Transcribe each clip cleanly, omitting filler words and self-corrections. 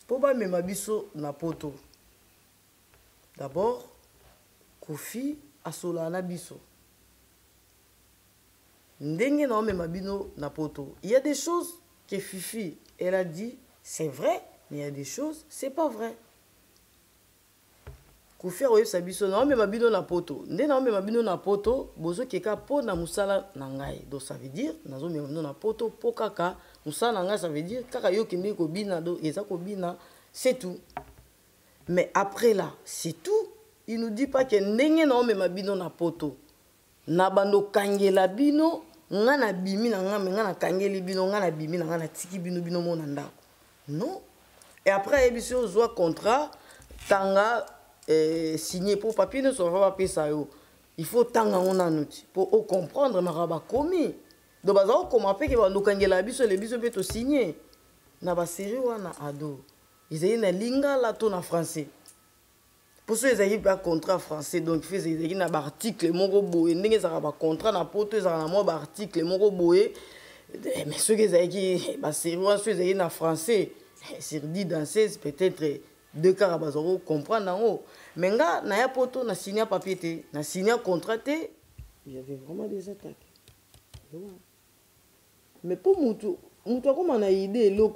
po bamema biso na poto. D'abord Kofi asolana na biso ndenge na omema bino na poto. Il y a des choses que Fifi elle a dit c'est vrai, mais il y a des choses c'est pas vrai. Kofi oyebisa biso na omema bino na poto nde na omema bino na poto bozo keka po na musala na ngai. Donc ça veut dire nazo mema bino na poto po kaka musala na ngai, ça veut dire kaka yo kende ko bina do eza ko bina, c'est tout. Mais après là c'est tout. Il nous dit pas que ndenge na omema bino na poto na bando kangela bino nga na bimi na nga me nga na kangeli bino nga na bimi na nga na tiki bino bino mona ndako. Non. Et après ebiso zwa contrat tanga signé pour papier ne sera pas payé. Il faut tanga on a noté pour comprendre maraba commis. Donc baza comment pe ke bando kangela biso le biso peut signer na ba série wana ado. Ils ayent na lingala to na français. Pour ceux qui ont un contrat français, donc ils ont un article, ils ont un contrat, ils ont un article, mais ceux qui ont un français, sur 10 dans 16, peut-être 2 cas, ils vont comprendre. Mais là, il y a un signé papier, un signé contrat, il y avait vraiment des attaques. Mais pour nous, comme on a une idée, nous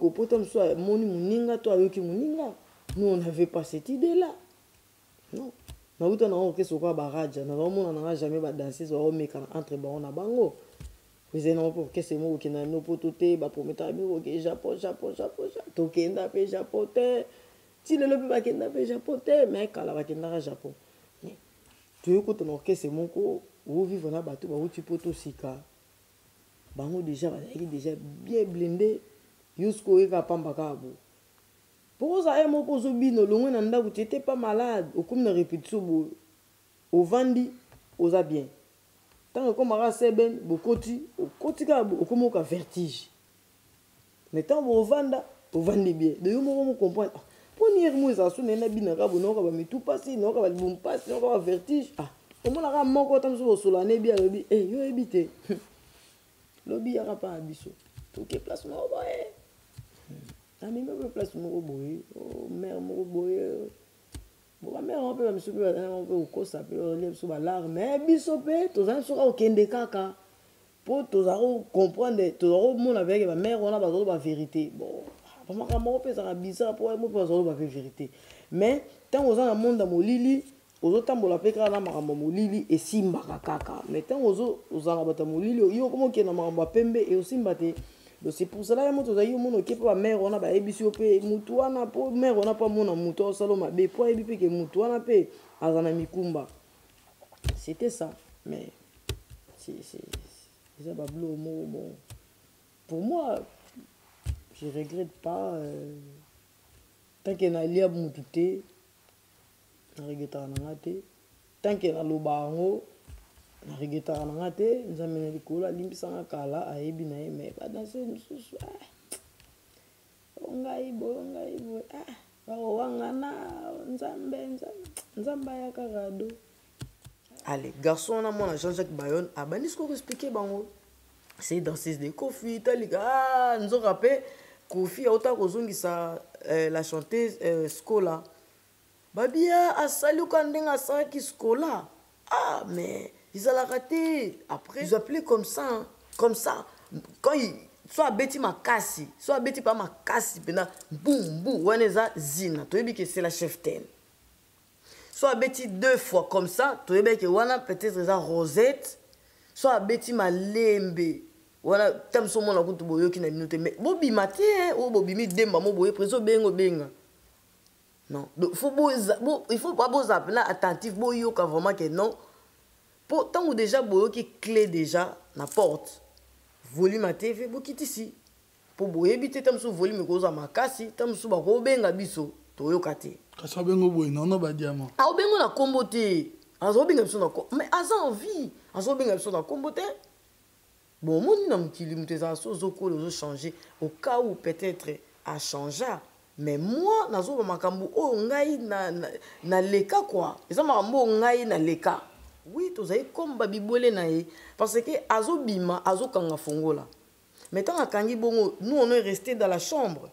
on n'avait pas cette idée-là. Non. Na uta na oke sokwa baraja na romo na jamais ba danser so meka entre ba na bango. Vous êtes non pour que c'est moi qui na no potote ba prometa bi oke Japon to kenda pe Japon te ti le lobi ba kenda pe Japon te mais kala ba kenda Japon. Tu écoutes non que c'est mon ko ou vivre na bateau ba uti poto sika. Bango déjà bien blindé jusqu'au eka pamba kabo. Pour ça, moi, pour Zobino, le monde n'a pas été pas malade. Au comme une répétition, au vendi, aux bien. Tant que comme à Seben, au côté, au comme au vertige. Mais tant au vanda, au vendi bien. De vous comprendre. Pour nier moi, ça sonne un habit n'a pas bon, on va me tout passer, non, on va bon passer, on va vertige. Ah, comment la rame mon quand on sur l'année bien, lobby, eh, yo habité. Lobby, y aura pas un biseau. Tout est place, moi, ouais. Ah, mais même place mon boy, oh mère mon boy, bon ma mère on peut me souper, on peut au cos ça peut on lève sur la larme, mais bisopé, tous un sera au kende kaka, pour tous à comprendre, tous à mon avec ma mère on a besoin de la vérité, bon, pas ma maman peut ça bizarre pour moi pas besoin de la vérité, mais tant aux gens monde dans mon lili, aux autres temps la pékra na maramba mon lili et simba kaka, mais tant aux gens bata mon lili, yo comment qui na maramba pembe et aussi mbate. Donc c'est pour cela que nous avons dit que la mère on a pas ébissé mutuana pour mère on a pas mon mutuo saloma be pour ébissé que mutuana pe azana mikumba. C'était ça, mais c'est ça pas bon. Pour moi, je regrette pas tant que na lia mutute na regretta na ngate tant que na lobango na regeta na ngate nzamena likola limbisanga kala ayebi na ye me ba danse mususu ngai bo ba wangana nzamba ya karado. Allez garçon na mona Jean-Jacques Bayon abandis ko expliquer bango c'est danseuse de Kofi talika nzo rappel Kofi auta kozongisa la chanteuse Skola babia asaluka ndenga sa ki Skola. Ah mais ils ont raté. Après, ils appelaient comme ça. Hein. Comme ça. Quand ils... Soit Betty ma cassi, soit Betty pas ma cassi. Boum, boum. Waneza zina. Tu sais que c'est la cheftaine. Soit Betty 2 fois comme ça. Tu sais que wana peut-être ça Rosette. Soit Betty ma lembe. Wana tam so mon akutu boyo ki na minute. Mais bobi maté, ou bobi mi demba mo boyo preso bengo benga. Non. Donc il faut pas beau appeler attentif boyo ka vraiment que non. Tant ou déjà boyo qui clé déjà na porte volume à TV bokiti ici pour boyer bité tam sou volume ko za makasi tam sou ba ko benga biso to yo kate kasa bengo boy non ba diamant ah o bengo na kombote azo benga biso na mais aza envie azo benga biso na kombote bon moni na mukili muteza so zoko zo changer au cas où peut-être a changé mais moi nazo ba makambo o ngai na leka quoi eza makambo ngai na leka. Oui, tu sais comme babi bolé nae parce que azo bima azo kanga fongola. Mais tant à kangi bongo, nous on est resté dans la chambre.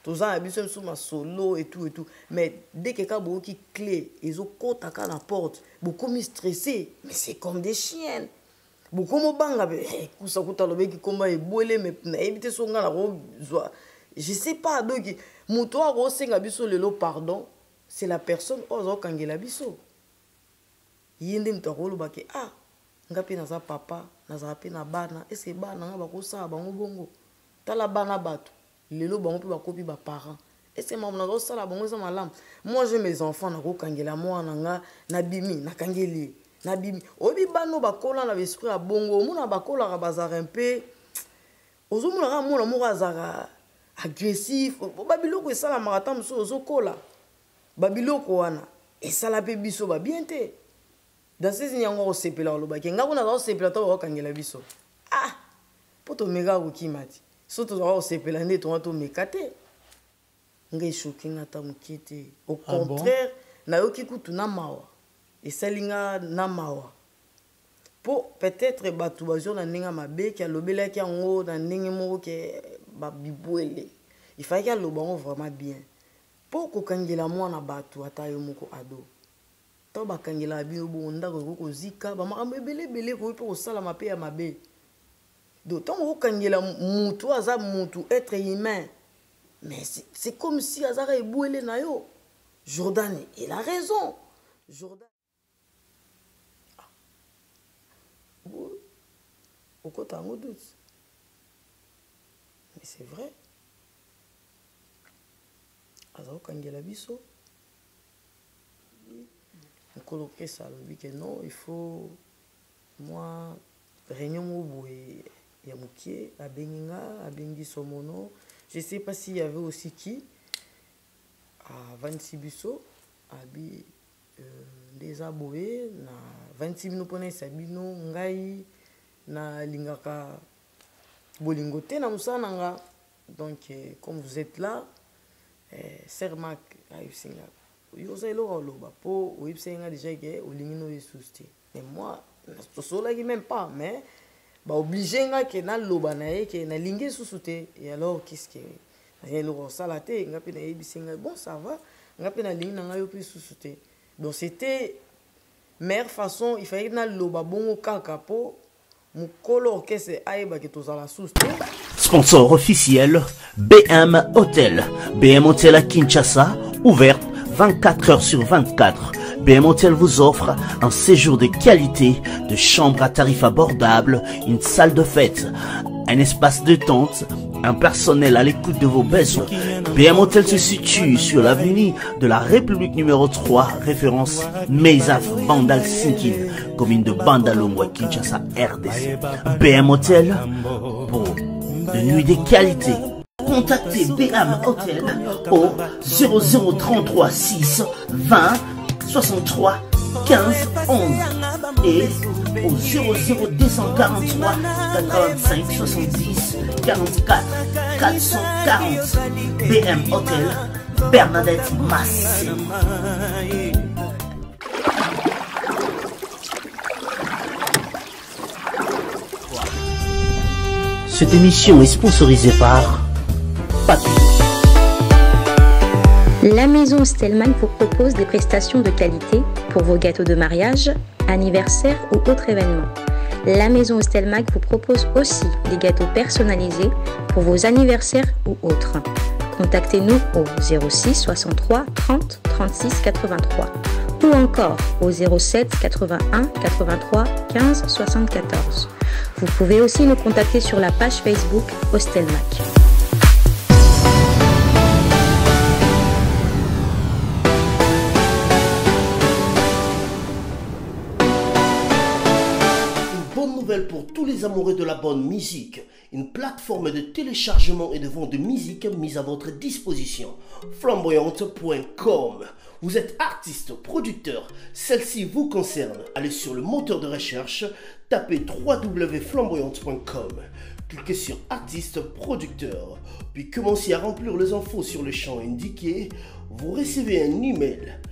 toza na biso sous ma solo et tout mais dès que ka bo ki clé ils ont kota ka na porte beaucoup mi stressé mais c'est comme des chiennes beaucoup mo banga be kusa kuta lobe ki komba e boele mais na éviter so nga la ro je sais pas donc muto a ro senga biso lelo pardon c'est la personne ozo kangela biso yende mto ko loba ke ah ngapi na za papa na za pe na bana est-ce que bana nga ba ko sa bango bongo tala bana bato lelo bango pe ba kopi ba parents est-ce que maman na ça la bango za malam moi j'ai mes enfants na ko kangela moi na na bimi na kangeli na bimi obi bano ba kola na esprit ya bongo muna ba kola ka bazara un peu ozo muna ka mona mo azara agressif babiloko esala maratam so ozo kola babiloko wana esala pe biso ba bien te dans ces nyango ko sepela lo ba ke ngako na ko sepela to ko kangela biso ah poto mega ko kimati surtout ko sepela nde to mekate ngai choquing ata mukete au contraire na yoki kutuna mawa esalinga na mawa po peut-être batu bazo na ninga mabe ki alobela ki ngo na ninga moko ke ba bibwele il fallait que lo bango vraiment bien po ko kangela mwana batu ata yo moko ado to ba kangela bi bo ndako ko zika ba makambe belebele ko po sala mape ya mabe d'autant ko kangela mutu aza mutu être humain mais c'est comme si azara ebwele na yo Jordan il a raison Jordan au côté en doute mais c'est vrai azao kangela biso on coloque ça le week non il faut moi réunion moboé ya mukie a benginga a bengi somono je sais pas s'il y avait aussi qui à 26 biso abi des aboé na 26 no pona sabino ngai na lingaka bolingote na musana nga donc comme vous êtes là Sermak ayusinga yoza elo loba po oyipsenga déjà que olingino yesuste mais moi to sola qui même pas mais ba obligé nga que na loba na ye que na linge susute et alors qu'est-ce que na lo salate nga pe na yebisinga bon ça va nga pe na linga nga yo pe susute donc c'était meilleure façon il fallait na loba bongo kaka po mukolo kese aiba que tozala susute. Sponsor officiel, BM Hotel. BM Hotel à Kinshasa, ouverte 24 heures sur 24. BM Hotel vous offre un séjour de qualité, de chambres à tarifs abordables, une salle de fête, un espace de tente, un personnel à l'écoute de vos besoins. BM Hotel se situe sur l'avenue de la République numéro 3, référence Meizaf Bandal Sinkin, commune de Bandalongwa, Kinshasa, RDC. BM Hotel pour de nuit de qualité. Contactez BM Hotel au 0033 6 20 63 15 11 et au 00243 85 70 44 440. BM Hotel, Bernadette Massé. Cette émission est sponsorisée par Papy. La maison Stelman vous propose des prestations de qualité pour vos gâteaux de mariage, anniversaire ou autres événements. La maison Stelman vous propose aussi des gâteaux personnalisés pour vos anniversaires ou autres. Contactez-nous au 06 63 30 36 83 ou encore au 07 81 83 15 74. Vous pouvez aussi nous contacter sur la page Facebook Hostelmac. Pour tous les amoureux de la bonne musique, une plateforme de téléchargement et de vente de musique mise à votre disposition. Flamboyante.com. Vous êtes artiste, producteur, celle-ci vous concerne. Allez sur le moteur de recherche, tapez www.flamboyante.com. Cliquez sur artiste, producteur, puis commencez à remplir les infos sur le champ indiqué. Vous recevez un email.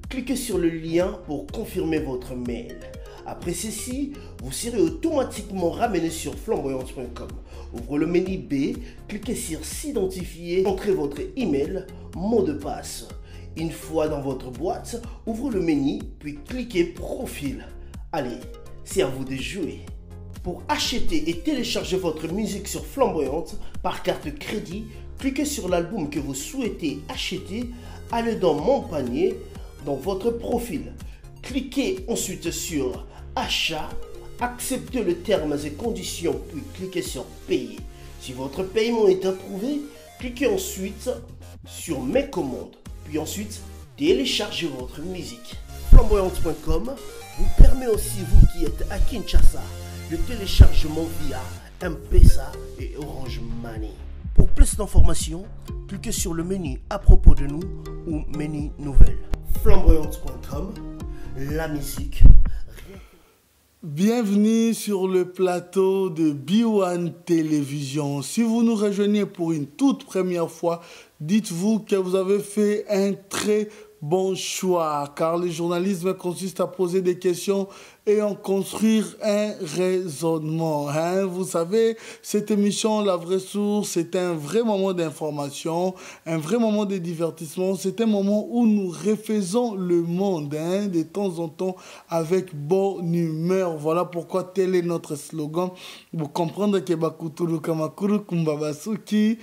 Cliquez sur le lien pour confirmer votre mail. Après ceci, vous serez automatiquement ramené sur flamboyante.com. Ouvrez le menu B, cliquez sur s'identifier, entrez votre email, mot de passe. Une fois dans votre boîte, ouvrez le menu, puis cliquez profil. Allez, c'est à vous de jouer. Pour acheter et télécharger votre musique sur Flamboyante par carte crédit, cliquez sur l'album que vous souhaitez acheter, allez dans Mon panier, dans votre profil. Cliquez ensuite sur Achat, acceptez les termes et conditions, puis cliquez sur Payer. Si votre paiement est approuvé, cliquez ensuite sur Mes commandes, puis ensuite téléchargez votre musique. Flamboyante.com vous permet aussi, vous qui êtes à Kinshasa, le téléchargement via M-Pesa et Orange Money. Pour plus d'informations, cliquez sur le menu à propos de nous ou menu nouvelles. Flamboyante.com, la musique. Bienvenue sur le plateau de B1 Télévision. Si vous nous rejoignez pour une toute première fois, dites-vous que vous avez fait un très bon choix, car le journalisme consiste à poser des questions et en construire un raisonnement. Vous savez, cette émission, La Vraie Source, c'est un vrai moment d'information, un vrai moment de divertissement. C'est un moment où nous refaisons le monde, de temps en temps, avec bonne humeur. Voilà pourquoi tel est notre slogan. Vous comprendre que Bakuturu Kamakuru Kumbabasuki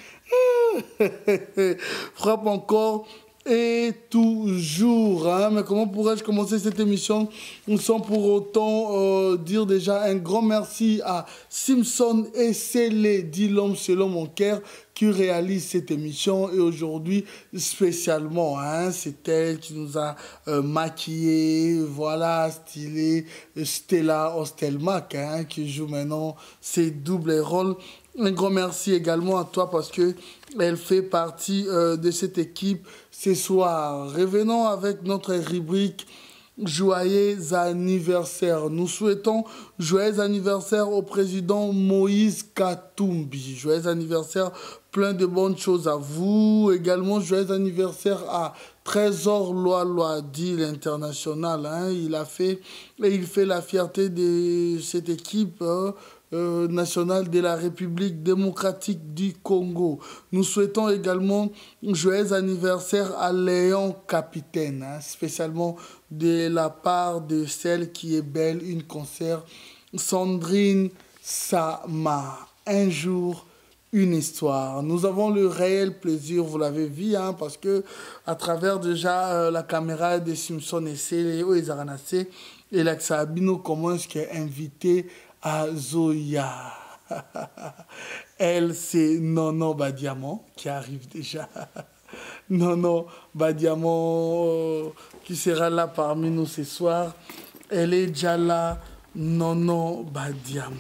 frappe encore et toujours. Mais comment pourrais-je commencer cette émission sans pour autant dire déjà un grand merci à Simpson et Célé, dit l'homme selon mon cœur, qui réalise cette émission. Et aujourd'hui, spécialement, c'est elle qui nous a maquillés, voilà, stylé, Stella Ostelmack, qui joue maintenant ses doubles rôles. Un grand merci également à toi parce que elle fait partie de cette équipe ce soir. Revenons avec notre rubrique Joyeux anniversaire. Nous souhaitons joyeux anniversaire au président Moïse Katumbi. Joyeux anniversaire, plein de bonnes choses à vous. Également, joyeux anniversaire à Trésor Loa dit l'international. Il fait la fierté de cette équipe nationale de la République démocratique du Congo. Nous souhaitons également joyeux anniversaire à Léon Capitaine, spécialement de la part de celle qui est belle, une concert, Sandrine Sama. Un jour, une histoire. Nous avons le réel plaisir, vous l'avez vu, parce que à travers déjà la caméra de Simpson et Célé, et l'Axabino commence qui est invité à Zoya. Elle, c'est Nono Badiamant qui arrive déjà. Nono Badiamant qui sera là parmi nous ce soir. Elle est déjà là, Nono Badiamant.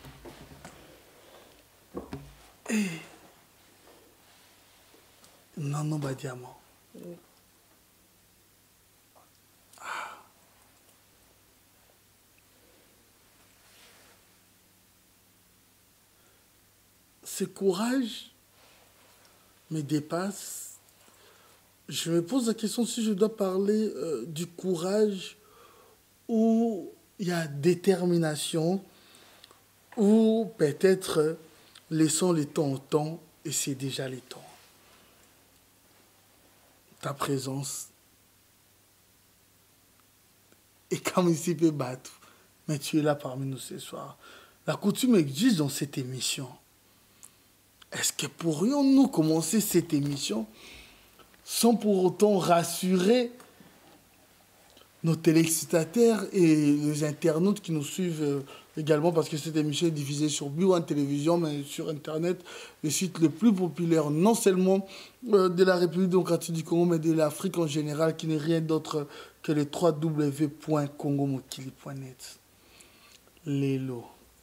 Nono Badiamant. Ce courage me dépasse. Je me pose la question si je dois parler du courage où il y a détermination, ou peut-être laissons le temps au temps et c'est déjà le temps. Ta présence est comme ici peut battre, mais tu es là parmi nous ce soir. La coutume exige dans cette émission. Est-ce que pourrions-nous commencer cette émission sans pour autant rassurer nos téléspectateurs et les internautes qui nous suivent également, parce que cette émission est diffusée sur B1 Télévision, mais sur Internet, le site le plus populaire, non seulement de la République démocratique du Congo, mais de l'Afrique en général, qui n'est rien d'autre que le www.congomokili.net. Lélo.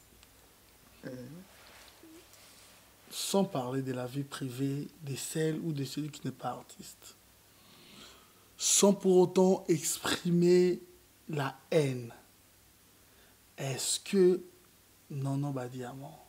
Sans parler de la vie privée de celle ou de celui qui n'est pas artiste. Sans pour autant exprimer la haine. Est-ce que Nono Badiamant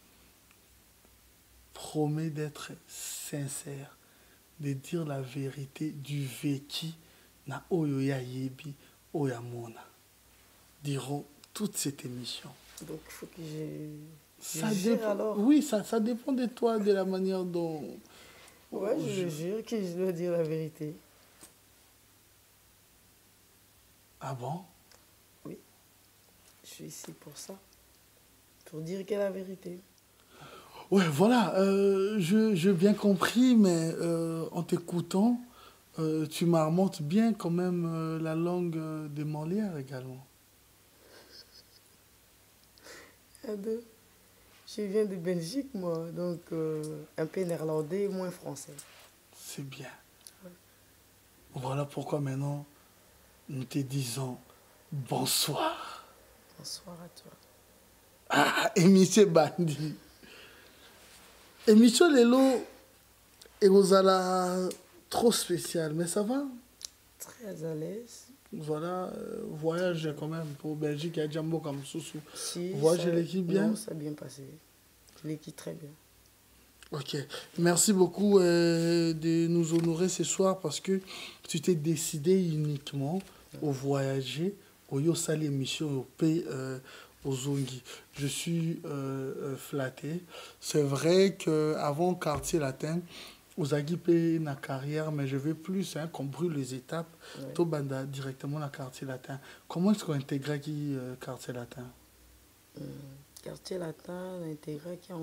promet d'être sincère, de dire la vérité du vécu na oyo ya yebi oya mona durant toute cette émission. Donc il faut que je Ça gère dépend, alors. oui, ça dépend de toi, de la manière dont... Ouais, je le jure que je dois dire la vérité. Ah bon? Oui. Je suis ici pour ça. Pour dire quelle est la vérité. Ouais, voilà, j'ai bien compris, mais en t'écoutant, tu m'armentes bien quand même la langue de Molière également. Ado, je viens de Belgique, moi, donc un peu néerlandais, moins français. C'est bien. Ouais. Voilà pourquoi maintenant, nous te disons bonsoir. Bonsoir à toi. Ah, émission Bandi. Émission Lelo, et vous allez trop spécial, mais ça va? Très à l'aise. Voilà, voyage quand même pour Belgique, il y a Djambo comme Soussou. Si, Voyage l'équipe bien? Non, ça a bien passé. Je l'équipe très bien. Ok, merci beaucoup de nous honorer ce soir parce que tu t'es décidé uniquement au voyager, au Yossal émission, au pays, aux Zongi. Je suis flatté. C'est vrai qu'avant Quartier Latin, aux Aguipé na carrière, mais je vais plus, qu'on brûle les étapes, Ouais. tout banda directement dans Quartier Latin. Comment est-ce qu'on intègre qui Quartier Latin? Quartier Latin, intégré qui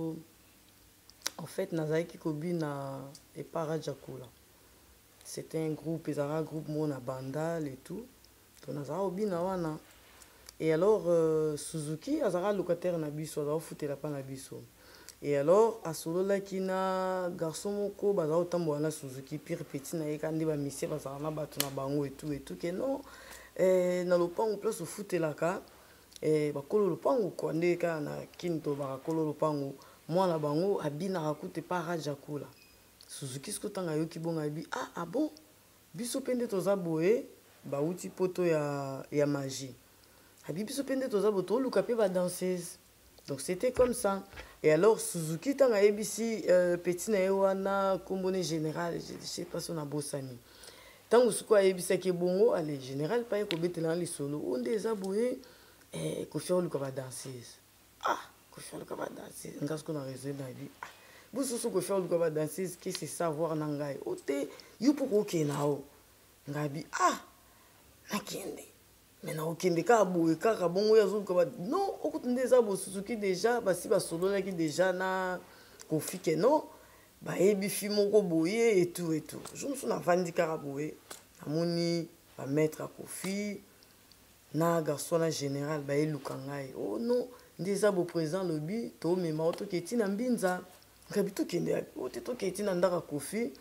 en fait, Nazaki Kobi na et Parajakula. C'était un groupe, ils avaient un groupe Mona Bandal et tout. Donc Nazaki Kobi na wana. Et alors Suzuki, ils avaient locataire na biso, ils avaient foutu la pan na biso. Et alors à solo là qui na garçon moko baza otambo na Suzuki pire petit na yekandi ba mission baza na batu na bango et tout que non na lopango place au foutu la ka bakolo lopango kwa ndeka na kinto bakolo lopango mwana bango abina akute Parajakula. Suzuki skotanga yoki bonga bi ah bon biso pende toza boye ba uti poto ya magie. Abi biso pende toza boto luka pe ba danseuse. Donc c'était comme ça. Et alors Suzuki tanga ABC petit na ewana kombone général, je sais pas si on a bossani. Tango suko ABC ki bongo allez général pa ko betela li solo onde ezaboué ko faire luka ba danseuse. Ah ko faire luka ba danseuse ngas ko na raison na bi. Vous sous ko faire luka ba danseuse qui c'est savoir na ngai. Ote yupo ko kenao. Ngabi ah nakende. Maintenant, au Kendeka, Kaka, bon, non, au côté des arbres, Suzuki déjà, si ba solo là qui déjà na Kofi que non, bah ebifi moko boye et tout et tout. Je me suis vendu Karaboye, amoni ba mettre à Kofi, na garçon na général ba elukangai. Oh non, des arbres présent le bi, to mema auto keti na mbinza. Kabitu kende, o te to keti na ndaka Kofi,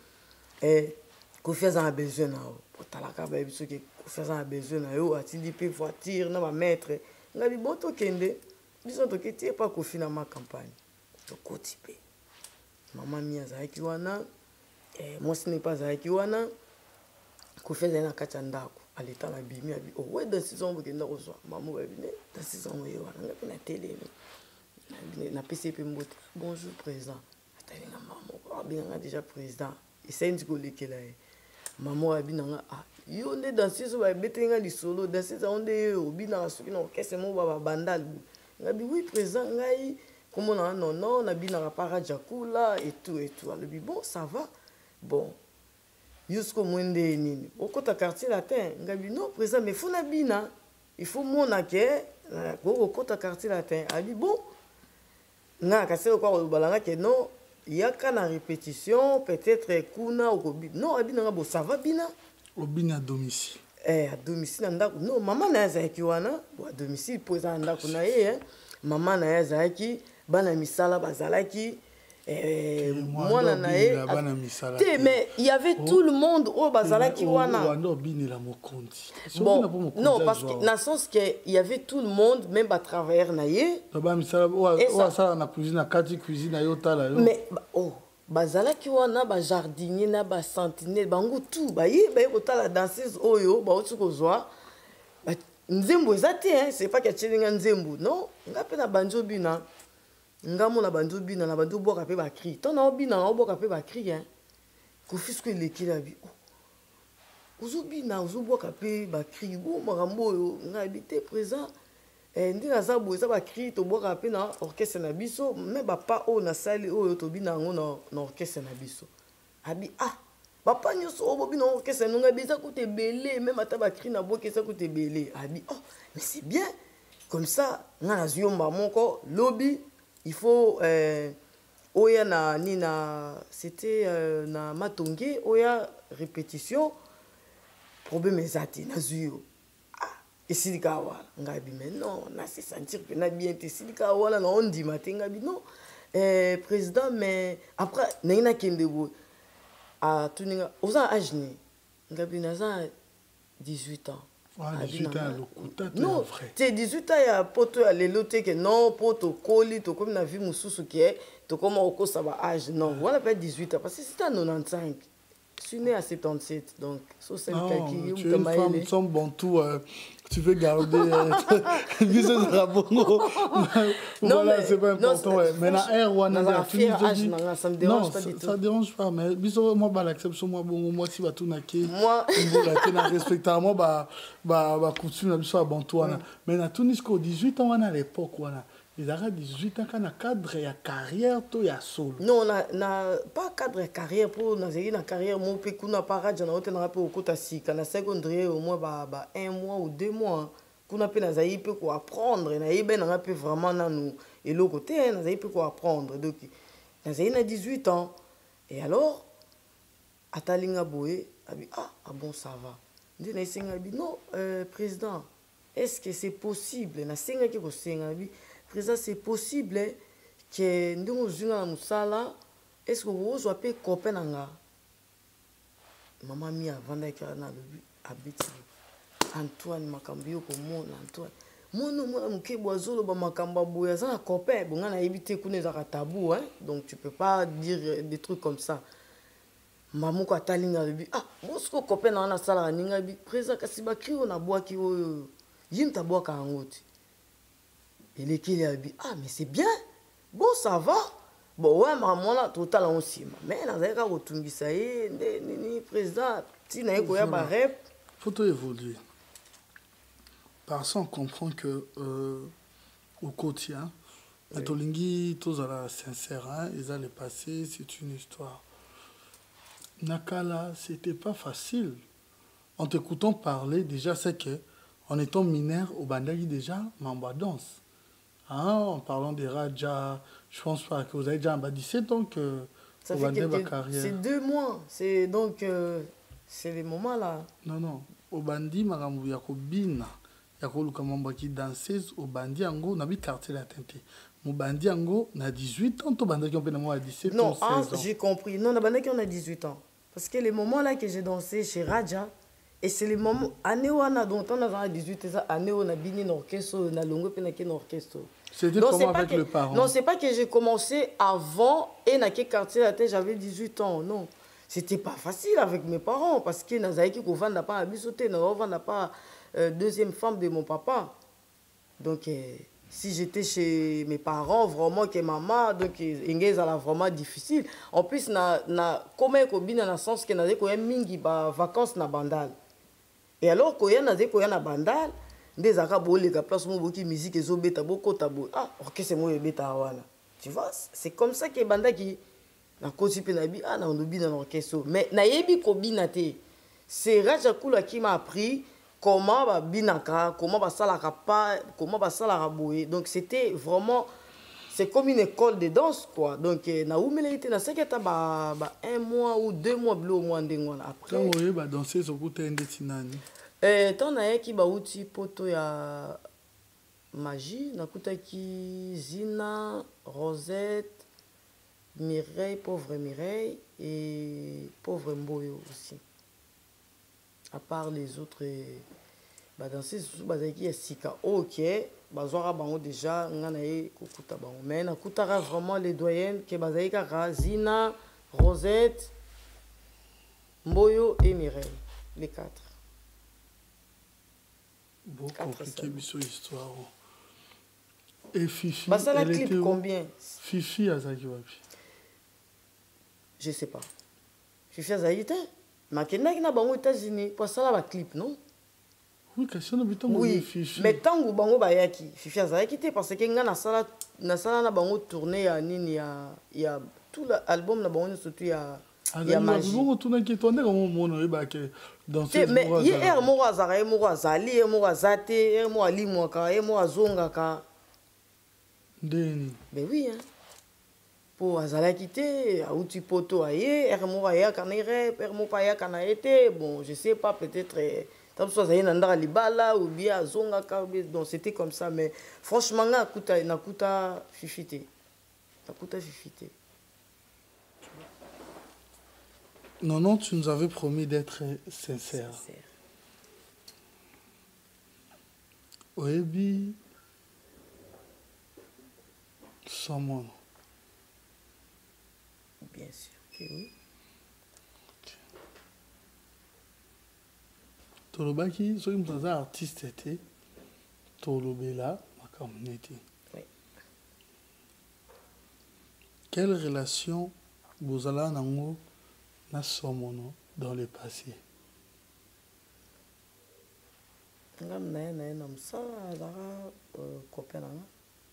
Kofi a besoin na o. Potalaka ba biso ke Kofi a besoin na yo, atindi pe voiture na ba maître. Ngabi boto kende, biso to keti pa Kofi na ma campagne. To koti pe. Maman mia zaiki wana, moi ce n'est pas zaiki wana. Kofi za na kati ndako. Aleta na bimi abi. Oh ouais dans 6 ans bokenda kozwa. Maman ba bine, dans 6 ans yo wana ngapi na télé. Na PCP mbote. Bonjour président. Atali na maman. Abinga déjà président. Essaye de kolekela ye. Maman abinanga ah yo nde danseuse ba betenga li solo danseuse onde obina soki na orchestre mo ba bandal. Ngabi oui président ngai comment non na bina Parajakula et tout alors bon ça va bon jusqu'au mwende nini okota quartier latin ngabi non président mais faut na bina il faut mona ke okota quartier latin abi bon na kaselo kwa balanga ke non il y a qu'à la répétition peut-être kuna okobi non abina ngabo ça va bina obina à domicile à domicile ndako non maman na yazaki wana à domicile poza ndako na ye maman na yazaki bana misala bazalaki mwana na ye mais il y avait tout le monde au bazalaki wana bon non parce que dans le sens que il y avait tout le monde même à travers na ye mais oh bazalaki wana ba jardinier na ba sentinelle bango tout ba ye ba kotala danseuse oyo ba oti kozwa nzembo ezate c'est pas que tchelinga nzembo non ngape na banjo bina ngamo na banjo bina na banjo boka pe ba cri to na obina na boka pe ba cri Kofi ce que l'équipe a vu ozobina ozobwaka mpe bakri bo makambo oyo ngai habite présent nde naza boye eza bakri tobwaka mpe na orchestre na biso me bapa oyo nasali oyo tobina yango na orchestre na biso abi bapa nyonso oyo bobina orchestre nonga abi eza kuta ebele meme ata bakri na boki eza kuta ebele abi mais c'est bien comme ça nga nazwi yomba moko lobi il faut oya na nina c'était na matonge oya répétition problème ezati nazwi yo esilika wala ngabi mais non na se sentir que na bien te esilika wala na ondima te ngabi non président mais après na kende bo tuninga oza âge ni ngabi naza 18 ans. 18 ans non, c'est 18 ans ya poto ya lelo te que non poto koli to comme na vie mususu qui to comme oko ça va âge non voilà pas 18 ans parce que c'était en 95. Je suis né à 77, donc sur celle qui tu es une femme, nous sommes bantou, tu veux garder business de la bongo. Voilà, c'est pas important. Mais la R, on a ça me dérange pas du tout. Ça dérange pas, mais biso moi bah l'acception moi bongo moi si va tout naquer. Moi, on a respecté moi bah coutume na biso à bantou mais na tout jusqu'au 18 ans on a l'époque on a. Ils ont 18 ans quand cadre et carrière tout ya solo. Non, na pas cadre et carrière pour na une carrière mon pe kuna pas radio na hôtel na pe okota si kana secondaire au moins ba 1 mois ou 2 mois kuna pe na zayi pe ko apprendre na yebe na pe vraiment na nous et le côté na zayi pe ko apprendre donc na zayi na 18 ans et alors atalinga boye abi bon ça va ndi na singa abi non président est-ce que c'est possible na singa ki ko singa abi président c'est possible que nous zunga musala est-ce que vous avez copain nanga maman mi avanda ikana lobi abiti Antoine makambio ko mon Antoine mono mwana mukebo azolo ba makamba boya za copain bonga na yebite kuneza ka tabou donc tu peux pas dire des trucs comme ça maman ko atalinga lobi bosko copain na sala ninga bi président kasiba krio na boaki oyo yimta boaka ngoti. Et l'équipe a dit mais c'est bien, bon ça va, bon ouais maman là total aussi, mais là vous avez retrouvé ça ni président, si n'a pas eu rep. Faut tout évoluer. Par ça on comprend que au quotidien, les Tolingi tous à la sincère, ils allaient passer, c'est une histoire. Nakala, c'était pas facile. En t'écoutant parler, déjà c'est que en étant mineur au Bandagi déjà, Mamba danse. En parlant des Raja, je pense pas que vous avez déjà 17 ans que ça fait que carrière. C'est 2 mois, c'est donc c'est les moments là. Non, au bandi marambu yakobina, yakoluka mamba qui danseuse au bandi ango na bi quartier la tente. Mon bandi ango na 18 ans, to bandi qui on peut à 17 ans. Non, j'ai compris. Non, na bandi qui on a 18 ans. Parce que les moments là que j'ai dansé chez Raja et c'est les moments année où on a donc on a 18 ans, année où on a bini orchestre, na longo pe na ken orchestre. C'était comment avec le parent? Non, c'est pas que j'ai commencé avant et na quel quartier la tête j'avais 18 ans, non. C'était pas facile avec mes parents parce que nazaiki ko vanda pas abisoté, na vanda pas deuxième femme de mon papa. Donc si j'étais chez mes parents vraiment que maman donc ingé ça vraiment difficile. En plus na comment ko bina na sens que nazaiki ko mingi ba vacances na bandal. Et alors ko ya nazaiki ko ya na bandal des aka boleka place mo boki musique ezobeta boko tabo orchestre mo ebeta wana tu vois c'est comme ça que banda qui na kosi pe na bi na onobi na orchestre mais na yebi ko binate c'est Raja Kula qui m'a appris comment ba binaka comment ba salaka pas comment ba salaka boye donc c'était vraiment c'est comme une école de danse quoi donc na umeleite na seketa ba 1 mois ou 2 mois blo mois ndengona après quand on ba danser so kuta ndeti nani tant na qui bauti poto ya magie nakutaki Zina, Rosette, Mireille, pauvre Mireille et pauvre Mboyo aussi. À part les autres danseuses bazaki ya sika OK bazwara bango déjà nganaye kokuta bango mais nakutaka vraiment les doyennes que bazaki kaka Zina, Rosette, Mboyo et Mireille les 4. Beaucoup compliqué histoire. Et Fifi, bah ça la clip combien? Fifi Azaki wapi? Je sais pas. Fifi Azaki makendaki na bango États-Unis pour ça la clip non. Oui, question de biton. Oui, mais tant que bango bayaki, Fifi azalaki te parce que nga na sala na bango tourner ya nini ya tout l'album na bango surtout ya magie. Bon, tourner qui tourner comme mon ba que dans ce mais hier mo azara mo azali mo azate mo ali mo ka mo azonga ka. Ben oui hein. Pour azalaki te auti poto aye mo aya kanire mo pa ya kana été bon je sais pas peut-être ou bien donc c'était comme ça mais franchement nakuta fifité non tu nous avais promis d'être sincère. Oebi sans moi bien sûr que oui. Tolobaki, soki mutu aza artiste te tolobela makambo neti. Quelle relation bozala nango na somono dans le passé? Ngam na na msala azara copain nanga.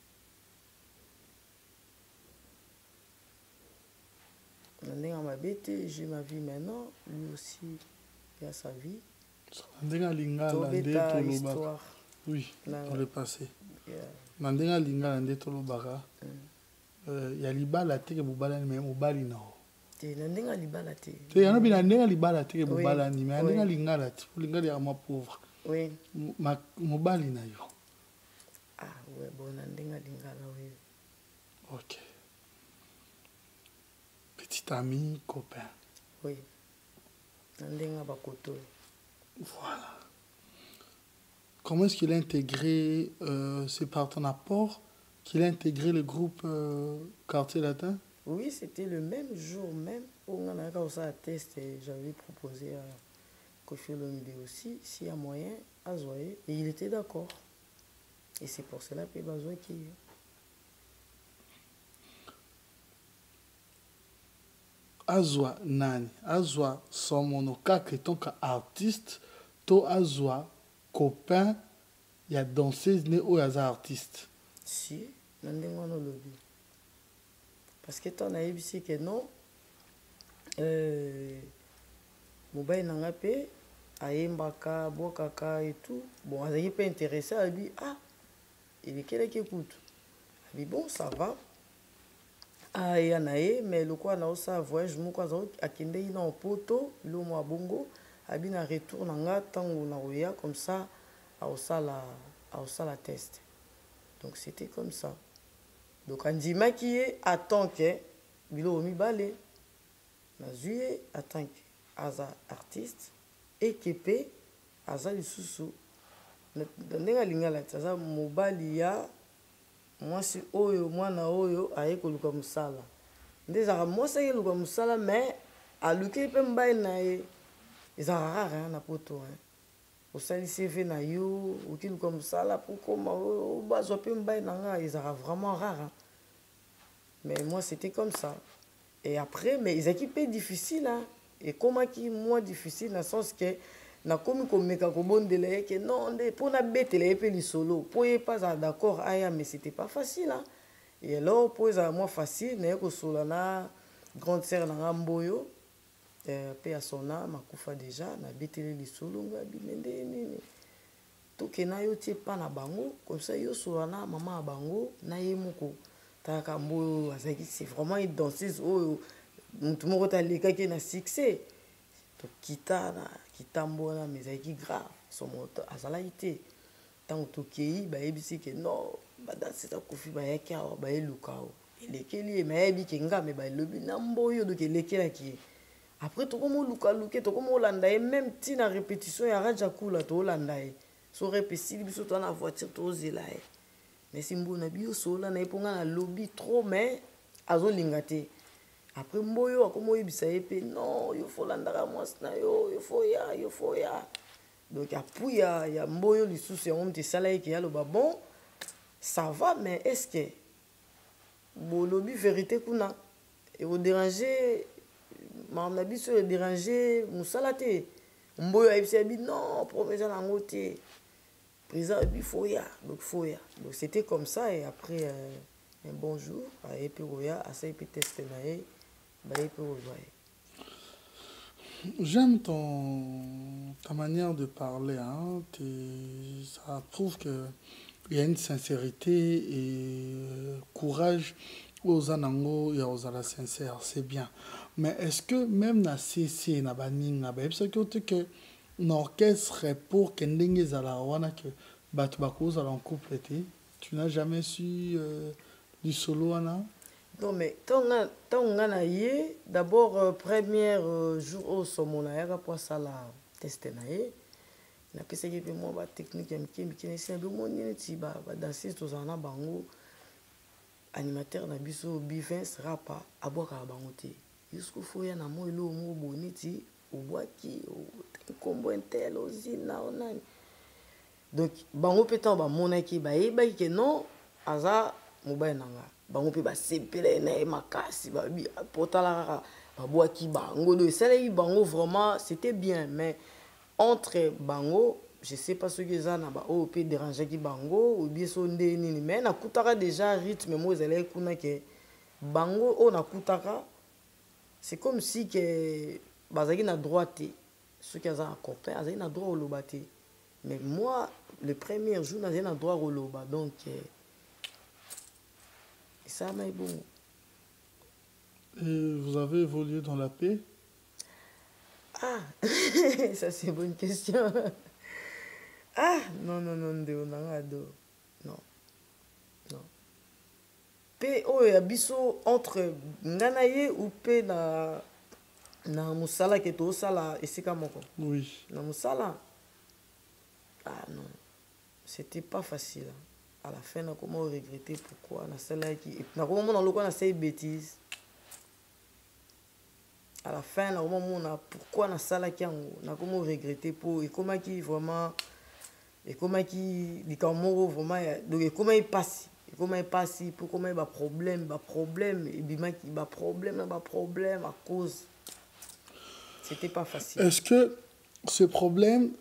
Ndenga mabete, j'ai ma vie maintenant, lui aussi il a sa vie. Ndenga lingala nde tolobaka. Oui, dans le passé. Ndenga lingala nde tolobaka. Ya libala te ke bobala mais mobali na o. Te ndenga libala te. Te yana bina ndenga libala te ke bobala ni mais ndenga lingala te. Lingala ya ma pauvre. Oui. Mobali na yo. Ah ouais bon ndenga lingala oui. OK. Petit ami, copain. Oui. Ndenga bakoto. Voilà. Comment est-ce qu'il a intégré, c'est par ton apport qu'il a intégré le groupe Quartier Latin? Oui, c'était le même jour même où on a fait un test et j'avais proposé à Kofi Olomide aussi, s'il y a moyen, à Zoé, et il était d'accord. Et c'est pour cela que Bazoé qui... Azwa nani, Azwa son monokak étant qu'artiste, to Azwa copain, il y a danseuse né ou yaza artiste. Si, n'andengwa no lobby. Parce que ton aïe c'est que non, mobile nanga pe, ayembaka, bokaka et tout. Bon, elle n'est pas intéressée, elle dit ah, il est quelqu'un qui écoute. Elle dit bon, ça va. Ah, et anaye, mais le quoi na osa voyage mo kwa zo akende ina opoto lo mo abongo abi na retour nanga tango na oya comme ça à la test. Donc c'était comme ça. Donc andima qui est attend que bilo mi balé na zué attend que aza artiste et kepe aza lisusu ndenga lingala aza mobali ya mwasi oyo mwana oyo aye koluka musala ndezaka mwasi aye koluka musala mais aluki pe mbai na ye ezaka rare na poto osali CV na yo okiluka musala pokoma bazwa pe mbai na nga ezaka vraiment rare mais moi c'était comme ça et après mais ezaki pe difficile et komaki moins difficile dans le sens que na komi komeka kobondela yeke non nde pona betela ye pe lisolo po ye pas d'accord aya mais c'était pas facile et alors po eza moi facile na ko sola na grande sœur na ngamboyo pe ya sona makufa déjà na betela lisolo ngabi mende nini to ke na yo tie pa na bango comme ça yo sola na maman bango na ye moko ta kambo azaki c'est vraiment une danseuse oyo mutu moko ta lekaki na succès to kitambo na mezaki grave son moto azalaki te tant tokei bayebisi ke non badanse ta kofi bayaki awa bayeluka o elekeli ye mayebi ke ngame balobi na mboyo donc elekelaki après tokoma olukaluke tokoma olanda ye même ntina répétition ya raja kula toolanda ye so repesili biso toa na voiture toozela ye mais simbo na biyo sola na ye mpo nga na lobi trop mais azolinga te après mboyo akomo yebisa ye pe non yo fo landaka mwasi na yo yo fo ya donc apu ya mboyo lisusu yango mte esala ye ke yaloba bon ça va mais est-ce que bolobi vérité kuna ekodérange maman biso est dérangé musala te mboyo ayebisi bi non promesa nango te président bi foya donc c'était comme ça et après un bon jour ayebi roya asai pe test na ye bayebi roya. J'aime ta manière de parler, hein. Ça prouve qu'il y a une sincérité et courage aux anango et aux ala sincères, c'est bien. Mais est-ce que même na CC, na baning, na baeb, c'est que l'orchestre pour que ndenge zala wana que batubako zala en couple été, tu n'as jamais su du solo wana? Non, mais tant on a eu, d'abord, premier jour au sommet, on a pour ça la tester naé. Na pesa ki pe moi ba technique ya miki c'est un peu mon ti ba danser tous en bango animateur na biso bivins rapa aboka bango te. Jusqu'au foya na mo elo mo boniti obwaki o kombo intel ozina onani. Donc bango petan ba monaki ba ki non aza mobile nanga. Bango pe ba sepele na makasi ba bi potala ba boaki bango do sala bango vraiment c'était bien mais entre bango je sais pas ce que ça na ba o pe déranger ki bango ou bien so ndeni mais na kutaka déjà rythme mo zele kuna ke bango o na kutaka c'est comme si que bazaki na droite ceux qui ont copain azaki na droit au lobate mais moi le premier jour na na droit au loba donc ça m'a bon. Et vous avez évolué dans la paix? Ah, ça c'est une bonne question. Ah, non, non. Paix, oh, il y a biso entre Nganaye ou paix na Moussala qui est au Sala et c'est comme quoi? Oui. Na Moussala? Ah non, c'était pas facile. À la fin, on a comment regretter pourquoi na celle qui na comment on a local na ces bêtises. À la fin, na comment on a pourquoi na celle qui on a comment regretter pour et comment qui vraiment et comment qui dit comment vraiment donc comment il passe pour comment il y a problème et bima qui va problème à cause c'était pas facile. Est-ce que ce problème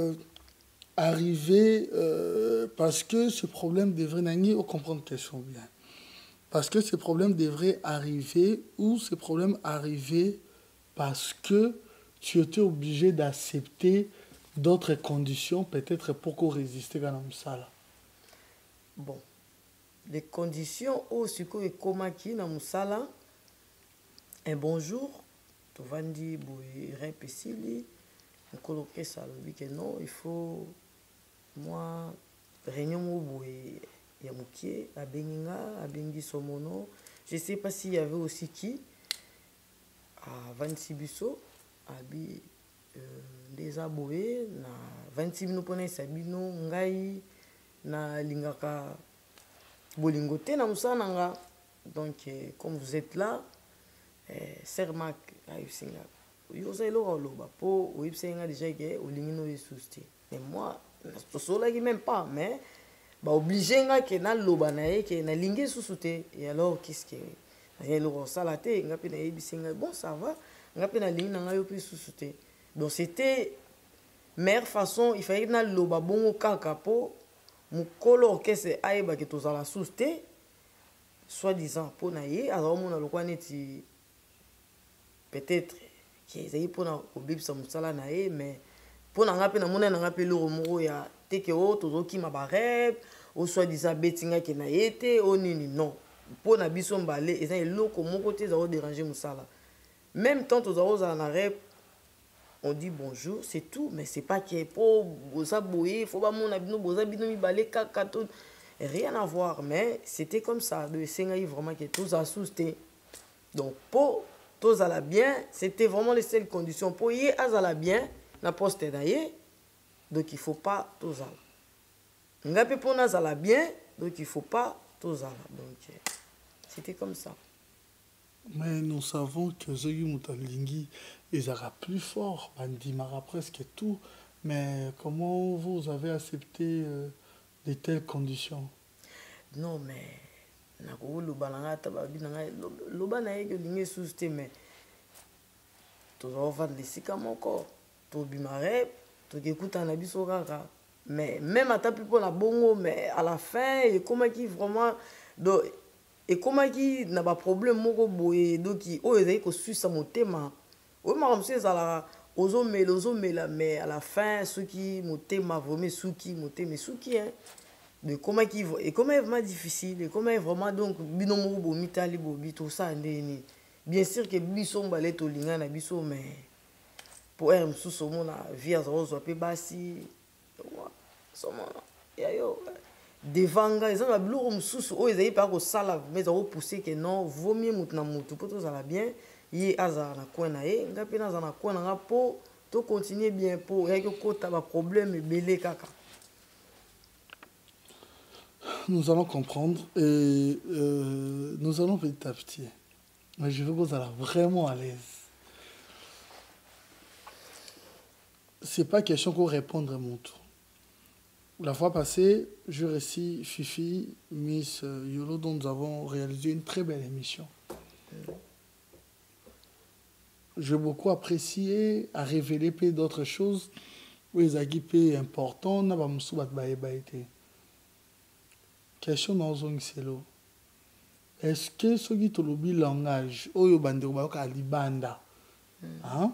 arriver parce que ce problème devrait n'aller au comprendre question bien parce que ce problème devrait arriver ou ce problème arriver parce que tu étais obligé d'accepter d'autres conditions peut-être pour qu'on résiste à ça. Bon, les conditions au suko et komaki na musala un bonjour tu vas dire boy répétili on coloquer ça le que non il faut moi réunion mo boy ya mukie a beninga a bengi somono je sais pas s'il y avait aussi qui à 26 biso abi des aboé na 26 minutes pona sabino ngai na lingaka bolingote na musana nga donc comme vous êtes là sermak ayusinga yo ça lo loba po websenga déjà que olingino esusti mais moi je sola qui même pas mais ba obligé nga que na loba na e que na lingi susute et alors qu'est-ce que et le salate nga pe na ebisinga bon ça va nga pe na lingi na nga yo pe susute donc c'était meilleure façon il fallait na loba bongo kaka po mukolo orchestre ayeba que tozala susute soi-disant po na ye alors mon lokwa neti peut-être qu'ils aient pour au bib ça musala na ye mais pour na nga pe na mona na nga pe lo moko ya teke o tozoki mabareb o soi-disant betinga ke na yete o nini non pour na biso mbale eza eloko moko te za o déranger musala même tant toza na rep on dit bonjour c'est tout mais c'est pas que pour boza boyer faut pas mon abino boza bino mi balé kaka tout rien à voir mais c'était comme ça de sengai vraiment que tous assusté donc pour tous à la bien c'était vraiment les seules conditions pour y à la bien na poste d'ailleurs donc il faut pas tous à ngape pour na à la bien donc il faut pas tous à donc c'était comme ça. Mais nous savons que Zoyu Mutalingi sera plus fort, Bandimara presque tout. Mais comment vous avez accepté de telles conditions? Non, mais le tozovanda esika moko tobima rep tokekutana biso kaka mais même ata mpe mpona bongo mais à la fin ekomaki vraiment donc ekomaki na baproblème moko boye donc oyo ezali kosuisa motema oyo makambo mosusu ezalaka ozomela mais à la fin soki motema vraimen esuki motema esuki ekomaki vraiment difficile ekomaki vraiment donc bino moko bomitali bobi tosala ndeni bien sûr que biso mbale tolinga na biso mais pour ere mosusu omona vie azalozwa mpe basi somona yayo devant nga eza na biloko mosusu oyo ezali mpe akosala mais ezakopousse ke non vomie motu na motu mpo tozala bien ye azala na coin na ye nga mpe nazala na coin na nga mpo tocontinue bien mpo eyaki okota baproblème ebele kaka. Nous allons comprendre et nous allons petit à petit. Mais je veux que vous allez vraiment à l'aise. C'est pas question qu'on répondre à mon tour. La fois passée, je récite Fifi, Miss Yolo, dont nous avons réalisé une très belle émission. J'ai beaucoup apprécié à révéler plein d'autres choses. Les aguipés importants, n'a pas moussoubat baïbaïté. Question dans un selo. Est-ce que ce qui te le langage, oyo bande ou bayoka libanda, hein?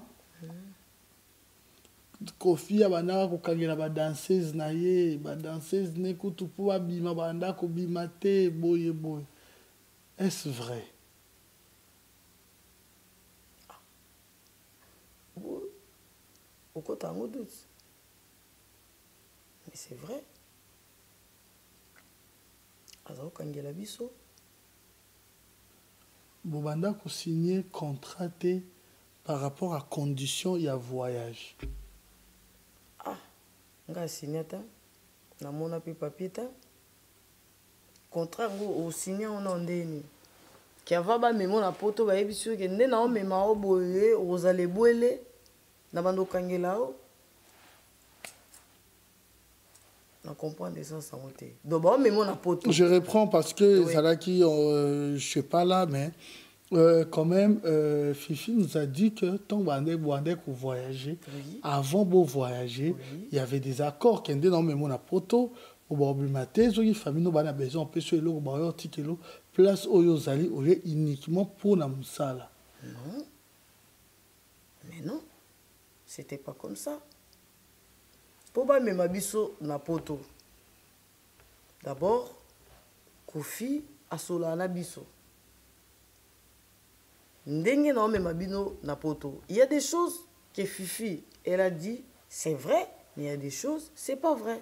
Kofi abanda ko kangela ba danseuse na ye, ba danseuse ne kutu po abima banda ko bimate boye boye. Est-ce vrai? Au côté en doute. Mais c'est vrai. Azao kangela biso. Bobanda ko signer contrat par rapport à condition et à voyage. Ah, nga signé ta. Na mona pe papier ta. Contrat ngo o signé on ndeni. Ki avaba memo na poto ba yebiso ke nde na o mema o boye ozale boele na bando kangela o. On comprend des sens en côté. Donc, bon, mais mon apôtre. Je reprends parce que oui. Ça là qui, je sais pas là, mais quand même, Fifi nous a dit que tant qu'on voyager, oui. Avant de voyager, oui. Il y avait des accords qui étaient dans le mon apôtre. Au bord du matin, les familles n'ont pas besoin de payer le barrière ticket place au yozali au lieu uniquement pour la moussala. Non, mais non, c'était pas comme ça. Poba me mabiso na poto. D'abord, Kofi asola na biso. Ndenge na me mabino na poto. Il y a des choses que Fifi, elle a dit, c'est vrai, mais il y a des choses, c'est pas vrai.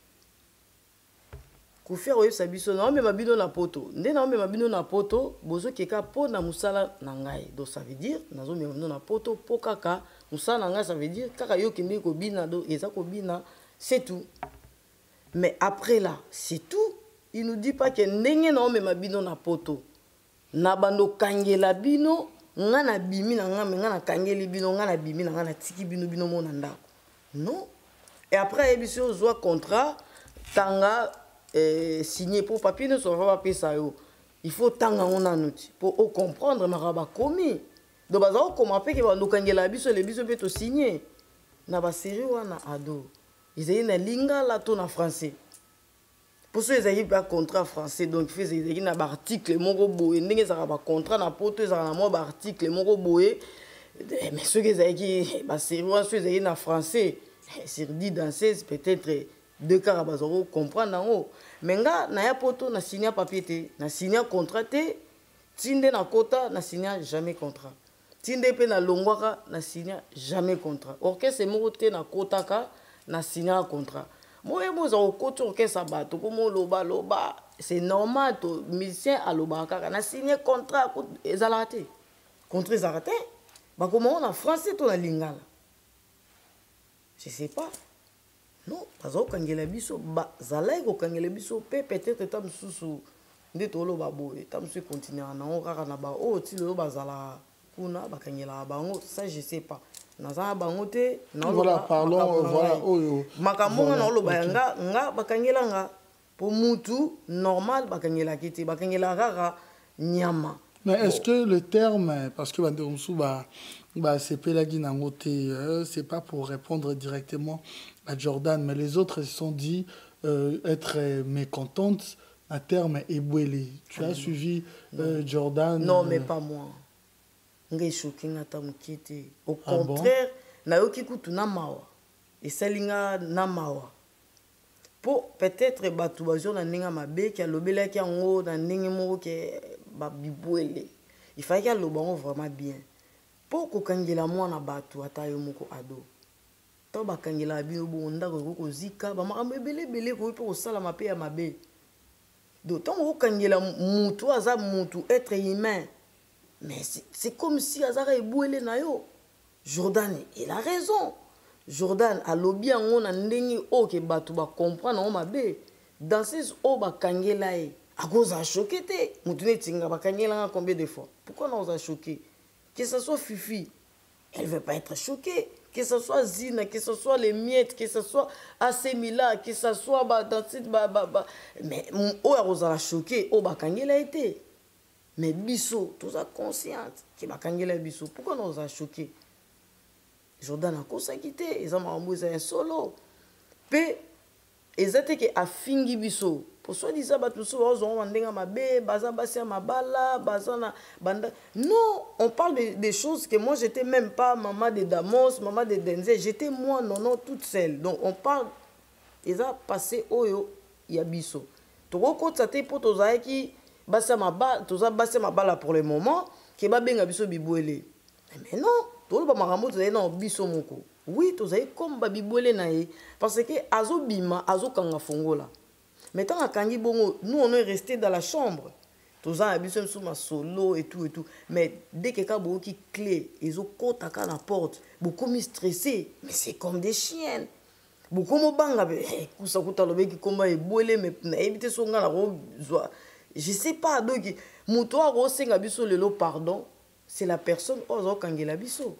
Kofi a sa biso na me mabino na poto. Ndenge na me mabino na poto, bozo keka po na musala na ngai. Donc ça veut dire, nazo me mabino na poto po kaka Moussa ça veut dire kaka yo kende ko bina do eza ko bina c'est tout. Mais après là, c'est tout. Il nous dit pas que ndenge na me mabino na poto. Na bando kangela bino, nga na bimi na nga me nga na kangeli bino, nga na bimi na nga na tiki bino bino mona ndako. Non. Et après émission zo contrat tanga signé pour papier ne sera pas payé ça yo. Il faut tanga on anuti pour comprendre maraba commis. Donc bazao comment pe ke bando kangela biso le biso pe to signer na ba série wana ado ils na lingala to na français pour ceux ils pas contrat français donc fait ils na ba article moko boye ndenge za ba contrat na poto za na mo ba article moko boye mais ceux qui ba série wana ceux ils na français sur 10 dans 16 peut-être deux cas bazao comprendre nango mais nga na ya poto na signer papier te na signer contrat te tinde na kota na signer jamais contrat. Tinde pe na longwaka na signer jamais contrat. Orchestre moko te na kotaka na signer contrat. Moi moza okoto orchestre bato ko mo loba loba c'est normal to musicien a loba kaka na signer contrat ezalate. Contrat ezalate. Ba comment on a français to na lingala. Je sais pas. Non, bazo kangela biso ba zalai ko kangela biso pe peut-être tam susu nde to loba boye tam su continuer na on kaka na ba o ti lo bazala kuna bakangela bango ça je sais pas naza bango te na voilà parlons voilà oyo makamonga na loba nga bakangela nga pour mutu normal bakangela kiti bakangela rara nyama. Mais est-ce que le terme parce que Bandemoussouba Bah, c'est Pelagui Nangote, c'est pas pour répondre directement à Jordan, mais les autres se sont dit être mécontentes à terme Ebouélé. Tu as suivi Jordan? Non, mais pas moi. Ngai choqué ngata mukite. Au contraire, na yoki kutu na mawa. Et salinga na mawa. Pour peut-être batu bazo na ninga mabe ki alobela ki ngo na ninga moko ke ba bibouélé. Il fallait qu'il aloba vraiment bien. Pour kokangela mwana batu ata yo moko ado. To bakangela bino bo ndako ko zika ba makambe belé ko po sala mape ya mabe. D'autant kokangela mutu aza mutu être humain. Mais c'est comme si azara ebouélé na yo. Jordan, il a raison. Jordan a lobby en na ndenge o ke batu ba comprendre o mabe. Dans ces o bakangela e. A cause a choqué te. Mutu ne tinga bakangela combien de fois? Pourquoi on a choqué? Que ce soit Fifi, elle ne veut pas être choquée. Que ce soit Zina, que ce soit les miettes, que ce soit Asemila, que ce soit dans cette... Mais on a choqué, on a été. Mais Bisso, tout ça consciente, qui va kangela Bisso. Pourquoi on a choqué? Jordan a cosa quitté, ils ont embauché un solo. Puis, ils étaient que a fingi Bisso. Pour soi disant bah tout ça on va mabe baza basia mabala bazana banda. Non, on parle des choses que moi j'étais même pas maman de Damos, maman de Denzel, j'étais moi non toute seule. Donc on parle ils a passé oyo ya biso. To ko tsate pour toza ki basia mabala, toza basia mabala pour le moment ke ba benga biso bibouélé. Mais non, to ba marambo toza na biso moko. Oui, toza comme ba bibouélé na ye parce que azo bima azo kanga fongola. Mais tant à Kangi Bongo, nous on est resté dans la chambre. Tous en habitués sur ma solo et tout. Mais dès que quelqu'un qui clé, ils ont côte à la porte, beaucoup mis stressés. Mais c'est comme des chiens. Beaucoup me banga, ça coûte à l'obé qui combat et boilé, mais éviter son gars la robe. Je sais pas, donc, moutoir au sengabiso le lot, pardon, c'est la personne ozo kangela biso.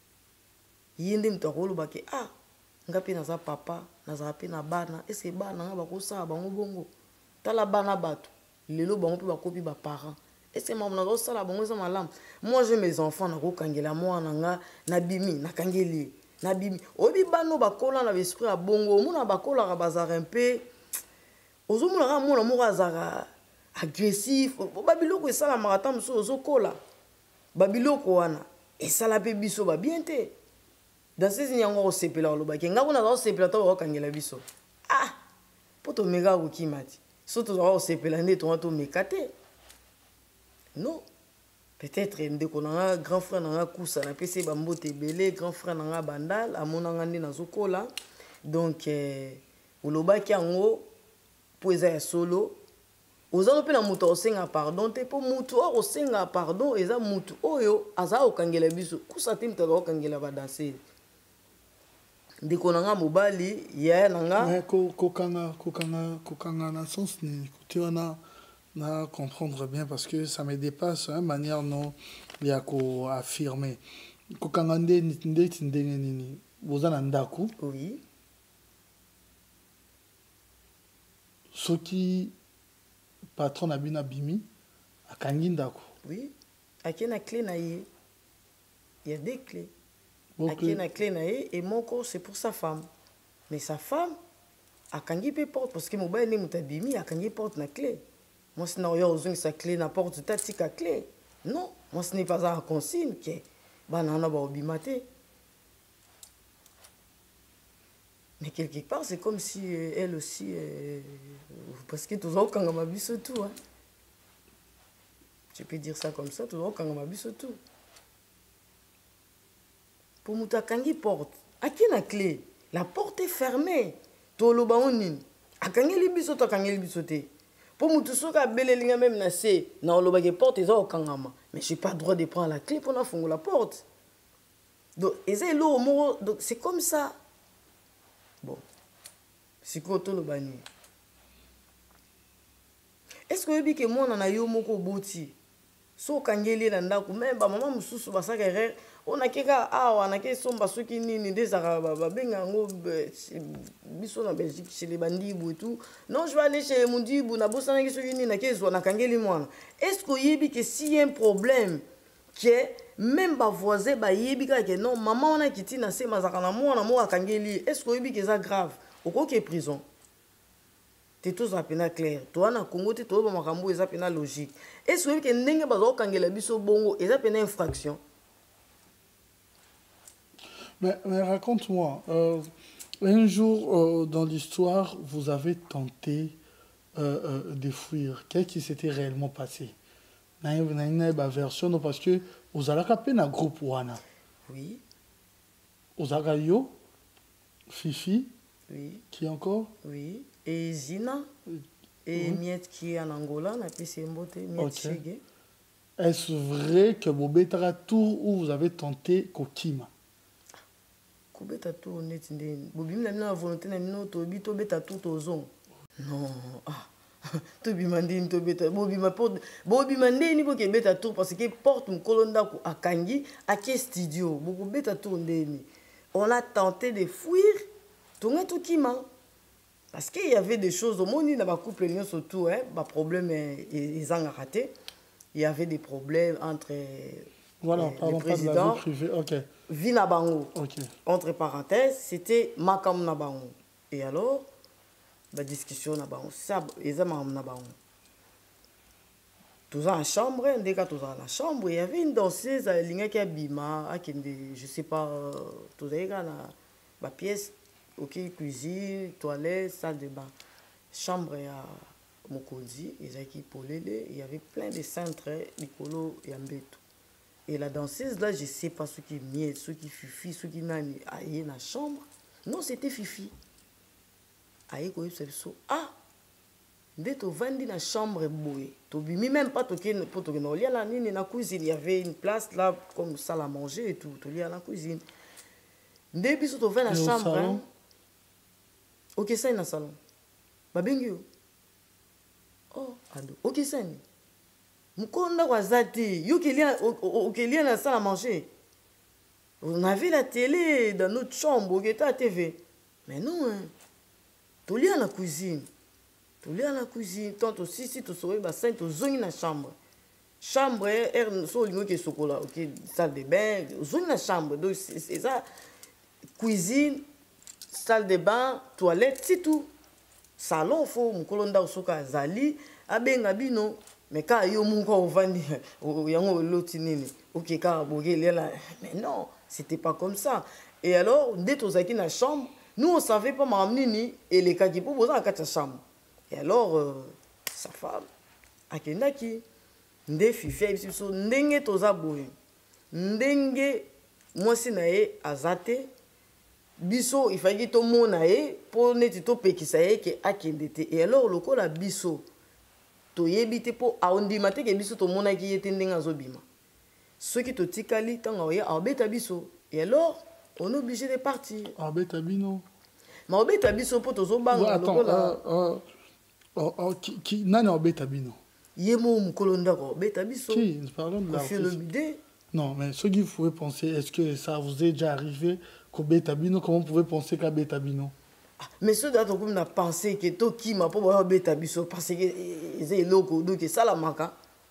Yende mtaro lo bake, ah, ngapi naza papa. Nazapi na bana est-ce que bana nga bakosa bango bongo tala bana bato lelo bango pe bakopi ba parents est-ce que maman nazo sala bango za malam. Moi j'ai mes enfants na ko kangela moi nga na bimi na kangeli na bimi obi bano bakola na esprit ya bongo mona bakola ka bazar un peu ozo mona ka mona mo azara agressif babiloko esala maratam so ozo kola babiloko wana esala pe biso ba bien te. Dans ces ignorants au sepela au lobaki, nga kuna au sepela to au kangela biso. Ah, poto mega au kimati. Surtout au sepela ne to mekate. Non. Peut-être ndeko na grand frère na kusa na pese bambote belé, grand frère na bandal, amona ngandi na zokola. Donc au lobaki ango poeza ya solo. Ozalo pe na muto osenga pardon te po muto o osenga pardon eza muto oyo aza o kangela biso. Kusa te mto o kangela ba danser. Ndikonanga mobali ya nanga kokanga na sens ni tu na comprendre bien parce que ça me dépasse hein manière non il y a ko affirmer kokanga ndeti ndenge nini bozana ndaku oui soki patron abina bimi akangi ndaku oui akena clé na ye il y a des clés. Okay. A clé nae et mon corps c'est pour sa femme. Mais sa femme a kangi pe porte parce que mon bain ne mutabimi a kangi porte na clé. Moi c'est n'a besoin sa clé na porte tatique à clé. Non, moi ce n'est pas un consigne que banana ba obimate. Mais quelque part c'est comme si elle aussi parce que toujours quand ma biso tout hein. Je peux dire ça comme ça, toujours quand ma biso tout. Pour mouta kangi porte, à qui la clé? La porte est fermée. Tolo baonin. A kangi li biso to kangi li bisoté. Pour mouta soka belle linga même na se na oloba ke porte eza o kangama. Mais j'ai pas le droit de prendre la clé pour na fongo la porte. Donc eza lo mo donc c'est comme ça. Bon. C'est quoi tolo bani? Est-ce que yebi ke moi na yo moko boti? So kangeli na ndako même ba maman mususu basaka erreur. On a keka awa na ke somba soki nini ndezaka babenga ngo biso na Belgique chez les bandibu et tout. Non, je vais aller chez les mundibu na bosana ki soki nini na ke zo na kangeli mwana. Est-ce que yebi que si y a un problème que même ba voisin ba yebi ka ke non maman on a kiti na se mazaka na mo akangeli est-ce que yebi que ça grave oko ke prison te tous apena clair toi na Congo te to ba makambo eza pena logique est-ce que ndenge ba zo kangela biso bongo eza pena infraction. Mais raconte-moi, un jour dans l'histoire, vous avez tenté de fuir. Qu'est-ce qui s'était réellement passé? Vous avez une version parce que vous avez capé un groupe Wana. Oui. Vous avez yo, Fifi. Oui. Qui encore? Oui. Et Zina. Et Miette qui est en Angola, na Pissembote, Miette Chege. Est-ce vrai que vous avez un tour où vous avez tenté Kokima? Kobeta tour net ndeni bobimi na mina volonté na mino tobi to beta tour tozon non tobima ndeni to beta bobima ndeni boke beta tour parce que porte mukolo ndako akangi ake studio boko beta tour ndeni on a tenté de fuir tonga to kima parce qu'il y avait des choses au monde na ba couple nyonso surtout ba problème ils ont raté il y avait des problèmes entre voilà, le président Vina Bango. Entre parenthèses, c'était Makam Nabango. Et alors, la discussion Nabango. Ça, ils ont Nabango. Tous en chambre, dès que tous en la chambre, il y avait une danseuse qui a bima, je sais pas, tous les gars, la pièce, ok, cuisine, toilette, salle de bain, chambre à Mokondi, ils ont qui polélé, il y avait plein de centres, Nicolo et Ambeto. Et la danseuse là, je ne sais pas ce qui est miel, ce qui est Fifi, ce qui est nani, aïe dans la chambre. Non, c'était Fifi. Aïe, quoi, c'est ça. Ah, dès que tu vas dans la chambre, tu ne même pas pour la cuisine. Il y avait une place là, comme ça, à manger et tout. Tu lis à la cuisine. Dès que tu vas dans la chambre, ok, ça est dans le salon. Babengio. Oh, ado. Ok, ça est. Mukonda wazati, yokelia na salle à manger. On avait la télé dans notre chambre, qui était à TV. Mais non, hein. Tu lis à la cuisine. Tu lis à la cuisine. Tant aussi, si tu saurais, bassin, tu zoni na chambre. Chambre, so lingo qui sokola, ok, salle de bain, zoni na chambre. Donc c'est ça. Cuisine, salle de bain, toilette, c'est tout. Salon, faut mukolonda usoka zali, abenga bino. Mais quand il y a un vandi, il y a un l'autre nini, ok, car mais non, c'était pas comme ça. Et alors, dès que dans la chambre, nous on savait pas m'amener et les cas qui pour poser dans la chambre. Et alors, sa femme, à Kendaki, ndé fifi, ndenge toza boye, ndenge moi si nae azate, biso il fallait que tout le monde nae pour neti to pekisaye ke akendete. Et alors le ko la biso to yebite po aondimate ke biso to mona ki yete ndenga zobima ceux qui to tikali tanga oya abeta biso et alors on est obligé de partir abeta bino ma obeta biso po to zobanga lokola qui nani abeta bino yemo mukolonda ko beta biso qui parlons de l'artiste non mais ce qu'il faut penser est-ce que ça vous est déjà arrivé qu'obeta bino comment vous pouvez penser qu'abeta bino. Mais ceux d'autres comme n'a pensé que tout qui m'a pas voir bêta biso parce que c'est loco donc ça la manque.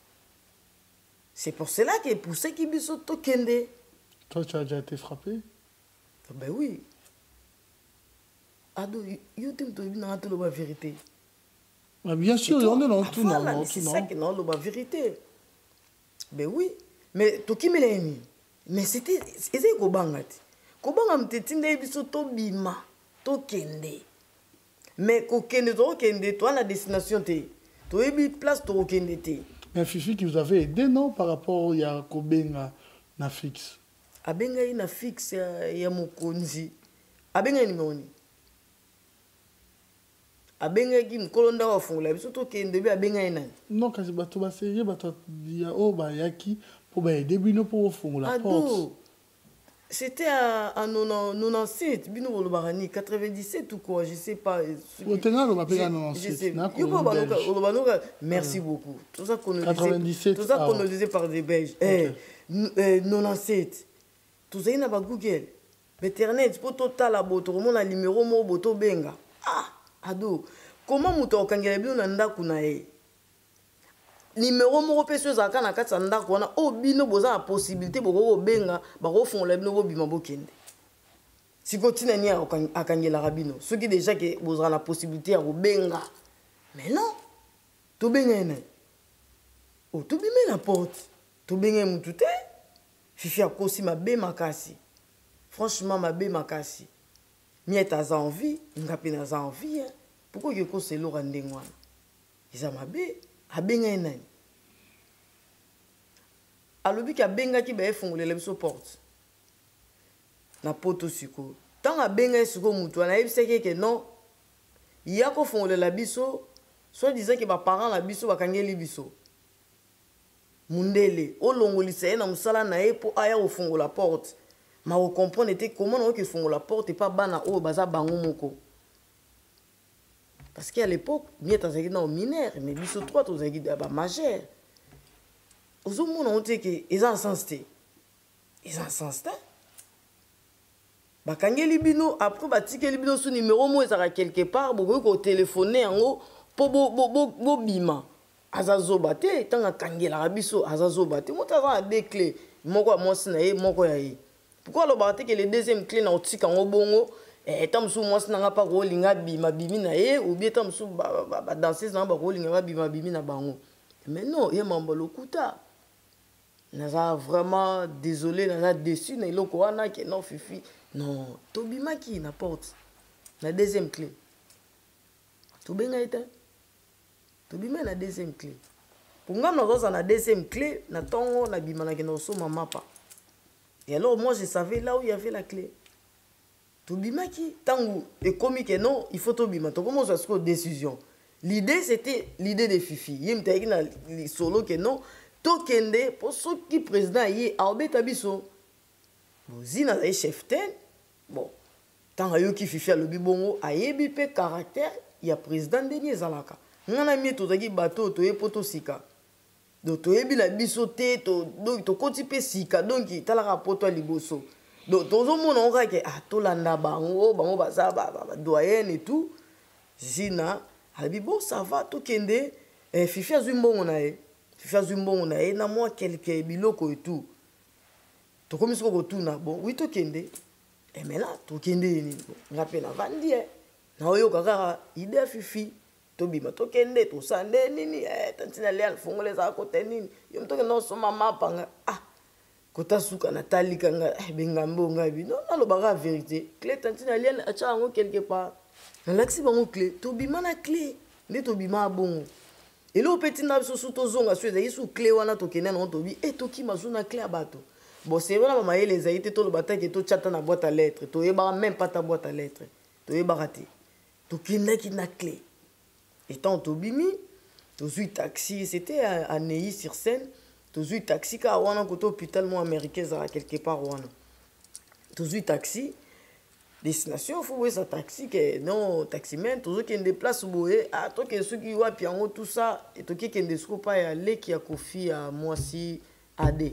C'est pour cela que pour ceux qui biso to kende. Toi tu as déjà été frappé? Ben oui. Ado you think to be dans tout la vérité. Mais bien sûr, on est dans tout non. C'est ça que non la vérité. Ben oui. Mais to qui me l'a mis. Mais c'était c'est ko bangati. Ko bangam tetinde biso to bima. Tokende. Mais kokende to kende toi la destination te. To ebi place to kende te. Mais Fifi qui vous avait aidé non par rapport à Kobenga na fixe. Abenga ina fixe ya mokonzi. Abenga ni ngoni. Abenga ki mkolonda wa fungula biso to kende bi abenga ina. Non kasi bato ba sérieux bato ya o ba yaki pour ba aider bino pour fungula porte. C'était en 97, bino barani 97 ou quoi, je sais pas. Merci beaucoup. Tout ça qu'on nous disait par des Belges. 97. Tout ça il n'a pas Google. Internet pour total aboto, mon numéro mo boto benga. Ah, ado. Comment muto kangela bino na ndaku na e. numéro moko pe so ezalaka na kati ya ndako wana oyo bino boza na possibilité bokokobenga bakofongola bino bobima bokende sikoyo ntina nini akangelaka bino soki déjà ke bozala na possibilité ya kobenga mais non tobenga ye nani o tobime na porte tobenga ye mutu te Fifi akosi mabe makasi franchement mabe makasi miette aza envie nga mpe naza envie pourquoi okekosa eloko ya ndenge wana eza mabe abenga ye nani alobi ke abengaki bayefungolela biso porte na poto sikoyo ntango abenga ye sikoyo mutu wana ayebisaki ke non ya kofungolela biso soi-disant ke baparent na biso bakangeli biso mundele olongolisa ye na mosala na ye mpo aya kofungola porte ma okomprendre te comment na okefungola porte epa bana oyo baza bango moko parce qu'à l'époque miette azalaki na mineur mais biso trois tozalaki bamajeur ozomona o te ke eza en sens te bakangeli bino après batikeli bino so numéro mo ezalaka quelque part bokoki kotelefone yango mpo bobima aza zoba te ntango akangelaka biso aza zoba te moto aza na deux clés moko ya mwasi na ye moko ya ye pourquoi alobaka te ke le deuxième clé na otika yango bongo ta mosusu mwasi nanga mpa kolinga bima bimi na ye obie ta mosusu badanseuse nanga bakolinga babima bimi na bango mais non ye mambo lokuta naza vraiment désolé naza déçu na eloko wana ke non Fifi non tobimaki na porte na deuxième clé tobenga ye te tobima na deuxième clé pour nga nazoza na deuxième clé na ntongo nabimanaki na osoma mapa et alors moi je savais là où il y avait la clé tobimaki ntango ekomi ke non il faut tobima tokomozwa sikoyo décision l'idée c'était l'idée de Fifi ye mutayaki na lisolo ke non tokende mpo soki président ye aobeta biso bozina azali chef ten bon ntango ayoki Fifi alobi bongo ayebi mpe caractère ya président ndenge ezalaka nga na mie tozalaki bato toye mpo tosika donc toyebi na biso te tokoti mpe sika donc talaka poto ya liboso donc tozomona ngo kaka tolanda bango baza badoyenne et tout zina alobi bon ça va tokende Fifi azwi mbongo na ye na mwa quelque biloko et tout tokomi soko kotuna bon wi tokende maintenant tokende ye nini nga mpe navandi naoyoka kaka ide ya Fifi tobima tokende tosande nini tantina le alfongola ezala kote nini yo mtokende osoma mapa nga kota suka natalika nga bengambe onga bino nalobaka vérité clé tantina le atia yango quelque part nalakisi bango clé tobima na clé nde tobima bongo eloko mpe ntina biso su tozonga so ezalaki su clé wana tokende nango tobi tokima su na clé ya bato bon c'est wana bamayele ezali te toloba take totyata na boîte à lettres toyebaka même pas ta boîte à lettres toyebaka te tokendaki na clé etant tobimi tozwi taxi c'était à Neuilly-sur-Seine tozwi taxi kaka wana kote hôpital mo américain ezala quelque part wana tozwi taxi destination faut boyesa taxi ke non taximan tozokende place boye tokende soki wapi yango tout ça tokikende siko pa ya leki ya kofi ya mwasi ade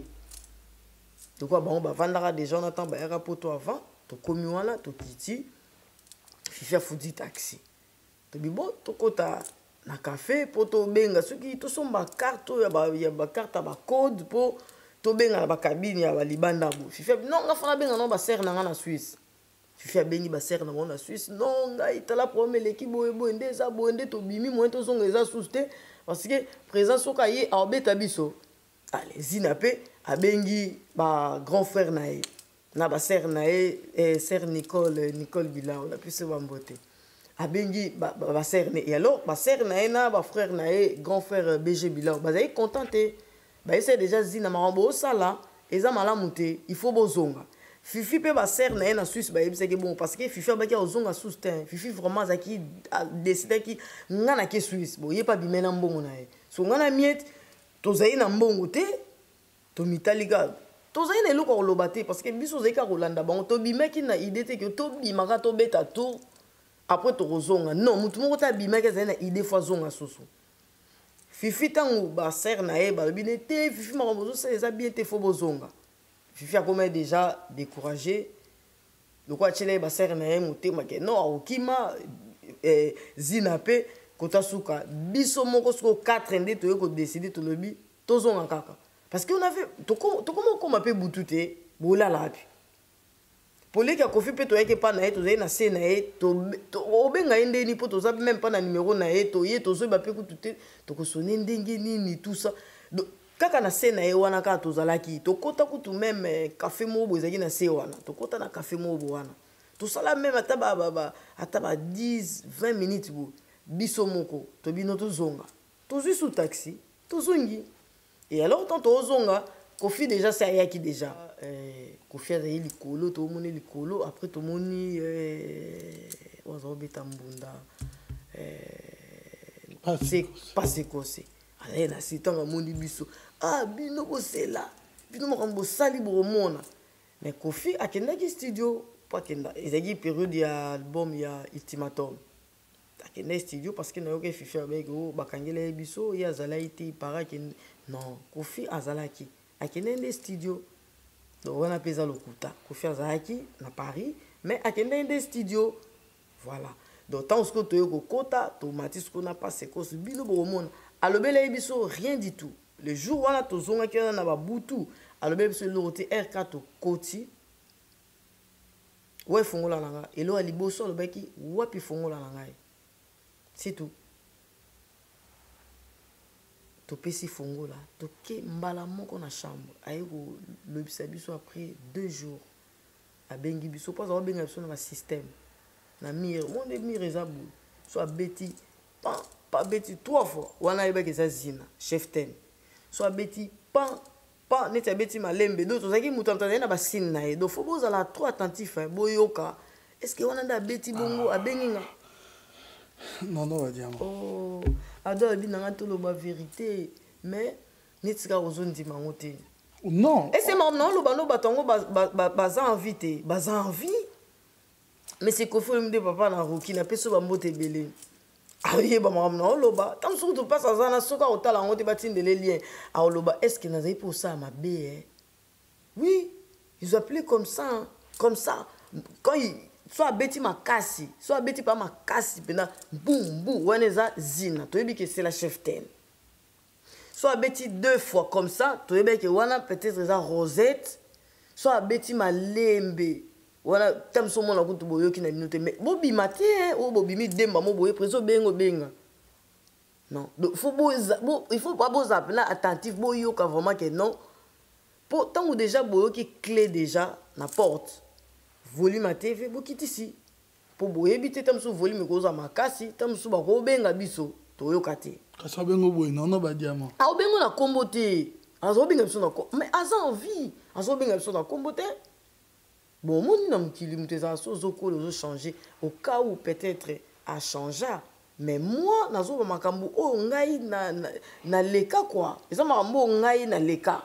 tokwa bango bavandaka déjà on attend bayaka poto avant tokomi wana tokiti Fifi afundi taxi tobi bon tokota na café po tobenga soki tosomba carte ya bakarte ya bacode po tobenga na bakabine ya balibanda bo Fifi non nga fana benga no basere na nga na Suisse Fifi abengi basere na ngo na Suisse non nga itala problème eleki boye nde eza boye nde tobimi moyen tozonga eza susu te parce que président soka ye aobeta biso zina mpe abengi grand frère na ye na basere na ye sere Nicole Bilao na pise bambote abengi basere na ye et alors basere na ye na bafrère na ye grand frère BG Bilao bazali content te baesa déjà zina makambo osala eza malamu te il faut bozonga Fifi mpe basere na ye na Suisse bayebisaki bon parce que Fifi abaki ozonga susu te Fifi vraiment azalaki decidaki nga nake Suisse bon ye pa bime na mbongo na ye so nga na miette tozali na mbongo te tomitali kaka tozali na eloko koloba te parce que biso ozali kaka kolanda bango tobimaki na idée te ke tobimaka tobeta tour après tokozonga non mutu moko te abimaki azali na idée fo azonga susu Fifi ntango basere na ye balobi ne te Fifi makambo ozosala eza bien te fo bozonga Fifi akomi déjà découragé lokwa atiela ye basere na ye motema ke non akokima zina mpe kota suka biso moko soko 4 nde toye ko décider to lobi tozonga kaka parce que on avait to comment pe butute bola lapi poleki akofi pe toyeke pa na ye tozali na se na ye obenga ye ndeni mpo toza même pas na numéro na ye toye tozoyeba pe kutu te tokosone ndenge nini tout ça kaka na se na ye wana kaka tozalaki tokota kutu même café mobo ezalaki na se wana tokota na café mobo wana tosala même ata ba 10 20 minutes bo biso moko tobino tozonga tozwi sous taxi tozongi et alors tant tozonga Kofi déjà ça ayaki déjà Kofi azali likolo to moni likolo après to moni ozo beta mbunda c'est passé kose allez na sitanga moni biso ah bino bosela bino makambo sali boromona mais Kofi akendaki studio pas kenda ezaki période ya album ya Ultimatum akenda studio parce que na yoke fifi avec bakangela biso ya zalaiti para que non Kofi azalaki akende nde studio donc on a pesa lokuta Kofi azalaki na Paris mais akende nde studio voilà donc tant que to yoko kota to matis ko na pas sekos bino boromona alobela biso rien du tout le jour wana to zonga ki na ba butu alobela biso lorote R4 to koti ouais fongola nanga elo aliboso alobaki wapi fongola nanga c'est tout topesi fongola toke mbala moko na chambre ayeko lobisa biso après 2 jours abengi biso pas abenga biso na système na mire monde mire ezabu so abeti pas beti 3 fois wana yebaki za zina chef ten so abeti pas neti abeti malembe do tozaki mutu amtana na basine na ye do faut bozala trop attentif boyoka est-ce que wana nda abeti bongo abenginga non va dire oh ado bi na to loba vérité mais neti ka ozondi mangote non et c'est maman non loba no batongo baza invité baza envie mais c'est qu'il faut me dire papa na roki na peso ba mbote belé aye ba maman non loba tant surtout pas ça na soka otala ngote batinde les liens a loba est-ce que nazai pour ça ma bé oui ils appelaient comme ça quand il soit beti makasi soit beti pas makasi pena boum boum waneza zina toyebi que c'est la chef ten soit beti 2 fois comme ça toyebi que wana peut-être ça rosette soit beti malembe wana tamso mona kutu boyoki na minute mais bobi matin o bobi mi demba mo boye preso benga non donc il faut pas boza là attentif boyoka vraiment que non pour tant ou déjà boyoki clé déjà na porte volume à TV bokiti ici pour boye bité tamso volume koza makasi tamso ba ko benga biso toyoka te kasa bengo boye non ba diamant a bengo na kombo te azo benga biso na mais aza envie azo benga biso na kombo te bon moni na mukili muteza so zoko zo changer au cas où peut-être a changer mais moi nazo ba makambo o ngai na leka quoi eza makambo ngai na leka.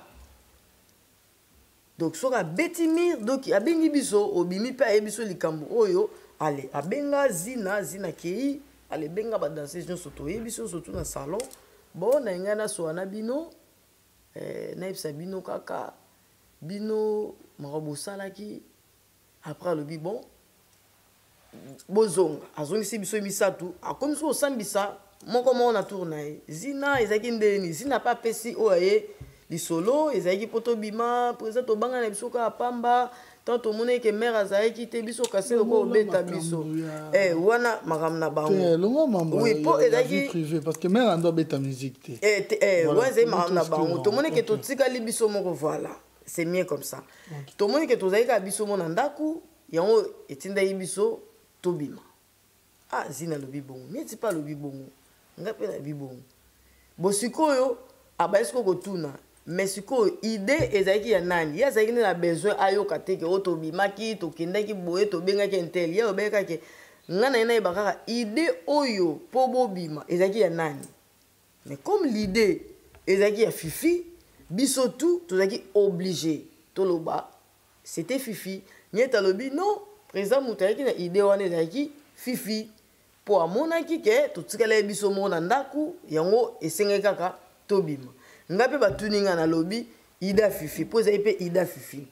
Donc soka betimir donc abengi biso obimi pa ebiso likambo oyo allez abenga zina kei allez benga ba danseuse nyo soto ebiso soto na salon bon na ngana so na bino na ebisa bino kaka bino marobo salaki après le bi bon bozonga azongisi biso misatu akomi so sambisa moko mo na tourner zina ezaki ndeni zina pa pesi oye lisolo ezaki poto bima présent obanga na biso ka pamba tant to mone ke mère azaki te biso kaselo ko beta biso wana makam na bango oui po ezaki privé parce que mère ando beta musique te ouais c'est makam na bango to mone ke to tika li biso moko voilà c'est mieux comme ça to mone ke to zaki ka biso mona ndaku yango etinda biso to bima ah zina lo bibongo neti pas lo bibongo ngape na bibongo bosikoyo abaesko ko tuna mais siko idée ezaki ya nani ya zaki na besoin ayoka te ke otobimaki tokendaki boye tobengaki intel ya obeka ke ngana ina ibakaka idée oyo po bobima ezaki ya nani mais comme l'idée ezaki ya Fifi biso tout tozaki obligé toloba c'était Fifi nyeta lobi non présent mutaki na idée wana ezaki Fifi po amonaki ke totikala biso mona ndaku yango esengeka kaka tobima ngape batuninga na lobby ida Fifi pose épée ida Fifi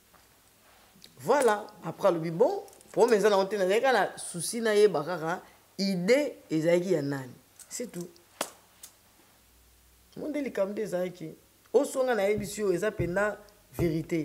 voilà après lobby bon pour mes ana ontena na souci na ye bakaka idée ezalaki ya nani, c'est tout. Monde likambo ezalaki osonga na yebiso eza penda vérité.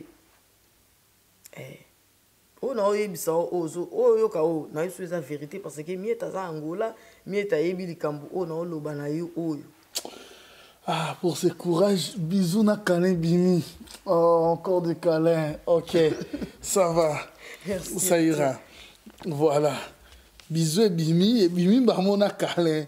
O na oyebisa ozo oyoka o na yesu eza vérité parce que mieta za Angola mieta yebi likambo o na oloba na yo oyo. Ah, pour ce courage, bisous na câlin bimi. Oh, encore des câlins. Ok, ça va. Merci. Ça ira. Voilà. Bisous et bimi barmon na câlin.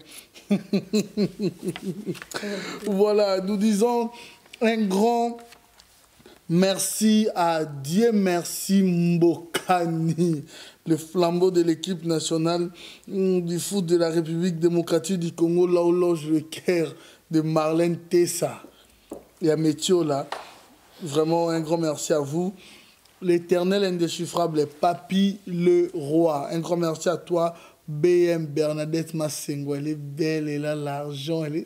Voilà, nous disons un grand merci à Dieu, merci Mbokani, le flambeau de l'équipe nationale du foot de la République démocratique du Congo, là où loge le cœur de Marlène Tessa et à Métio là. Vraiment un grand merci à vous. L'éternel indéchiffrable Papi le roi. Un grand merci à toi, BM Bernadette Massengo. Elle est belle, elle a l'argent, elle est...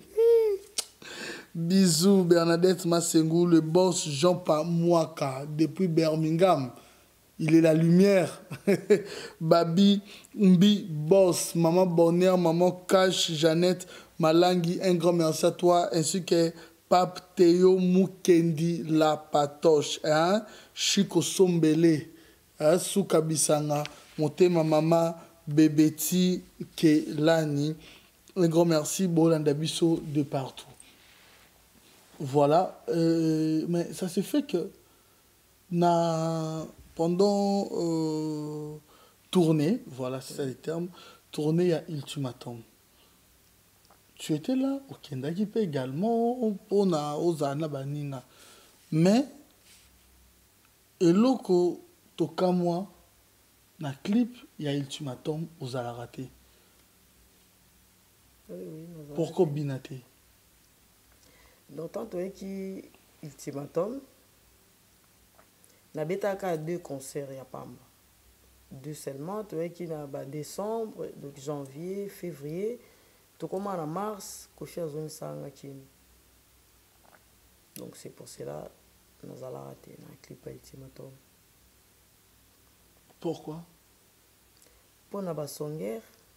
Bisous Bernadette Massengo, le boss Jean Pamouaka depuis Birmingham. Il est la lumière. Babi Mbi Boss, Maman Bonheur, Maman Cash, Jeannette Malangi, un grand merci à toi, ainsi que Pape Théo Mukendi La Patoche, hein? Chico Sombele, hein? Souka Bisanga, Montema Mama Bebeti Kelani. Un grand merci, Bolanda Bisso de partout. Voilà, mais ça se fait que pendant tournée, voilà, c'est ça les termes, tournée à Ultimatum. Tu étais là, au Kendakipe également, Ozana Banina. Mais, eloko tokamwa, na clip, il y a Ultimatum, Ozala raté. Oui, pourquoi binaté? Donc, tant que Ultimatum, na betaka 2 concerts ya pamba. 2 seulement, tu vois qui na décembre, donc janvier, février, tout comme en mars, Kofi a zone sanga kini. Donc c'est pour cela nous allons rater un clip à Ultimatum. Pourquoi? Pour na basonger,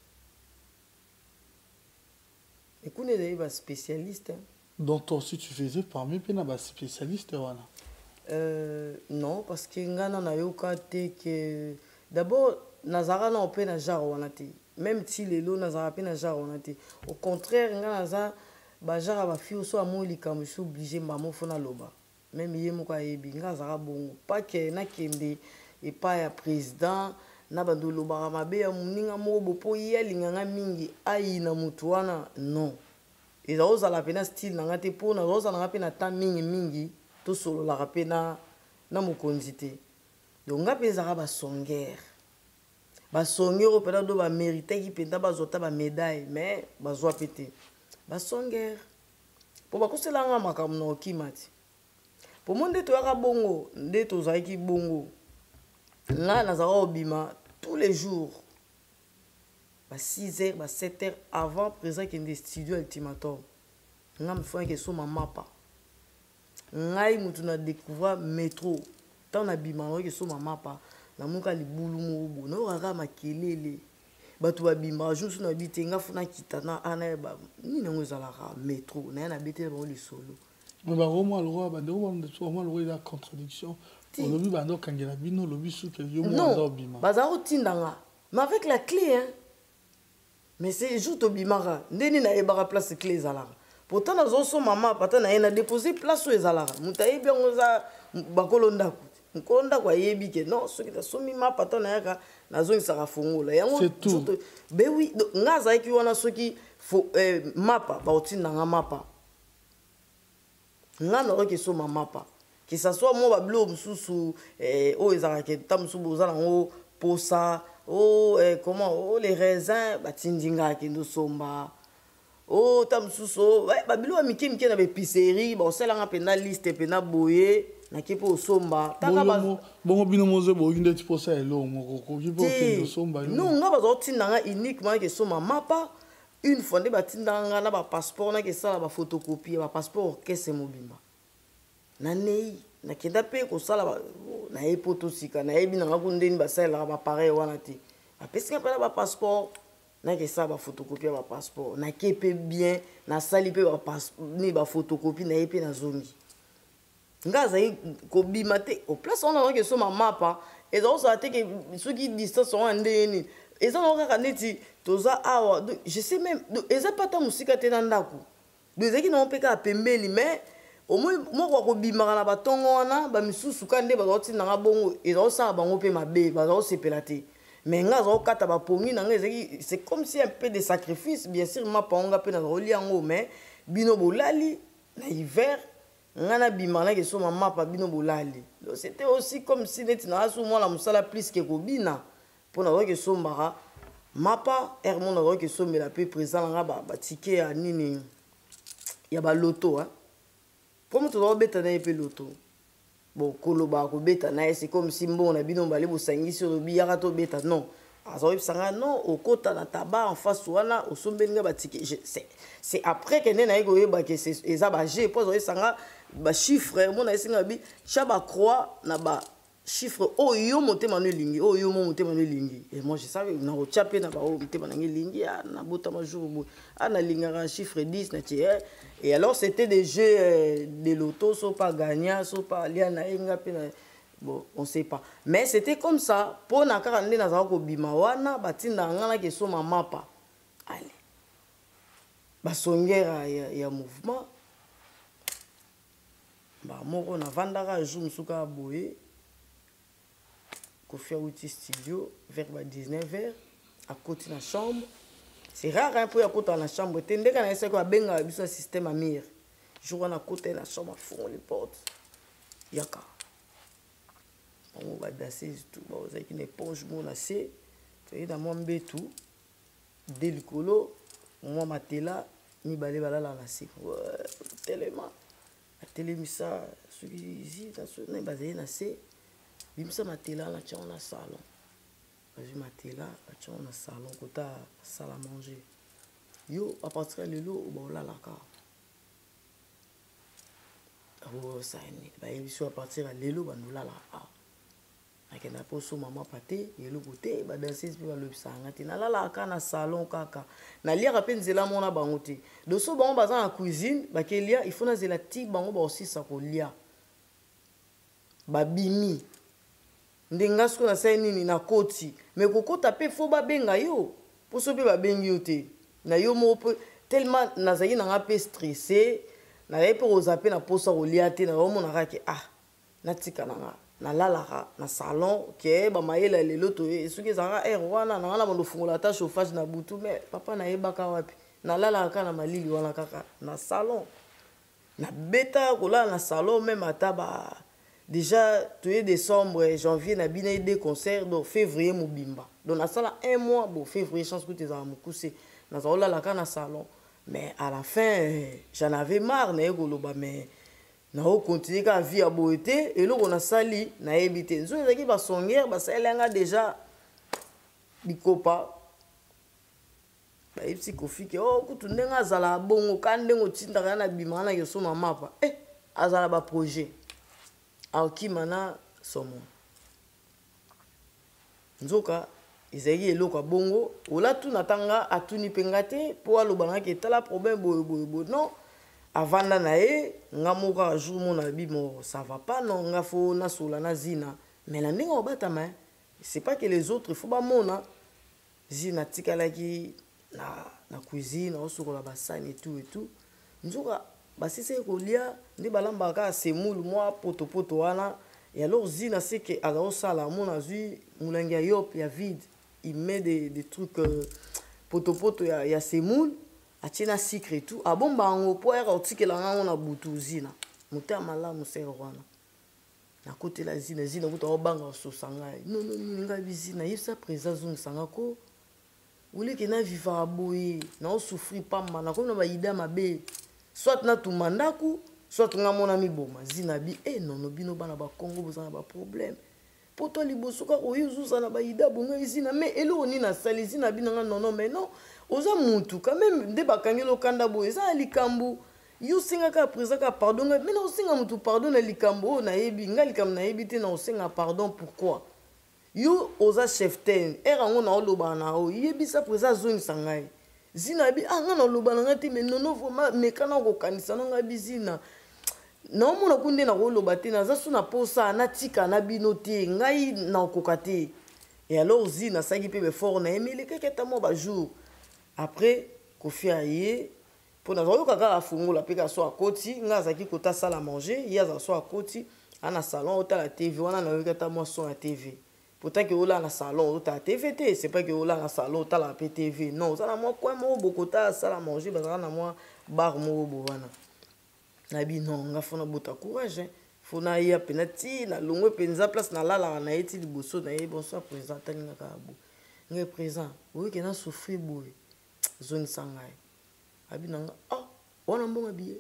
et qu'on est des spécialistes. Donc toi aussi tu faisais parmi les spécialistes, voilà. Non, parce que ngana na yoka te que d'abord nazara na open na jar wanati. Même si les lots nazara pe na jar wanati. Au contraire ngana za ba jar ba fi so amoli kam je suis obligé mamo fona loba. Même yé moko yebi ngazara bongo pas que na kende et pas ya président na bando loba mabe ya muninga mo bopo yelinga nga mingi ai na mutu wana non. Et ça oza la pena style na ngate po na oza na pena ta mingi tout solo la rapena na mokonzi te. Donc nga pezaka ba songer au pena do ba mériter ki penda ba zota ba médaille mais ba zwa pété ba songer pour ba kosela nga makamno na okimati pour monde to yaka bongo nde to zaki bongo nga nazaka obima tous les jours ba 6h ba 7h avant présent que des studios Ultimatum nga me fait que so mapa ngai mutu na découvrir métro tant na bimano ke so mapa na muka libulu mobo no raka makelele batu ba bimba jour na bitenga funa kitana ana ba ni na ngozala métro na bité ba li solo mais ba romo le roi ba de romo le roi la contradiction on lobi ba ndo kangela bino lobi su ke yo mo ndo bima ba za otindanga mais avec la clé hein mais c'est juste au bimara ndeni na ebara place clé zala. Pourtant, nous avons maman, on a déposé place où ils allaient. Nous avons bien bakolonda. Bakolonda quoi yebi que non, ceux qui sont mis ma patron na zone sera fongola. C'est tout. Ben oui, ngaza qui wana ceux qui faut mapa, ba oti na mapa. Ngana ro qui sont mapa. Que ça soit moi ba blo mususu o ezara ke tamsu bozala ngo posa, comment les raisins ba tindinga ki ndo somba. Oh, tamsuso, babilo amiki miki na épicerie, bon c'est là on pena liste pena boye, na kipo somba. Bon bino moze bo inde tipo ça elo moko ki po ke somba. Non, nga bazo tinanga uniquement que soma mapa une fois de batindanga na ba passeport na ke sala ba photocopie ba passeport kese mobimba. Na nei na kenda pe ko sala ba na epoto sika na ebi na ngakundeni ba sala ba pareil wana ti. Apesi ka pela ba passeport nake ça ba photocopie ba passeport nake pe bien na sali pe ba passeport ni ba photocopie na yepe na zongi ngaza ko bimate au place on a que so ma mapa et donc ça te que ceux qui distance sont ndeni et ça on ka neti toza awa je sais même et ça pas ta musika te ndako deux qui n'ont pas qu'à pembeli mais au moins moi ko bimaka na batongo wana ba misusu kande ba zoti na bongo et donc ça bango pe mabe ba zo sepelate. Mais c'est comme si un peu de sacrifice, bien sûr, ma panga pe na roli ango mais bino bolali na hiver ngana bimana ke so mama pa bino bolali. C'était aussi comme si net na so moi la musala plus que kobina pour na ke so mara mapa hermon na ke so me la pe présent nga ba ticket à nini ya ba loto hein. Comme tu dois beta na pe loto. Bon, koloba ko beta na c'est comme si bon na bino balé bo sangi sur le billard to beta non. Azoib sanga non au kota na tabac en face wana au sombenga batiki c'est après que nena ego yeba que c'est eza ba G pose oyo sanga ba chiffre mon na singa bi chaba croix na ba chiffre oyo motema no lingi oyo motema no lingi et moi je savais na o chapé na ba o motema na lingi na bota ma jour bo ana lingara chiffre 10 na tie et alors c'était des jeux de loto so pas gagnant so pas liana inga pe na bon on sait pas mais c'était comme ça pour na kaka ndena za ko bima wana batinda ngana ke so mama pa allez ba songera ya mouvement ba moko na vandara jour musuka boye ko faire outil studio vers 19h à côté na chambre c'est rare hein, pour ya côté na chambre tende kana essayer ko benga biso système amir jour na côté na chambre fond les portes yaka on va danser tout bon ça qui n'est pas mon assez tu dans mon betu delikolo moi matela ni balé balala la c'est tellement télémisa ce qui ici dans ce n'est basé na c'est bimsa matela la tcha on a salon vas-y matela la tcha on a salon kota salle à manger yo à partir de l'eau bon là la ka oh ça ni ba biso à partir de l'eau ba nous là la akena poso mama pate yelo côté ba danseuse pe ba lobisanga te na la ka na salon kaka na lia rapé nzela mona bango te do so bango baza na cuisine ba kelia il faut na zela ti bango ba aussi sa ko lia ba bimi ndenga sko na sai nini na koti mais kokota pe fo ba benga yo poso pe ba bengi yo te na yo mo tellement nazaki na nga pe stressé na ye pe ozape na poso ko lia te na yo mona ka ke ah natika na nga na lalaka na salon ke ba mayela lelo to e soki zanga wana na ngala bondo fungola ta chauffage na butu mais papa na yebaka wapi na lalaka na malili wana kaka na salon na beta kola na salon même ataba déjà tu es décembre janvier na bina des concerts donc février mobimba donc na sala un mois bon février chance que tu za mukuse na za lalaka na salon mais à la fin j'en avais marre na egoloba mais na o continuer ka vie à beauté et là on a sali na ebité nzo ezaki ba songère ba salenga déjà bikopa ba ipsi kofike oh kutu ndenga zala bongo kandengo tindaka na bimana yo so mama pa azala ba projet auki mana somo nzoka ezaki eloko bongo ola tu natanga atuni pengate po alobanga ke tala problème boy non avanda na e ngamoka jour mon abimo ça va pas non ngafo na sola na zina mais la ndenge obata ma c'est pas que les autres il faut ba mona zina tikalaki na cuisine au sokola basani et tout nzoka basise ko lia ndi balamba ka semoule moi poto wana et alors zina c'est que alors ça la mon azui mulangia yop ya vide il met des trucs poto ya semoule atina sucre et tout abomba ngo poera otikela nga na butu zina muta malamu se rwana na côté la zina kuta obanga so sanga non nga bizina yesa présence zung sanga ko ule ke na vivre boye na souffrir pas mana comme na ba ida mabe soit na tumandaku soit nga mona mi boma zina bi non bino bana ba Congo bozana ba problème poto liboso ka oyuzuza na ba ida bonga zina mais elo ni na sali zina bina nga non mais non oza mutu quand même de bakangelo kanda boye za likambu yo singa ka presa ka pardon mais non singa mutu pardon na likambu na yebi nga likambu na yebi te na osinga pardon pourquoi yo oza chef ten erango na oloba na o yebisa président azongisa ngai zina bi anga na oloba na ngai te mais nono vraiment mekana kokanisa na ngai bizina na omona kunde na koloba te naza so na posa natika na bino te ngai na okoka te et alors zina asalaki mpe befort na ye mais elekaki ata mwa bajour après kofi aye mpo nazalaki kaka afungola mpe kaka so akoti ngai azalaki kota asala manger ye azala so akoti ana salon otala tv wana nayoki ata mwa son ya tv pourtant que ola na salon otala tv te c'est pas que ola na salon otala mpe tv non oza na mwa coin moko bokota asala manger bazalaka na mwa bar moko bo wana nabi non nga fona bota courage fona ya pena ti na longwe penza place na lala na eti liboso na ye bonsoir président talingaka abo ngai président oyo ke na souffrir boy zone sangai abi nanga ah wana mbonga biye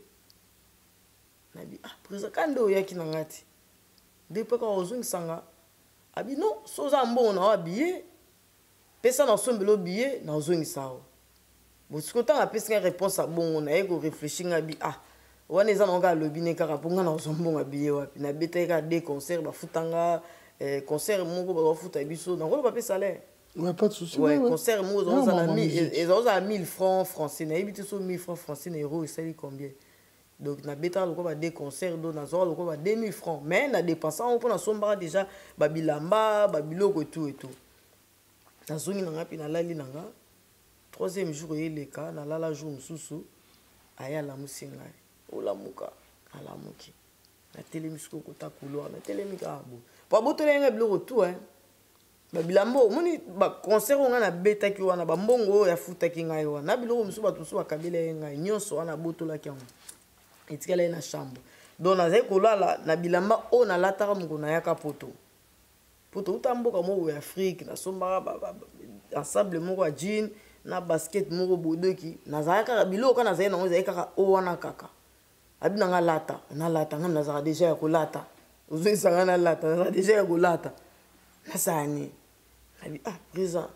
nabi ah président kande oyaki na ngati depuis ka ozongi sanga abi non soza mbongo na wa biye pesa na sombelo biye na ozongi sawo bosiko tanga pesa nga réponse a bongo na ye ko réfléchir ngabi ah wana eza nanga alobi ne kaka mpo nga na ozombonga biye wapi na beta ka des concerts bafutanga concert moko bafuta biso na koloba pe salaire. Ouais, pas de souci. Ouais, concert moko ezala 1000 francs français na yebite so 1000 francs français na euro esali combien. Donc na beta loko ba des concerts do na zo loko ba 2000 francs mais na dépensant on na sombara déjà babilamba babiloko et tout na zongi na ngapi na lali nanga troisième jour yeleka na lala jour mususu aya la musinga olamuka alamuki na telemisko kota couloir na telemika abo pa botolenga biloko tout babilambo moni ba concert nga na beta ki wana ba mbongo ya futa ki ngai wana na biloko musu batu so bakabila ngai nyonso wana botola ki yango etikala na chambre donc na zai kolala na bilamba o na lataka mungu na yaka poto utamboka moko ya Afrique na sombara ensemble moko ya jean na basket moko bodoki na zaka biloko na zai na ngo zai kaka o wana kaka abi na lata na lata ngam na zaka déjà ya kolata ozo sanga na lata na déjà ya kolata na sani abi ah présent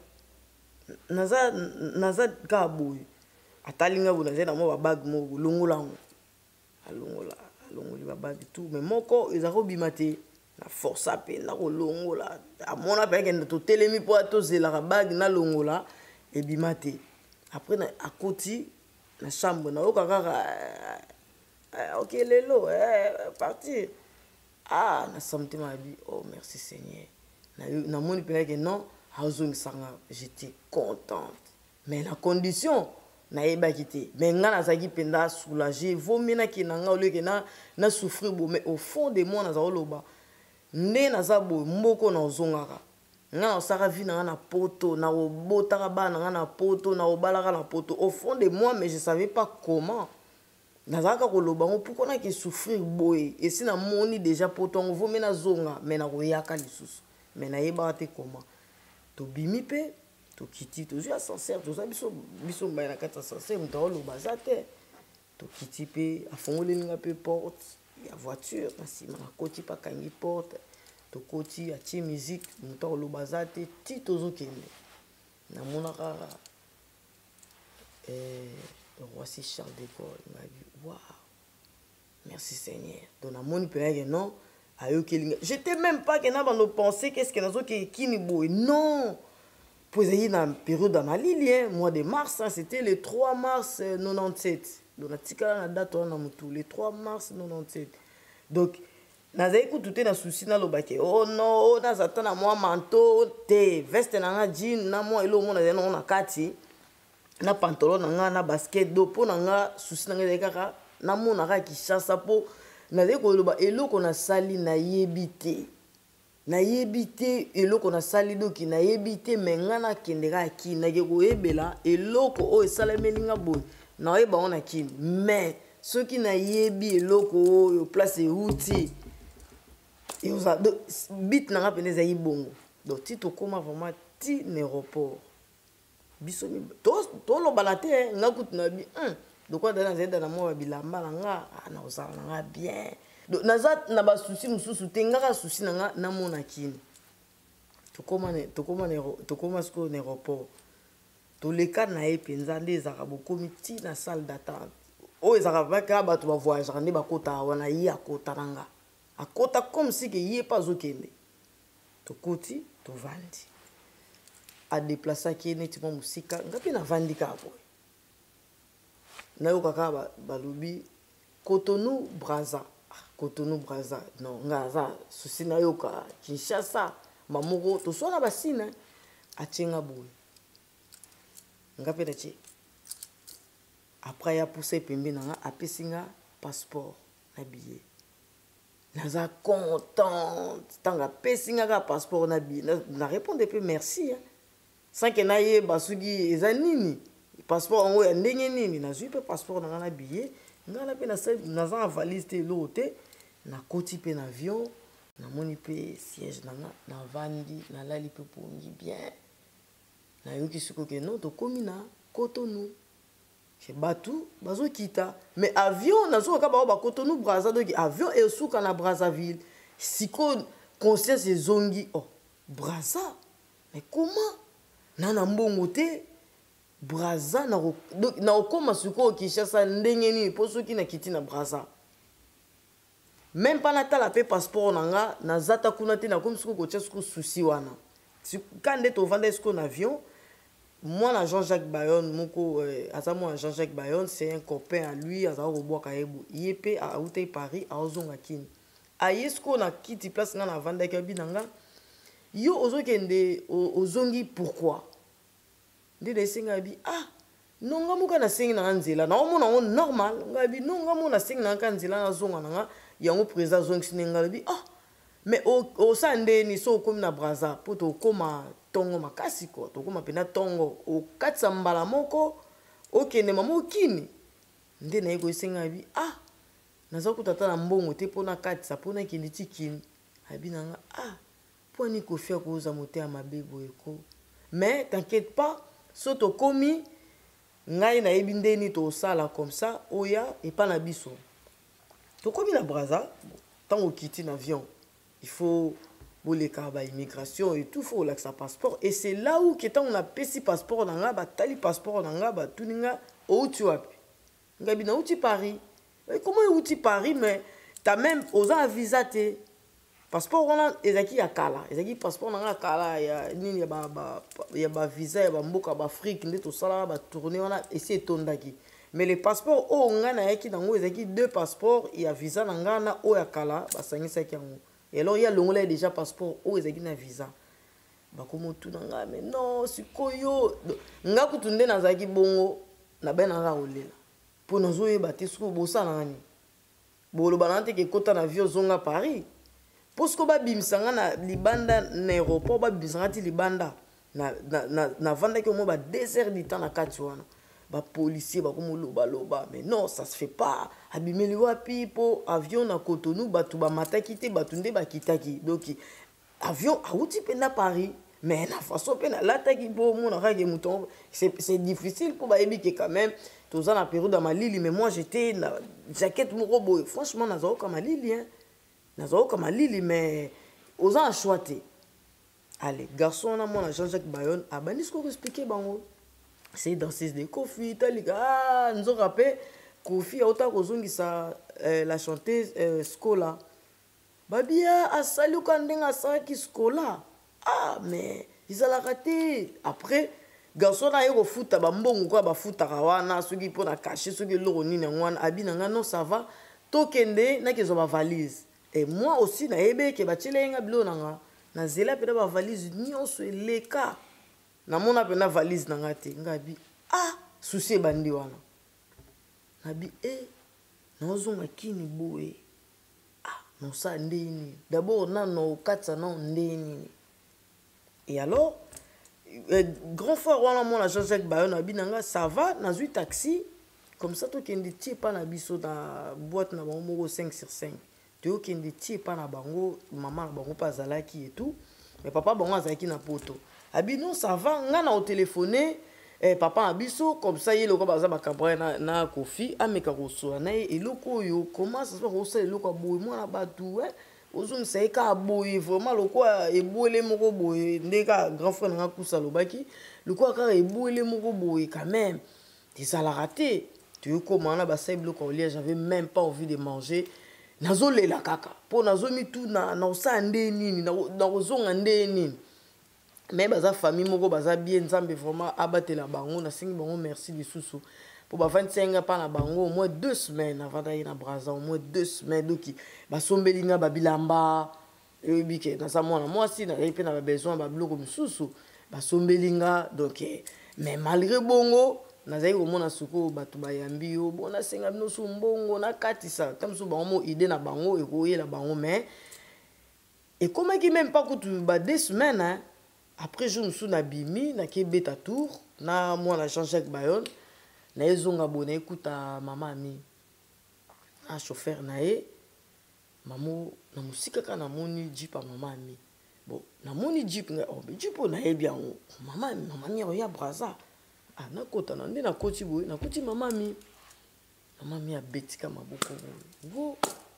naza ka boy atalinga bona zai na mo ba bag moko longolango alongoli ba bag tout mais moko ezako bimate na force pe na kolongola amona pe ke to telemi po to zela bag na longola e bimate après na akoti na chambre na okaka OK lelo partir ah na samedi ma bi oh merci Seigneur na moni pe ke non azongi sanga j'étais contente mais la condition na yeba kité mais nga na zaki penda soulager vomina ki na nga oleke na souffrir bo mais au fond de moi na za oloba nde na za bo mboko na ozongaka nga na osaka vi na poto na obotaka bana nga na poto na obalaka na poto au fond de moi mais je savais pas comment na zaka koloba ngo pourquoi na ki souffrir boy et si na moni déjà poto ngo vomina zonga mais na koyaka lisusu mais na yeba te comment to bimi pe to kiti to ju ascenseur to biso mba na kata ascenseur mutalo baza te to kiti pe afongoli nga pe porte ya voiture na sima na koti pa kangi porte to koti ati musique mutalo baza te ti tozo kende na monaka le roi Charles de Gaulle m'a dit waouh merci Seigneur donc na moni pe que non ayokelinga j'étais même pas que na bando penser qu'est-ce que nazo ki ni boy non. Pour y dans la période dans Malili, mois de mars, c'était le 3 mars 97. Donc, la date le 3 mars 97. Donc, na zaiku tout na souci na lobake. Oh non, na zatana moi manteau, te veste na jean, na moi elo mo na kati. Na pantalon na basket do po na souci na kaka na mo na Kinshasa po na zaiku loba eloko na sali na yebite. Na yebite eloko na sali doki na yebite mengana kendeka ki na ke ko ebela eloko o esalamelinga boy na yeba ona ki mais ceux qui na yebi eloko o place outi et oza bit na ngapene za yibongo donc ti to koma vraiment ti aéroport biso mi to lo balate ngakutu na bi donc kwa dana zenda na mo bilamba nga na osala nga bien. Donc naza na ba souci mususu tengaka souci nanga na mona kini to koma sko na aéroport to leka na epenza nde ezaka bokomi ti na salle d'attente o ezaka baka bato ba voyageur nde bakota wana yi akota nanga akota comme si que yi pas okende to koti tovandi adeplaçaki neti mwa mosika nga mpe navandi kaka boye nayoka kaka balobi Cotonou Brazza non nga aza susi nayoka Kinshasa mamoko toswana basina atie boye nga mpe natie après ya pousse pembe nanga apesi nga passeport na billet naza contente tanga apesi nga ka passeport na billet na répondre pe merci sans que nayeba soki eza nini passeport yango ya ndenge nini nazwi mpe passeport nanga na billet nga na mpe naza na valise te eloko te nakoti mpe na avion namoni mpe siège nanga navandi nalali mpe pongi bien nayoki sikoyo ke non tokomi na Cotonou chez batu bazokita mais avion nazoka bao ba Cotonou Brazza donc avion esuka na Brazzaville siko conscience ezongi oh Brazza mais comment nana mbongo te Brazza na okoma siko Kinshasa ndenge nini po soki na kiti na Brazza même pas natala pe passeport nanga nazata kuna te na komi siko kotia siko souci wana kande to vanda siko na avion. Moi, na Jean-Jacques Bayonne, Jean-Jacques Bayonne, c'est un copain à lui, à Zarobois Kaebo. Il est à Aoutei Paris, à Ozongakin. A Yesko, na kiti place na vanda kabi nanga. Yo ozokende ozongi pourquoi? Ndé senga bi non nga muka na senga na nzela. Na omona on normal, nga bi non nga mona senga na kanzela na zonga nanga. Yango président zongi sinenga bi mais au sande ni so comme na Brazza poto koma tongo makasi ko to koma pena tongo o katsa mbala moko okende mamo kini nde na yego isenga bi naza kutata na mbongo te pona katsa pona kindi tikini abi nanga poni kofia koza mote ya mabebo eko mais t'inquiète pas soto komi ngai na yebi ndeni to sala comme ça oya et pas na biso to komi na Brazza tango kiti na avion il faut les cas immigration et tout faut l'accès passeport et c'est là où quand on a pesi passeport nanga ba tali passeport nanga ba tuninga ou tu wapi ngabi na uti Paris mais comment uti Paris mais t'as même osa visa te passeport on ezaki ya kala ezaki passeport nanga kala ya nini ya ba visa ya ba mboka ba Afrique nde to sala ba tourner on a essayé tondaki mais les passeports o ngana yaki nango ezaki deux passeports ya visa nanga na o ya kala ba sangisa yango. Et alors, il y a l'onglet déjà passeport, où est-ce qu'il y a un visa? Bah, comment tout n'a mais non, c'est quoi yo? Nga kutunde na zaki bongo, na ben na raolela. Pour nous oye bâti sous bossa nani. Bolo banante ke kota na vio zonga Paris. Parce que ba bimsanga na libanda na aéroport, ba bimsanga ti libanda. Na vanda ke mo ba 2 heures du temps na kati wana. Ba policier ba komo loba mais non ça se fait pas abimeli wapi po avion na Cotonou batu ba mataki te batunde ba kitaki donc avion auti pena Paris mais na façon pena lataki po mona rage mouton c'est difficile pour ba ebike quand même tous en période dans Malili mais moi j'étais na jaquette mon robot franchement nazo comme Malili nazo comme Malili mais aux en choité allez garçon na moi Jean-Jacques Bayonne abani ce qu'on expliquer bango. C'est danseuse de Kofi Talika nous rappelle Kofi autant kozongisa la chanteuse Skola babia asali kandenga saki Skola mais ils a raté après garçon na yoko futa ba mbongo kwa ba futa kawana soki pona cacher soki loro nini ngwana abinanga non ça va tokende na kezo ba valise et moi aussi na ebe ke bachelenga bilo nanga na zela pena ba valise nyonso eleka na mona pena valise nanga te ngabi souci bandi wana nabi nozonga kini boye non ça ndeni d'abord non katsa non ndeni et alors grand frère wana mona Jean-Jacques Bayonne abi nanga ça va nazui taxi comme ça to kende tie pa na biso na boîte na bango 5/5 to kende tie pa na bango maman na bango pa zalaki et tout mais papa bango azalaki na poto abi non ça va ngana au téléphoner papa abiso comme ça yelo ko baza bakabra na Kofi ameka kosoa na eloko yo comment ça se fait kosoa eloko boye mwana batu ozum sai ka boye vraiment loko eboele moko boye ndeka grand frère nga kusa lobaki loko ka eboele moko boye quand même ça l'a raté tu comment na ba sai bloko au lit j'avais même pas envie de manger nazolela kaka po nazomi tout na osande nini na ozonga ndeni mais baza famille moko baza bien nzambe vraiment abatela bango na singi bango merci lisusu pour ba 25 pa na bango au moins 2 semaines avant d'aller na Brazza au moins 2 semaines donc basombelinga babilamba ebike na sa mwana moi si na pe na besoin ba biloko misusu basombelinga donc mais malgré bongo nazali komona suko bato bayambi yo bona senga bino su mbongo na katisa comme so bango idée na bango ekoyela bango mais et comme qui même pas kutu ba 2 semaines hein. Après je me suis nabimi na kebeta tour na moi na Jean-Jacques Bayon na ezonga bona ekuta mama mi a chauffeur na e maman na musika kana moni jeep a mama mi bon na moni jeep nga oh jeep na e bien mama mi ya Brazza ah na kota na ndé na koti boy na koti mama mi a betika maboko bo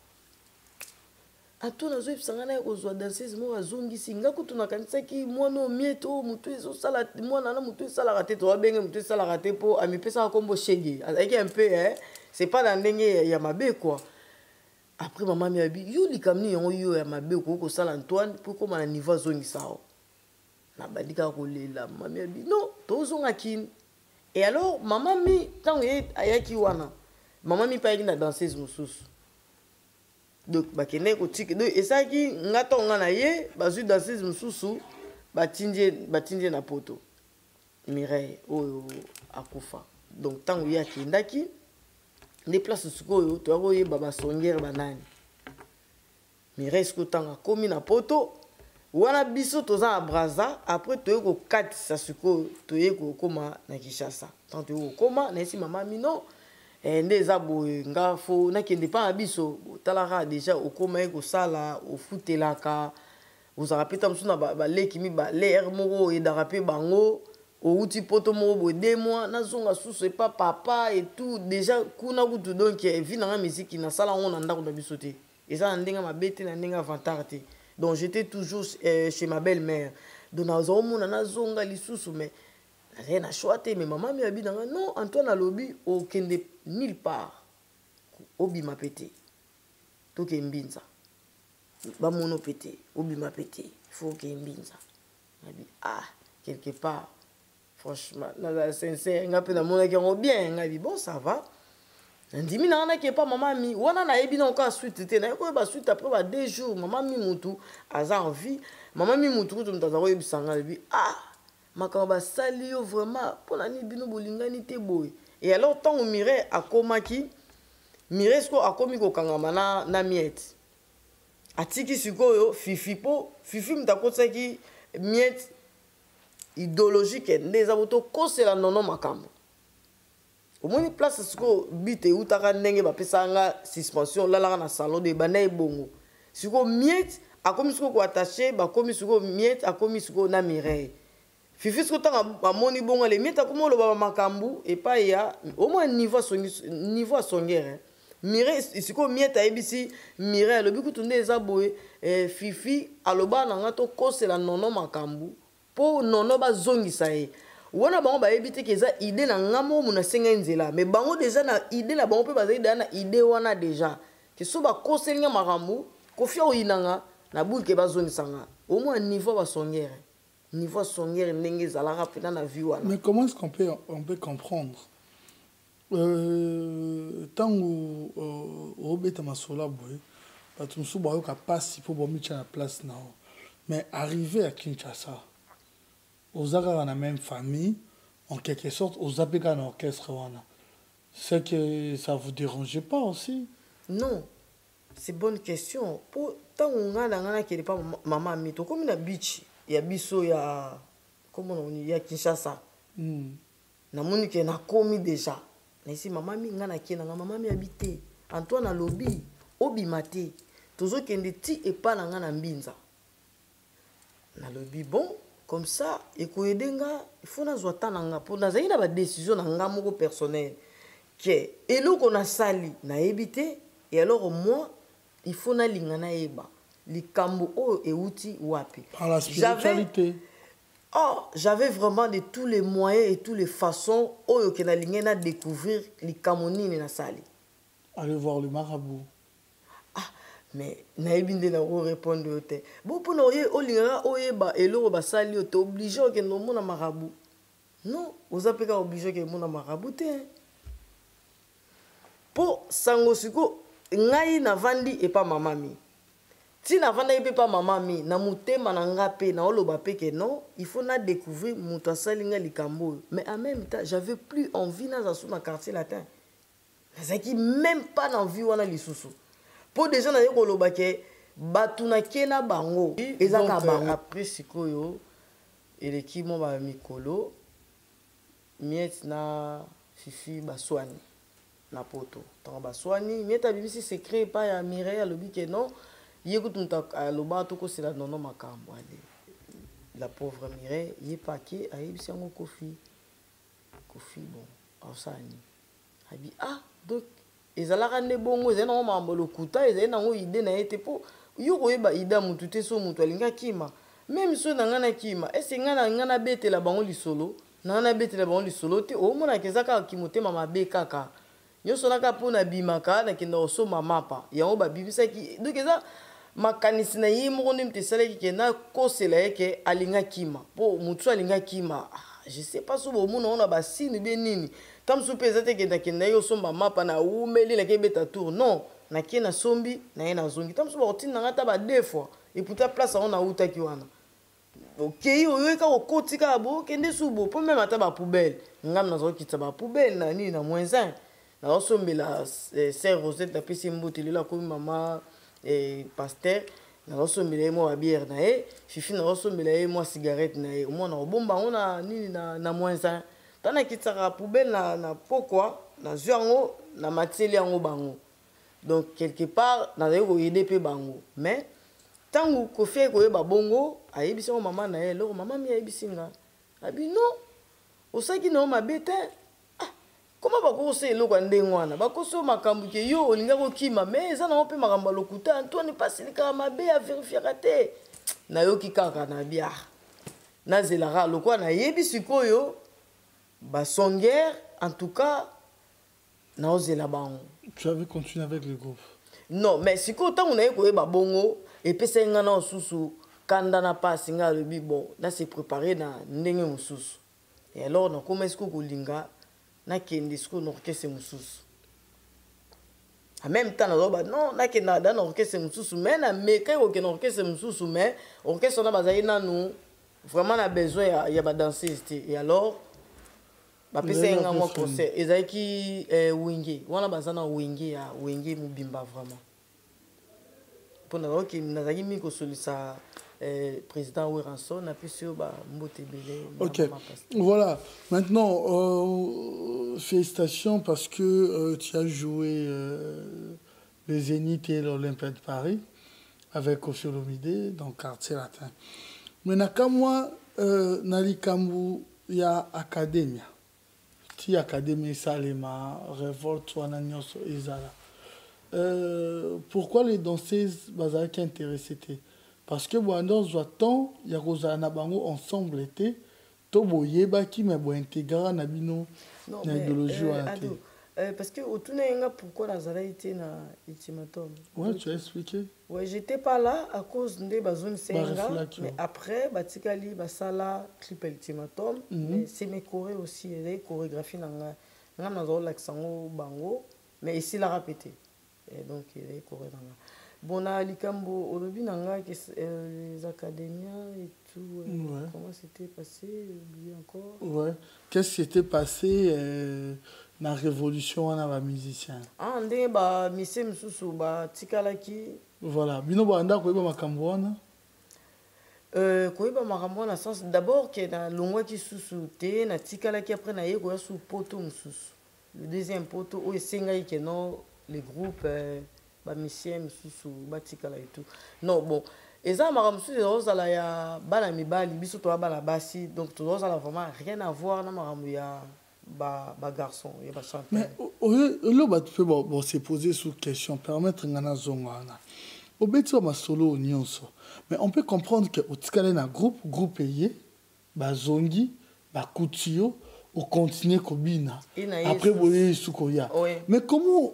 ato na zo ipsanga na kozwa danseuse mo azongisi nga kutu na kanisa ki mwana mieto mutu ezo sala mwana na mutu sala raté to abenge mutu sala raté po amipesa kombo shege avec un peu hein c'est pas dans ndenge ya mabe quoi après maman mi abi yo likamni yo ya mabe ko sala Antoine pour comment na niveau zongisa na bandika ko lela maman mi abi non to zonga kin et alors maman mi tango ayaki wana maman mi pa yaki na danseuse mususu donc bakene ko tiki donc esaki ngatonga na ye bazu danseuse mususu batindie na poto Mireille oyo akufa donc tango yaki ndaki les places sukoyo to akoye baba songere banani Mireille sko tanga komi na poto wana biso toza na Brazza après to ko katisa sukoyo to ye ko koma na Kinshasa tant to koma na esi mama mino ndeza boye ngafo nakende pa na biso talaka déjà okoma eko sala ofutelaka ozaka peta musu na baleki mi baler moko edaka pe bango outi poto moko boye 2 mois nazonga susu epa papa et tout déjà kuna kutu donc vi nanga musique na sala ngo na ndako na biso te eza na ndenge mabe te na ndenge avantage te donc j'étais toujours chez ma belle-mère donc nazomona nazonga lisusu mais rien à choisir mais maman mi abi nanga non Antoine alobi okende nulle part obima pété to ke mbinza ba mono pété obima pété faut ke mbinza abi ah quelque part franchement na sincère ngape na mona ki on bien ngabi bon ça va ndimi na ke pas maman mi wana na ebi na encore suite te na ko ba suite après ba 2 jours maman mi mutu aza en vie maman mi mutu ko mutaza ko ebisanga abi ah makamba sali yo vraiment pona ni bino bolingani te boy et alors tant Mireille akomaki Mireille sko akomi ko kangama na miette atiki sikoyo fifi po fifi mtakosaki miette idéologique ndeza boto kosela nono makambo omoni place siko bite utaka ndenge bapesanga suspension lalaka na salon de bana ebongo siko miette akomi siko ko attaché bakomi siko miette akomi siko na Mireille fifi siko tanga amoni bongo le miette akomi loba makambu et pas ya au moins niveau songere Mireille siko miette ayebisi Mireille alobi kutu ndeza boye fifi aloba nanga to kosela nono makambu po nono bazongisa ye wana bango bayebi te keza idée na ngamo muna senga nzela mais bango déjà na idée na bango pe bazali na idée wana déjà ke so ba koselinga makambu kofia oyinanga na buke bazongisanga au moins niveau songere ndenge zalaka pena na vie wana. Mais comment est-ce qu'on peut comprendre tango obeta masola boy bato musu bayo ka passe pour bomicha na place na mais arrivé à Kinshasa aux agas dans la même famille, en quelque sorte, aux abegas dans l'orchestre, c'est que ça vous dérangeait pas aussi? Non, c'est bonne question. Pour tant on a qui n'est pas maman mito comme na beach, il y a biso ya comment on dit, il y a Kinshasa. Na moni que na komi déjà. Na ici maman mi ngana ki na maman mi habité. Antoine a lobby, obimate. Toujours kende ti et pas na ngana mbinza. Na lobby bon. Comme ça, il faut aider il faut nazoa tananga pour nazayi na ba décision na nga moko personnel que elo qu'on a sali na éviter et alors moi il faut na lingana eba likambo o euti wapi par la spiritualité. J'avais vraiment de tous les moyens et toutes les façons oyo que na lingana découvrir likambo nini na sali. Aller voir le marabout. mais nayebi nde na répondre yo te bon mpona olingaka oyeba eloko basali yo te oblige okende omona marabu non oza mpe kaka oblige okende omona marabu te mpo sango siko ngai navandi epa mama mi ti navandaki mpe pa mama mi na motema na nga mpe naoloba mpe ke non il faut na découvrir moto asali nga likambo oyo mais en même temps j'avais plus envie naza so na quartier latin nazalaki même pas na envie wana lisusu mpo déjà naye koloba ke bato nake na bango ezaka bango après sikoyo eleki mwa bamikolo miete na fifi baswani na poto ntango baswani miete abimisi secret epai ya Mireille alobi ke non ye kutu moto aloba tokosela nono makambo ale la pauvre Mireille ye pake ayebisi yango kofi bon aosani abi donc ezalaka nde bongo ezali nango makambo lokuta ezali nango ide na ye te mpo yo koyeba ide ya motu te so motu alingi akima meme so na ngai nakima ese ngai nabetela bango lisolo na ngai nabetela bango lisolo te omonaka eza kaka kimotema mabe kaka nyonso naka mpo nabimaka nakenda kosomba mapa yango babibisaki donc eza makanisi na ye moko nde moto esalaki ke nakosela ye ke alingi akima mpo motu alingi akima je sais pas so bomona ona basine be nini ta mosusu mpe eza te kendakenda ye osomba mapa na umeli nake ebeta tour non nake nasombi na ye nazongi ta mosusu bakotindi na ngai ta ba2 fois eputa place yango nautaki wana okei oyoka okoti kaka bokende subo mpo meme ata bapoubele ngami nazokokitisa bapoubele na nini na moins 1 nazosombela sere Rosette apesi ye mbote lelo akomi mama paster nazosombela ye mwa babiere na ye fifi nazosombela ye mwa cigarette na ye omona obomba yango na nini na moins 1 ta nakitisaka poubele na pokwa nazwi yango na matieli yango bango donc quelque part nazali koyede mpe bango mais ntango kofi ayekoyeba bongo ayebisi yango mama na ye eloko mama mi ayebisi nga abi non osalaki na yo mabe te koma bakokosa eloko ya ndenge wana bakosa makambo ke yo olinga kokima mais eza nango mpe makambo ya lokuta antoine pasilikaka mabe averifiaka te nayoki kaka na bia nazelaka lokola nayebi sikoyo basongere en tout cas naozela bango. Tu avais continué avec le groupe? Non mais sikoyo ntango naye koyeba bongo epesaki nga na osusu kanda na pasi nga alobi bon nase préparé na ndenge mosusu et alors nakoma esiko kolinga nakende sikoyo na orchestre mosusu en même temps nazoba non nakenda da na orchestre mosusu mais nameka kokende na orchestre mosusu mais orchestre wana bazali nanu vraiment na besoin ya badanseuse te et alors bapesaki nga mwa concert ezalaki wenge wana baza na wenge mobimba vraiment mpo nazalaki mingi kosolisa président Weranson apesi yo bambote ebele. Ok, voilà. Maintenant, félicitations parce que tu as joué le Zénith et l'Olympia de Paris avec Koffi Olomide dans le quartier latin. Mais nakamwa nalikambu ya academia. Ti académie salema révolte wana nyonso ezala. Pourquoi les danseuses bazalaki intéressées? Parce que bon soit temps ya kozala bango ensemble été to boyebaki mais bo intégrer na bino na idéologie wana te. Parce que autouna yenga pourquoi nazala été na ultimatum. Ouais, tu as expliqué. Ouais, j'étais pas là à cause de bazone senga mais après batikali basala triple ultimatum mais c'est mes choré aussi les chorégraphies nanga nazala laksango bango mais ici la répété et donc il est choré nanga. Bon, à Likambo, olobi nanga les académiens et tout. Ouais. Comment c'était passé? Oublié encore. Ouais. Qu'est-ce qui s'était passé dans la révolution on a musicien? Ah, ndenge ba mise msusu ba tikalaki. Voilà. Bino banda koyeba makambo wana. Koyeba makambo wana sens d'abord que na longwa ki susu te na tikalaki après na yeko ya sous poto msusu. Le deuxième poto o esengai que non les groupes bamisien misusu batikala et tout non bon eza makambo mosusu ezozala ya bana mibali biso toya bana basi donc tozozala vraiment rien à voir na makambo ya bagarçon ya bachanteur. Mais oyo bato mpe bose poser sous question permettre nga na zongo wana obeti ba masolo nyonso mais on peut comprendre que otikale na groupe eye bazongi bakuti yo okontinue kobina après boye sukoya mais comment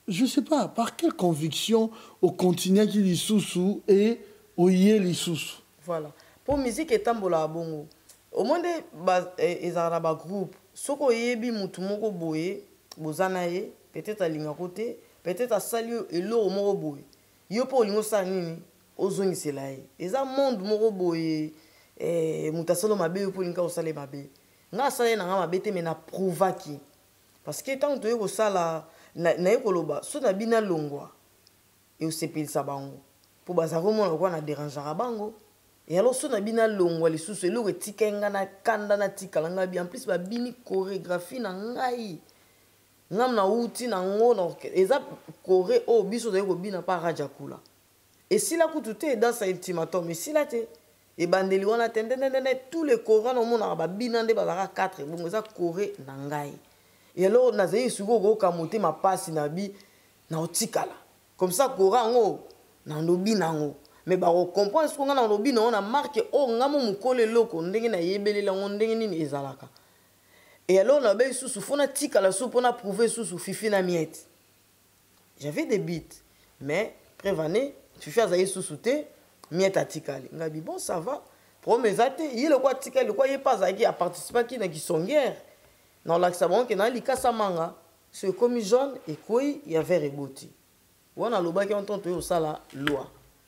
je sais pas, par quelle conviction au continent qui les sous et au yé les sous. Voilà. Pour musique et tambola bongo. Au moins ils ont un groupe. Soko yebi mutu moko boye, bozanaye, peut-être à linga côté, peut-être à salio et l'eau moko boye. Yo po lingo sanini, ozongi selaye. Ils ont monde moko boye, mutasolo mabe yo po linga osale mabe. Nga sale na nga mabe te mais na provaki. Parce que tant que tu sala na ekoloba, so na bina longwa. Et osepelisa bango. Pour bazaro mona kwa na dérangeara bango. Et alors, si on a bien longue, les sous le tika ngana kanda na tika langa bien plus ba bini chorégraphie na ngai. Ngam na uti na ngono eza choré o biso de ko bina pa raja kula. Et si la kutute dans sa ultimatum, mais si la te e bandeli wana tendene tous les chorans au monde ba bina nde ba 4 bon eza choré na ngai. Et alors na zai sugo ko kamote ma passe na bi na otikala. Comme ça chorant ngo na lobi nango. Mais bah on comprend ce qu'on a dans le lobby, on a marqué oh ngamo mukole loko ndenge na yebele la ndenge nini ezalaka. Et alors on a ben sous fona tika la soupe on a prouvé sous fifi na miette. J'avais des beats mais prévané fifi azaye sous té miette a tikali. Ngabi bon ça va. Promesate il le quoi tikali le quoi il pas zaki a participé qui na qui sont guerre. Dans l'accent que na likasa manga c'est comme jaune et quoi il y avait reboti. On a le bas qui entend tout ça la loi.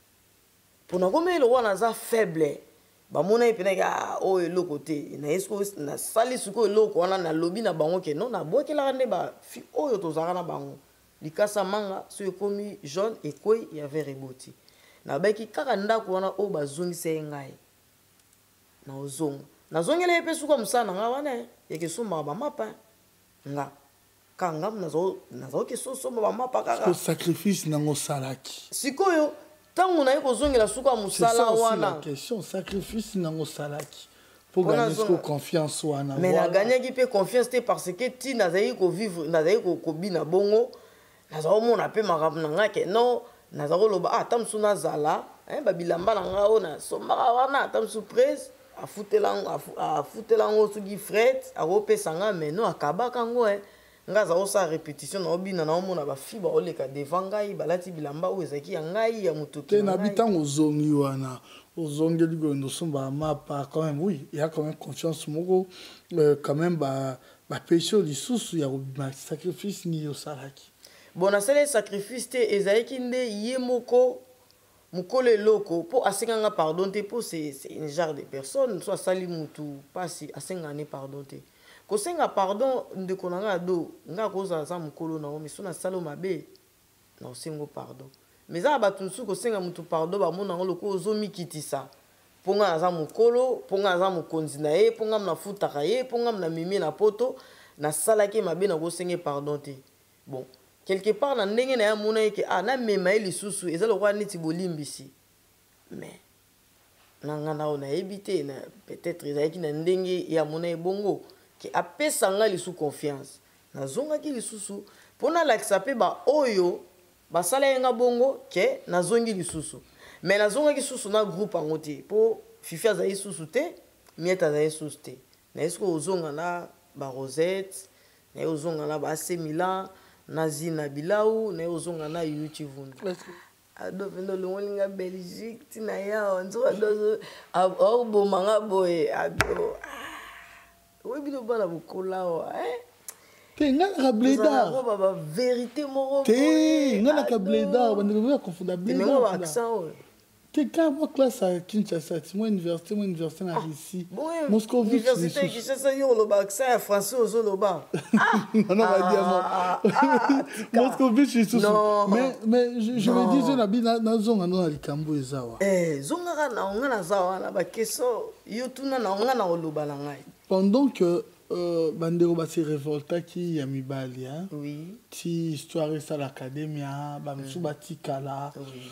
Pour nous comme le roi n'a faible ba mona ipena o le côté na esko na sali suko loko wana na lobby na bango ke non na boke la rande ba fi oyo tozaka na bango likasa manga so komi jaune et quoi il y avait reboti na beki kaka ndako wana o bazongise ngai na ozonga na zongela epe suko msana nga wana yeke soma ba mapa nga kanga nazo ke so soma ba mapa kaka sacrifice nango salaki sikoyo. Tant on a eu besoin de la souka musala wana. La question sacrifice nango salaki pour gagner ce confiance wana. Mais la gagner qui peut confiance c'est parce que ti nazayi ko vivre nazayi ko bina bongo nazawo mona pe marabu nanga ke non nazawo loba ah tamsu nazala ba bilamba nanga ona somba wana tamsu presse a futelango sugi fret a repesa nga mais non akabaka ngo ngaza osa répétition na obina na omona ba fiba oleka devant ngai balati bilamba o ezaki ya ngai ya mutuki te na bitango zongi wana ozongeli go ndo somba mapa quand même oui il y a quand même confiance moko quand même ba péché lisusu ya ba sacrifice ni yosalaki bon na sele sacrifice te ezaki nde yemoko mukole loko po asenganga pardon te po c'est une genre de personne soit sali mutu pasi asengane pardon te. Kosenga pardon de konanga do nga koza za mukolo na omi sona salo mabe na osengo pardon mais za batunsu kosenga mutu pardon ba mona ngoloko ozomi kitisa ponga za mukolo ponga za mukonzi na ye ponga na futaka ye ponga na mimi na poto na salaki mabe na kosenge pardon te bon quelque part na ndenge na ya mona yeke na mema eli susu ezalo kwa niti bolimbisi mais nanga ona ebité na peut-être ezaki na ndenge ya mona ebongo qui appelle sanga li sous confiance na zonga ki li susu pona lakisa pe ba oyo ba sala yenga bongo ke na zongi li susu mais na zonga ki susu na groupe angote po fifi za susu te mieta za susu te na esko ozonga na ba Rosette na ozonga na ba AC Milan na Zina Bilau na ozonga na YouTube ado vendo longolinga Belgique tina ya nzo ado orbo manga boy ado oui, bien bana bukola wa te ngana bleda ba vérité moro te ngana bleda bande ko confondre bleda mais moi accent te quand moi classe à Kinshasa moi université na ici Moscou université Kinshasa yo lo ba accent français au lo ba non va dire Moscou ici mais je me disais na bina na zonga na likambo ezawa zonga na ngana zawa na ba keso yo tuna na ngana oloba na ngai. Pendant que Bandero va se révolter qui a mis bali hein oui ti histoire ça l'académie ba msuba tikala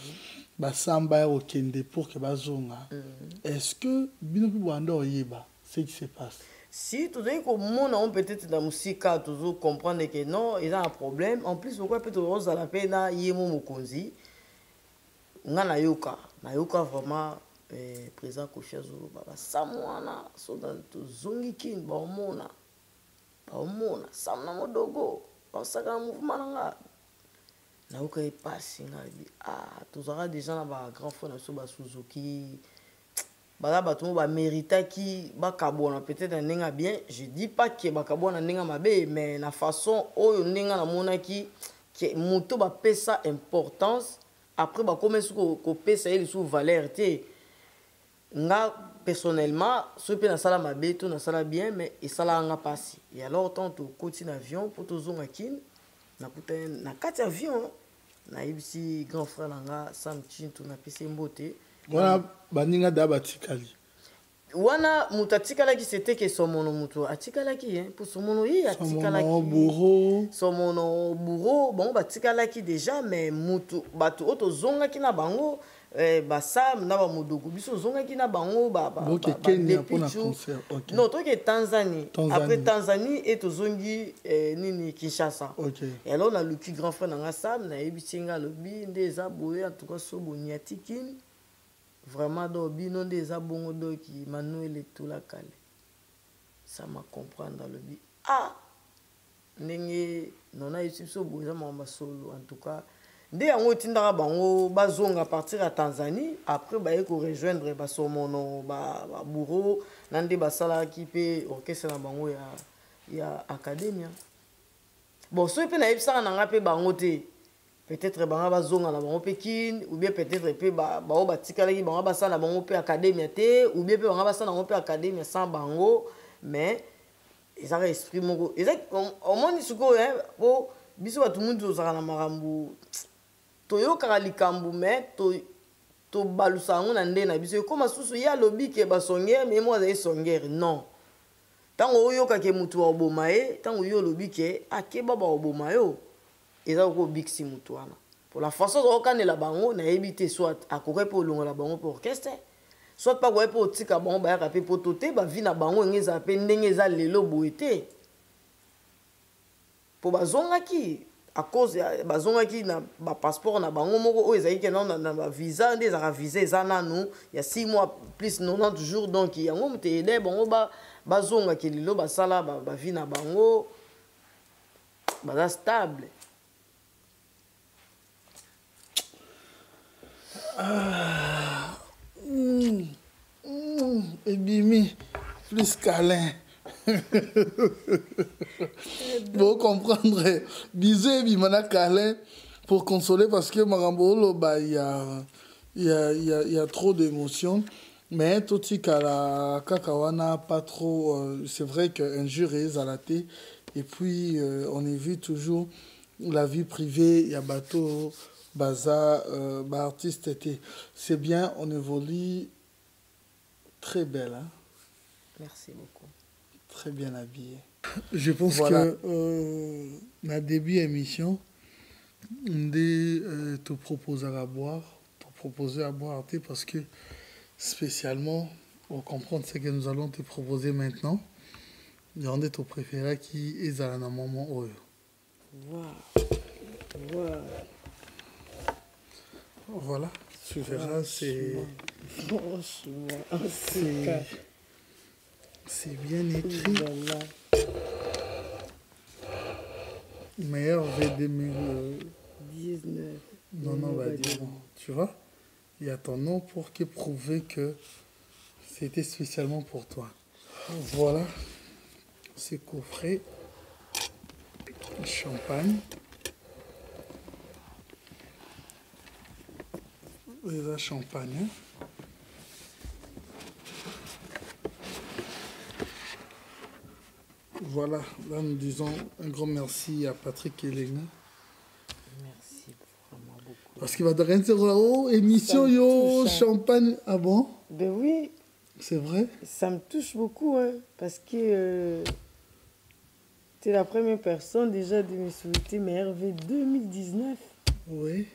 ba samba au kende pour que bazonga est-ce que bino bwando yeba ce qui se passe si tout d'un coup on peut-être dans musique toujours comprendre que non il y a un problème en plus pourquoi peut-être rose à la peine yemo mokonzi ngana yoka na yoka vraiment président Kofiazo baba samwana so dans zongi kin ba omona samna modogo ba saka mouvement nga nayoka epasi ngai tozalaka déjà na bagrand frère na biso basuzuki baza bato mo baméritaki bakabwana peut-être na ndenge bien. Je dis pas ke bakabwana na ndenge mabe, mais na façon oyo ndenge namonaki ke moto bapesa importance après bakomesi kopesa ye lisusu valeur te. Nga personnellement soki mpe nasala mabe to nasala bien, mais esalaka nga mpasi. Et alors tant tokoti na avion mpo tozonga kini nakuta na kati ya avion nayebisi grand frère na nga Sam Chintu napesi mbote wana baninga da batikali wana mutu atikalaki c'était que somono mutu atikalaki pour somono ye atikalaki somono bourreau bon batikalaki déjà, mais mutu bato oto zongaki na bango basam na bamodoku biso zongaki na bango non toke Tanzanie. Après Tanzanie et tozongi nini Kinshasa. Et alors on a le grand frère na nga Sam na yebisi nga lobi ndeza boye en tout cas so boniatikini vraiment do bino ndeza bongo do ki Manuel et tout la kale. Ça m'a comprendre dans le bi ndenge nona yisi so boye mama solo en tout cas. Dès yango tindaka bango bazonga à partir à Tanzanie, après baye ko rejoindre basomono bourreau nande basala ki pe orchestre na bango ya academia. Bon so pe na yebisa na nga pe bango te, peut-être banga bazonga na bango pe kin, ou bien peut-être pe bao batikala ki banga basala bango pe academia te, ou bien pe banga basala bango pe academia sans bango, mais ils ont esprit moko. Ils au moins isuko po biso batu mundu ozaka na marambu toyokaka likambo me tobalusa yango na nde na biso ekoma susu ya lobi ke basongere me mo azali songere non ntango oyokake mutu baoboma ye ntango yo lobi ke akeba baoboma yo eza kokobikisi mutu wana po la façon ozokanela bango nayebi te soit akoki mpe olongola bango mpe orchestre soit mpe akoki mpe otika bango bayaka mpe poto te bavi na bango enge eza mpe ndenge eza lelo boye te po bazongaki à cause bazongaki na ba passeport na bango moko oyo ezalaki na ba visa nde ezaka visa eza nanu ya 6 mois plus 90 jours donc yango moto ede bango bazongaki lelo basala bavi na bango baza stable. Ebimi plus câlin. Vous comprendre, bisous et bimana câlin pour consoler parce que Marambolo, il y a trop d'émotions. Mais tout ce la Kakawana pas trop. C'est vrai qu'un jour est à la télé et puis on est vu toujours la vie privée, il y a bateau, bazar, artiste était. C'est bien, on évolue très belle. Hein? Merci beaucoup. Très bien habillé. Je pense que dans le début de l'émission, on te propose à boire, parce que spécialement, pour comprendre ce que nous allons te proposer maintenant, il y a un de tes préférés qui est à un moment où. Voilà, tu verras, c'est bien écrit. Meilleur V 2019. Non, on va dire. Tu vois, il y a ton nom pour prouver que c'était spécialement pour toi. Voilà, c'est coffret. Champagne. Et la champagne. Hein? Voilà, là nous disons un grand merci à Patrick Elena. Merci vraiment beaucoup. Parce qu'il va de rien dire, oh, émission, yo, champagne. Ah bon? Ben oui. C'est vrai? Ça me touche beaucoup, hein, parce que tu es la première personne déjà de me souhaiter mes RV 2019. Oui.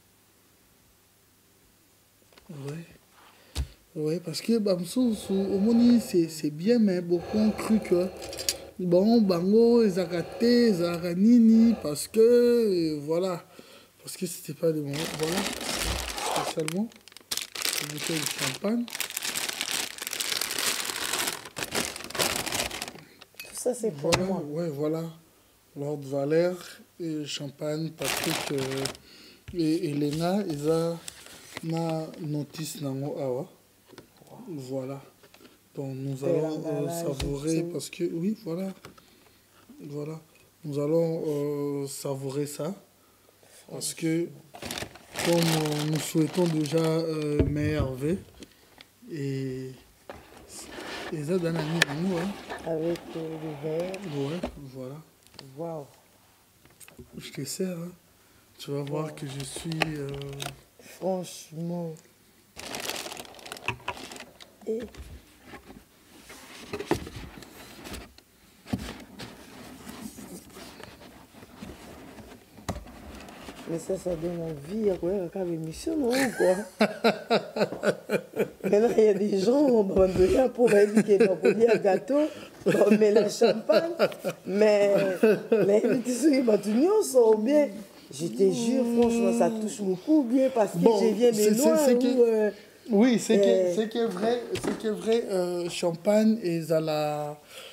Oui. Oui, parce que au Moni, c'est bien, mais beaucoup ont cru que bon, bango, ils ont raté, ils ont nini, parce que voilà, parce que c'était pas des moments. Voilà, spécialement, une bouteille de champagne. Tout ça, c'est pour moi. Ouais, voilà. Lord Valère et Champagne, Patrick et Elena, ils ont na notice nango awa. Voilà. Donc nous allons savourer parce que oui, voilà. Voilà. Nous allons savourer ça parce que comme nous souhaitons déjà meilleur vœu et ça donne à nous hein. Avec le verre. Ouais, voilà. Waouh. Je te sers, hein. Tu vas voir que je suis... Franchement. Et... Mais ça donne envie à quoi une émission, non, quoi. Maintenant, il y a des gens qui ont abandonné pour dire qu'il va pour dire gâteau, on met la champagne, mais les petits sont bien. Je te jure, franchement, ça touche beaucoup bien parce que je viens de loin. Oui, c'est qui est vrai, champagne et la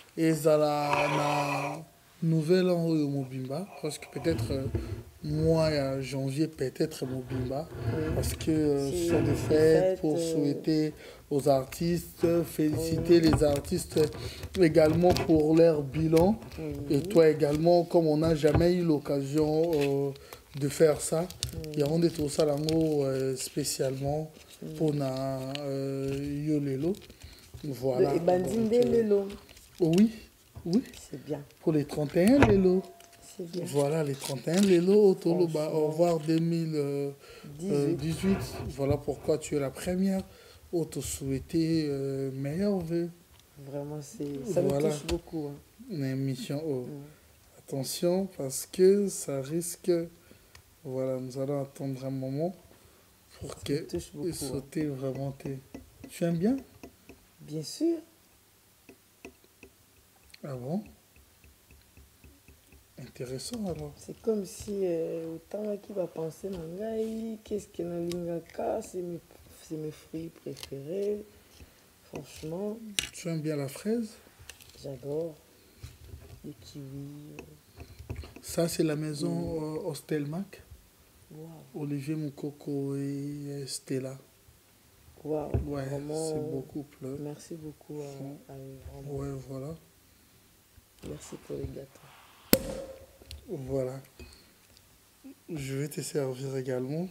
nouvelle en Mobimba, parce que peut-être mois à janvier, peut-être Mobimba, parce que ce sont des fêtes pour souhaiter aux artistes, féliciter les artistes également pour leur bilan. Et toi également, comme on n'a jamais eu l'occasion de faire ça, il y a des tout ça spécialement pour na Yolelo. Voilà. Et Bandinde Lelo. Oui, oui. C'est bien. Pour les 31 Lelo. C'est bien. Voilà, les 31 Lelo, Toloba, au revoir 2018. Voilà pourquoi tu es la première. Te souhaiter meilleur vœu. Vraiment, ça me touche beaucoup. Hein. Une émission. Attention, parce que ça risque. Voilà, nous allons attendre un moment pour ça que sauter vraiment. Tu aimes bien? Bien sûr. Ah bon? Intéressant alors. C'est comme si autant qui va penser Nangai, qu'est-ce que Nalingaka, c'est mes fruits préférés. Franchement. Tu aimes bien la fraise? J'adore. Les kiwis. Ça, c'est la maison Ostelmac. Wow. Olivier Moukoko et Stella. Wow. Ouais, vraiment, c'est beau couple. Merci beaucoup à eux. Ouais, voilà. Merci pour les gâteaux. Voilà. Je vais te servir également.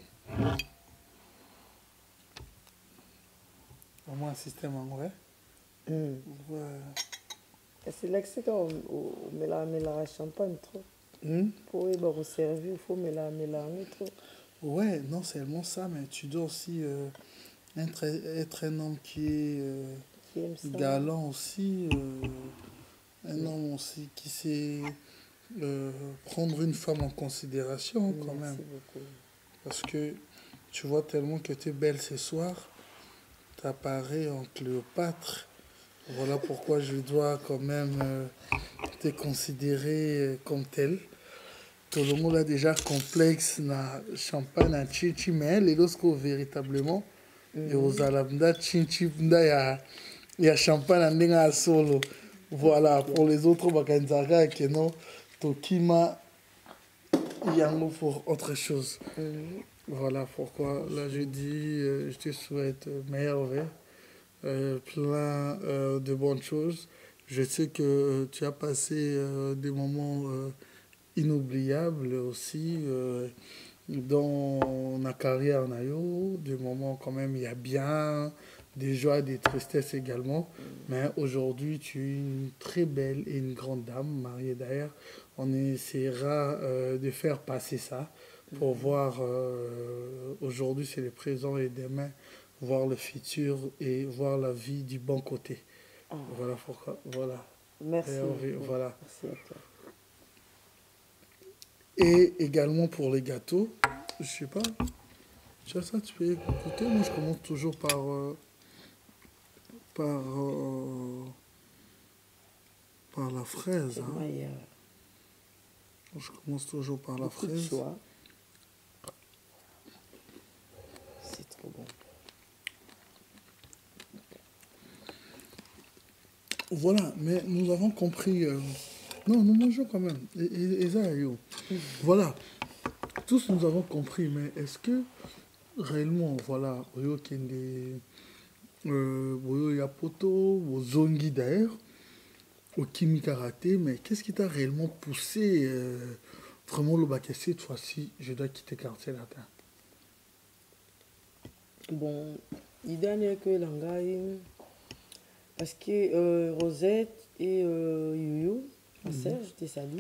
Vraiment un système en vrai. Ouais. C'est là que c'est quand on met la champagne trop. Pour vous servir, il faut mettre trop. Ouais, non seulement ça, mais tu dois aussi être un homme qui est galant aussi. Un homme aussi qui sait prendre une femme en considération quand même. Beaucoup. Parce que tu vois tellement que tu es belle ce soir, tu apparais en Cléopâtre. Voilà pourquoi je dois quand même te considérer comme telle. Tout le monde a déjà complexe na champagne na chichi, mais lorsque véritablement et aux alamda chichi il y a champagne à solo. Voilà, pour les autres bakanzaka que non tokima yango pour autre chose. Voilà pourquoi là je dis je te souhaite meilleur vœu. Plein de bonnes choses. Je sais que tu as passé des moments inoubliables aussi dans ma carrière, des moments quand même, il y a bien des joies, des tristesses également. Mais aujourd'hui, tu es une très belle et une grande dame, mariée d'ailleurs. On essaiera de faire passer ça pour voir, aujourd'hui c'est le présent et demain, voir le futur et voir la vie du bon côté. Voilà pourquoi. Voilà. Merci. Voilà. Merci à toi. Et également pour les gâteaux, je sais pas. Tu as ça, tu peux écouter. Moi, je commence toujours par la fraise. Hein. Je commence toujours par la fraise. C'est trop bon. Voilà, mais nous avons compris Non, nous mangeons quand même. Et ça, yo. Voilà. Tous nous avons compris, mais est-ce que réellement, voilà, Oyo Kende, Oyo Yapoto, Ozongi d'ailleurs, au Kimi Karaté, mais qu'est-ce qui t'a réellement poussé vraiment le bac cette fois-ci, je dois quitter quartier latin? Bon, l'idée n'est que l'angaï, parce que Rosette et Youyou, ma sœur, je t'ai salué.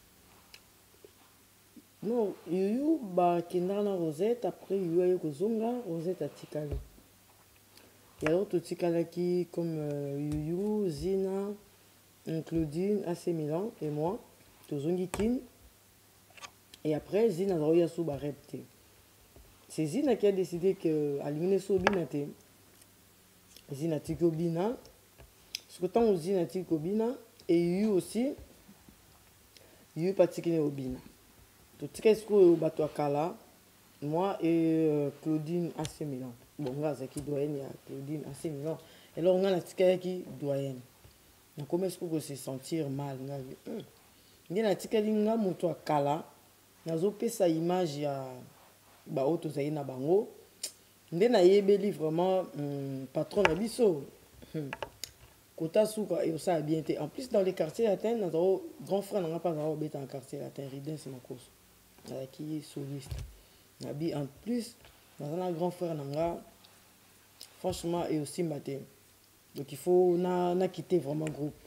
Non, Youyou, bah, Kendana Rosette, après Youyou a eu Kozonga, Rosette a Tikali. Il y a d'autres Tikala qui, comme Youyou, Zina, Claudine, AC Milan et moi, Tozongi Kin. Et après, Zina a eu Souba Repte. C'est Zina qui a décidé qu'Alimine Sobina, Zina Tikobina, parce que tant que Zina Tikobina, et Youyou aussi, Youyou Patikine Obina. Tout ce qui est bateau à Kala, moi et Claudine AC Milan. Bon, on a qui doyenne, il y a Claudine AC Milan. Et là, on a la tika qui doyenne. Donc, comment est-ce qu'on se sentir mal? Il y a la tika qui est moto à Kala. On a fait sa image à Baoto Zaina Bango. Il y a vraiment patron de Bisso. Kota Souka et ça a bien été. En plus, dans les quartiers latins, notre grand frère n'a pas été en quartier latin. Ridin, c'est ma cause. Qui est soliste. En plus, dans un grand frère Nanga, franchement, et aussi matin. Donc il faut quitter vraiment le groupe.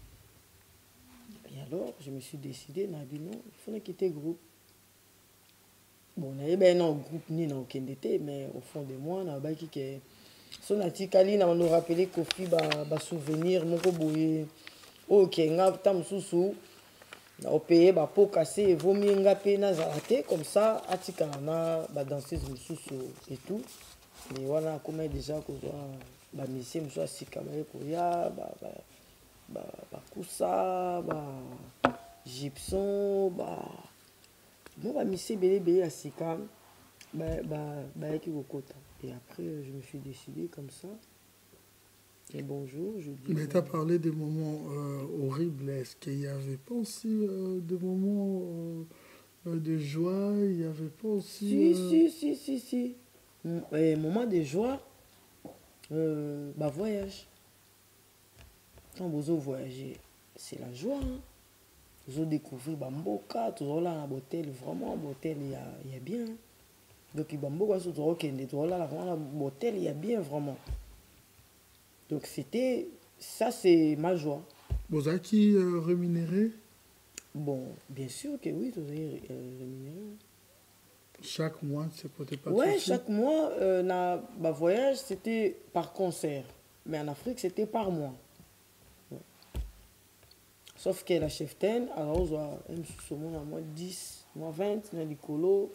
Et alors, je me suis décidé, non, il faut quitter le groupe. Bon, on avait un groupe ni dans aucun été, mais au fond de moi, on a dit que son atikali, on nous rappelé Kofi, ba souvenir, mon boye, ok, on a tam sous au pays, pour casser, vaut mieux ngaper na zalate, comme ça, atikana, danser sous et tout. Mais voilà, comment déjà que bah monsieur monsieur sikamaye koya bah kusa bah gypson bah bon bah monsieur belé asika bah qui kokota. Et après je me suis décidé comme ça. Et bonjour, je dis. Mais tu as parlé des moments horribles. Est-ce qu'il y avait pas aussi des moments de joie? Il y avait pas aussi Si. Moment de joie, bah voyage. Quand vous voyagez, c'est la joie. Hein? Vous avez découvert Bamboka, toujours là dans l'hôtel, vraiment, l'hôtel il y a bien. Donc Bamboka, toujours là, l'hôtel il y a bien vraiment. Donc ça c'est ma joie. Vous avez qui rémunéré? Bon, bien sûr que oui, vous avez rémunéré. Chaque mois, c'est côté pas. Ouais, chaque mois, ma voyage, c'était par concert. Mais en Afrique, c'était par mois. Ouais. Sauf que la cheftaine, alors, on a un mois 10, mois 20, on a des colos,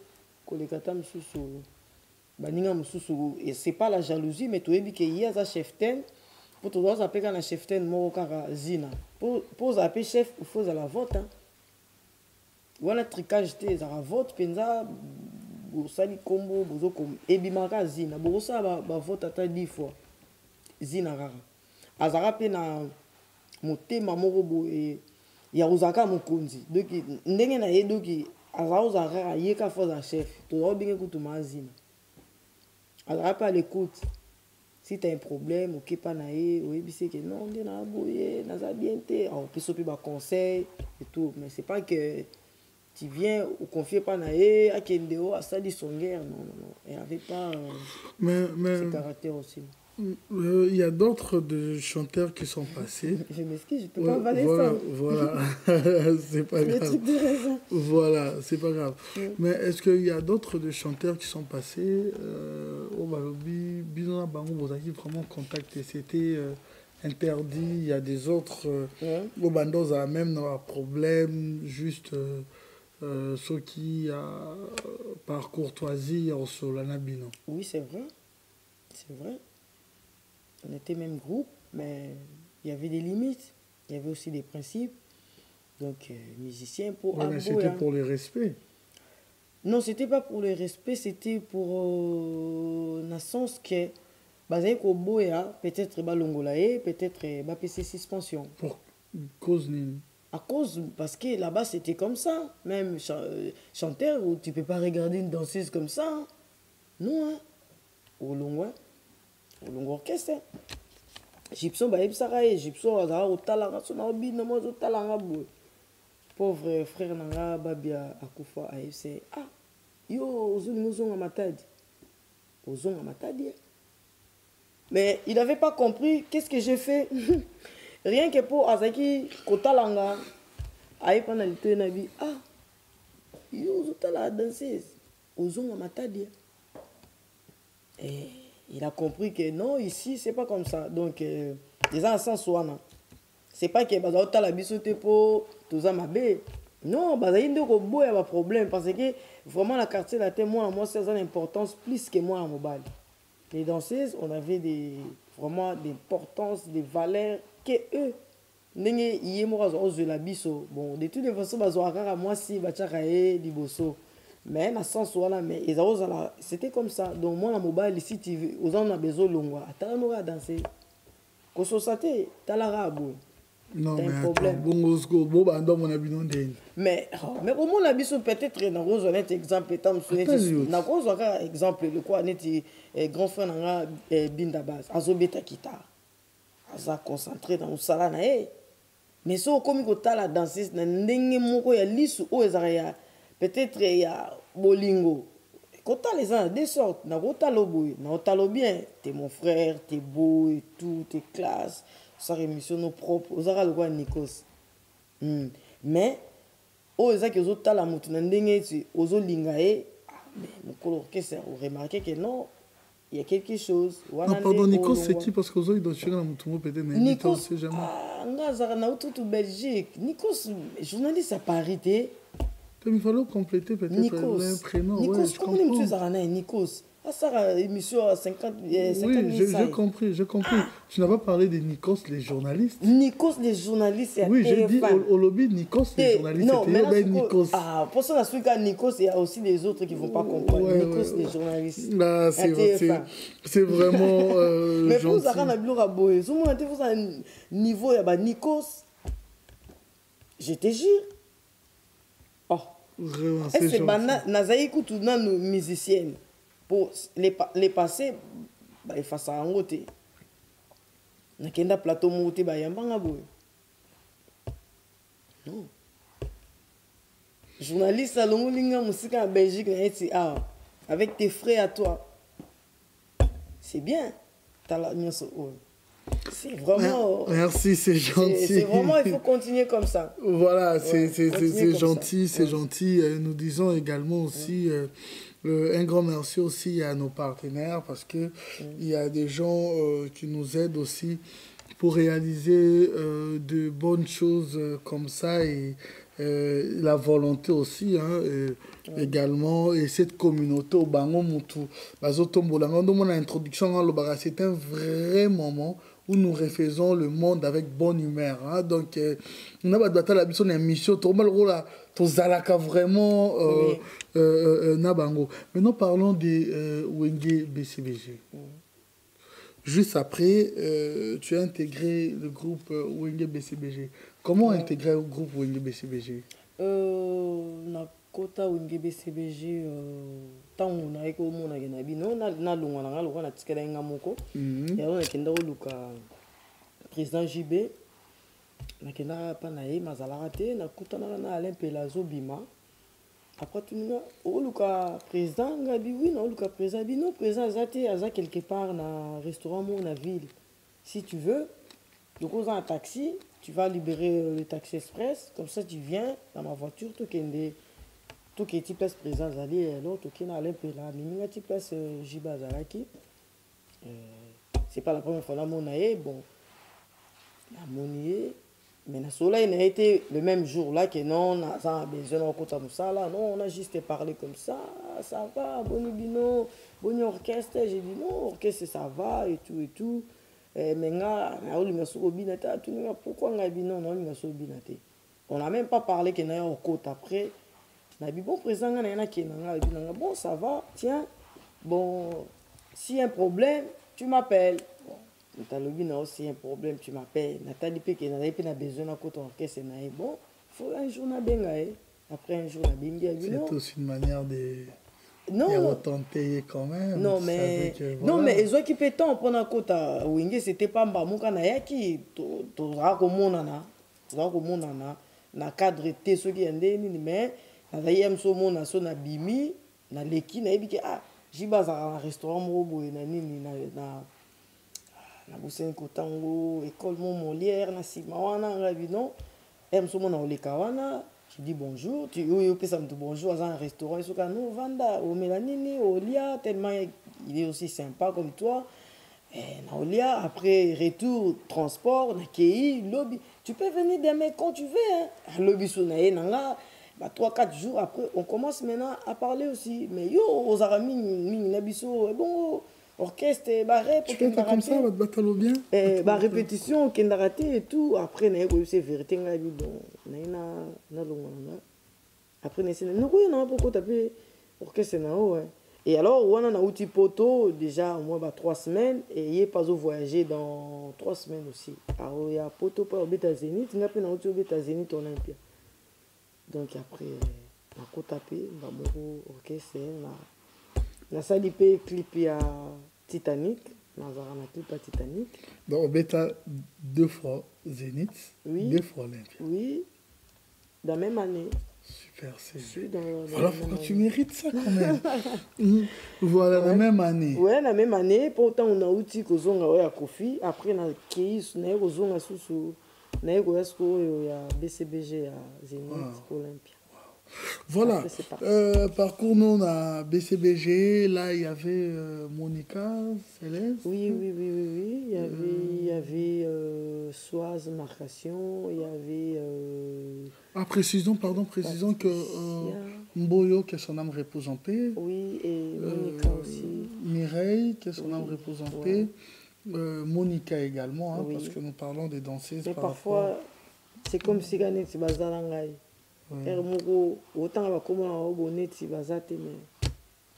et c'est pas la jalousie, mais tu as dit qu'il y a la cheftaine, pour te dire que la cheftaine, moi, Zina. Pour appeler chef, il faut la vote. Voilà, tricage, c'était la vote, penza. Bosali combo bozo comme ebimaka zina bosa ba vote ata 10 fois zina rara azara pe na motema moko boye ya uzaka mokonzi donc ndenge na ye doki azara uzaka yeka fois un chef to robinga kutuma zina azara pas l'écoute si tu as un problème ok pa na ye oyebise que non ndé na boye naza bien té on peut sopi ba conseil et tout mais c'est pas que tu viens ou confier pas naé à Kendeo à ça dit son guerre non elle avait pas ce caractère aussi. Il y a d'autres chanteurs qui sont passés. Je m'excuse, je peux pas avaler ça. Voilà, c'est pas grave. Voilà, c'est pas grave. Mais est-ce qu'il y a d'autres chanteurs qui sont passés au Balobi, Bizona Bango, vous avez vraiment contacté, c'était interdit. Il y a des autres au Bandoza même dans un problème juste. Ce qui a par courtoisie en Solanabino. Oui, c'est vrai. C'est vrai. On était même groupe, mais il y avait des limites. Il y avait aussi des principes. Donc, musicien pour... Ouais, mais c'était pour le respect. Non, c'était pas pour le respect, c'était pour... dans le sens que... peut-être balongolae, peut-être PC suspension. Pour cause nini? À cause, parce que là-bas, c'était comme ça. Même chanteur, où tu peux pas regarder une danseuse comme ça. Hein. Non, hein. Au long orchestre. Gypson, bah, Gypson, au talanga, son hobby, non, au talanga, pauvre frère Nanga, Babia, Akufa, AFC. Ah, yo, ozon Matadi. Ozon Matadi. Mais il n'avait pas compris qu'est-ce que j'ai fait. Rien que pour Azaki, Kotalanga, aïe pendant le temps, nabi, ah, yo, zotala danseuse, ozon Matadi. Et il a compris que non, ici, c'est pas comme ça. Donc, les gens sans soin. C'est pas que baza la bisote pour tout ça mabé. Non, baza inde ko boya ba problème parce que vraiment la quartier la témoin moi c'est une importance plus que moi à mobile. Les danseuses, on avait vraiment d'importance, des valeurs que eux ndenge yemo zo la biso. Bon, de toutes les façons bazo akara moi si ba tchaka e liboso. Mais na sens voilà mais c'était comme ça. Donc moi à mobile ici tu aux on a besoin longwa. Atala no ga danser. Ko société talara abo. Non, mais problème. Mais au moins, la biso peut-être dans rose honnête exemple étant na rose exemple le quoi net grand frère nga Bindabas azobeta kita aza concentré dans sala na e mais so comme ko tala danseuse na ndenge moko ya lisu o ezaya peut-être ya bolingo kota les uns des sortes na kota loboy na otalo bien t'es mon frère t'es beau et tout t'es classe sa rémission nos propres aux ara le quoi Nikos mais oh ça que autres la mutu na ndenge tu ozo lingae mais mon orchestre on remarqué que non il y a quelque chose non pardon Nikos c'est qui parce que ozo identifier na mutu peut-être Nikos c'est jamais ngaza na tout Belgique Nikos journaliste à Paris il fallait compléter peut-être le prénom Nikos ouais, comment tu es Nikos ça émission à 50 oui, j'ai compris. Tu n'as pas parlé de Nikos, les journalistes. Nikos, les journalistes. Oui, j'ai dit au lobby Nikos, les journalistes. Non, mais Nikos. Ah, pour ça, Nikos, il y a aussi des autres qui ne vont pas comprendre. Ouais, Nikos, les journalistes. Là, c'est vraiment mais gentil. Mais vous avez un niveau, il y a Nikos. Je te jure. Oh. Vraiment, c'est gentil. Nazaï Koutouna, nos musiciennes. Pour les passer bah il faut ça en côté na kenda plateau monté bah yambanga boy non journaliste à longolinga musique en Belgique na avec tes frères à toi c'est bien c'est vraiment merci c'est gentil c'est vraiment il faut continuer comme ça voilà c'est gentil c'est gentil nous disons également aussi un grand merci aussi à nos partenaires parce que il y a des gens qui nous aident aussi pour réaliser de bonnes choses comme ça et la volonté aussi également et cette communauté au bango mutu bazotombolanga ndo mona introduction en lobara c'est un vrai moment où nous refaisons le monde avec bonne humeur donc on a battu la mission une mission tout mal rola to zalaka vraiment nabango maintenant parlons de Wenge BCBG juste après tu as intégré le groupe Wenge BCBG comment intégrer le groupe Wenge BCBG na kota Wenge BCBG tango na eko mona na bino na longwa na ngalo na tikela nga moko ya ona kenda oluka président JB na kenda pa na ye mazalaka te na kutana na Alain Pelazo bima après tout oluka président ngabi oui na oluka président bino président azate aza quelque part na restaurant mo na ville si tu veux donc on a un taxi tu vas libérer le taxi express comme ça tu viens dans ma voiture tout kende tout qui est place présent zali alors tout qui na Alain Pelazo minga ti place JB azalaki c'est pas la première fois là mon aé bon la monier mais na sola il a été le même jour là que non on a besoin de côté comme ça là non on a juste parlé comme ça va boni bino boni orchestre j'ai dit non orchestre ça va et tout mais nga na oli masoko binata tout pourquoi nga bino non oli masoko binate on n'a même pas parlé que na au côté après na bi bon présent nga na ki nga binanga bon ça va tiens bon si y a un problème tu m'appelles talobi na aussi un problème, tu m'appelles. Nathalie Peke, n'a besoin d'un côté orchestre, bon, faut un jour na benga, après un jour na benga. C'est aussi une manière de non, tenter quand même. Non, mais ils ont occupé tant pour un côté Wingé, c'était pas Mbamouka na yaki, tu racontes na cadre te ceux qui endeni mais na yem so mona so na bimi na leki na ebiki jibaza na restaurant moko na nini na Boussin Kotango école Molière na sima wana ngabi non em so mona oleka wana tu dis bonjour tu pesa mtu bonjour dans un restaurant so ka no vanda o melanini olia tellement il est aussi sympa comme toi. Na Olia, après retour, transport, na Kei, lobby. Tu peux venir demain quand tu veux. Hein. Lobby Sonae, nanga, 3-4 jours après, on commence maintenant à parler aussi. Mais yo, aux aramis, nabiso, bon, orchestre, barré. Tu peux faire comme ça, va te battre bien. Répétition, kendarate et tout. Après, na yo, c'est vérité, na yo, na après, na pourquoi t'appeler orchestre, na ouais. Et alors, on a un outil poteau, déjà au moins 3 semaines, et il n'est pas au voyager dans 3 semaines aussi. Alors, il y a poteau pas au Beta-Zénith, il y a un outil au Beta-Zénith Olympia. Donc après, on a tapé, on a mon orchestre, on a salipé clip à Titanic, on a un clip à Titanic. Donc, au Beta 2 fois Zénith, oui, 2 fois Olympia. Oui, dans la même année. Super, c'est... Voilà pourquoi tu mérites ça quand même. Voilà, la même année. Ouais, la même année. Pourtant, on a outil que zonga à Kofi. Après, on a Keis, on a zonga sous on a BCBG à Zénith, Olympia. Voilà, parcours nous à BCBG, là il y avait Monica, Céleste. Oui. Il y avait Soise Marcation, il y avait... précisons que Mboyo, que son âme repose en paix. Oui, et Monica aussi. Mireille, que son âme repose en paix. Monica également, hein, parce que nous parlons des danseuses. Mais parfois, c'est comme si Ganek se bazar en gaï. Autant va comment on va neti bazate mais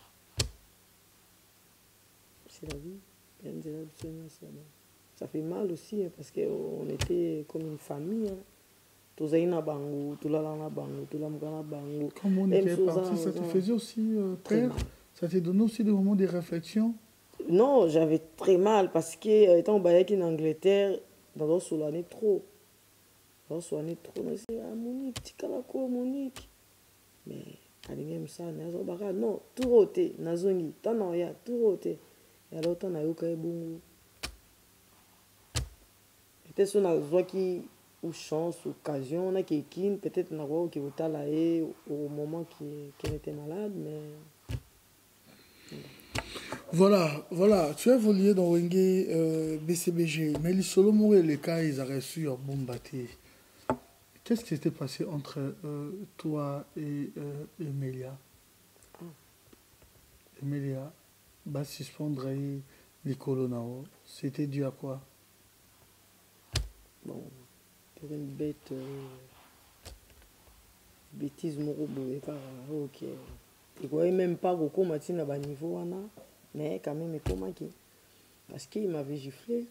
c'est la vie. Ça fait mal aussi hein, parce qu'on était comme une famille. Hein. Tous les bango, tous les bango, tous les bango. Quand on était parti, ça te faisait aussi peur. Ça te donnait aussi des moments de réflexion. Non, j'avais très mal parce que étant en Angleterre, dans le soulane trop. Soigner trop, Monique, Tikalako, Monique. Mais, alingue ça, non, tout roté, Nazongi, Tanoya, tout roté. Et alors, t'en as eu qu'un bon. Peut-être qu'on a besoin qui, ou chance, occasion, on a quelqu'un, peut-être qu'on a besoin qui est là au moment qu'elle était malade, mais. Voilà, tu as évolué dans Wenge BCBG, mais les solo et les cas, ils ont reçu un bon bâti. Qu'est-ce qui s'était passé entre toi et Emilia? Emilia, va suspendre les colonaux. C'était dû à quoi? Bon, pour une bêtise, ok. Il ne voyait même pas beaucoup Martin à niveau, mais quand même, il m'a parce qu'il m'avait giflé.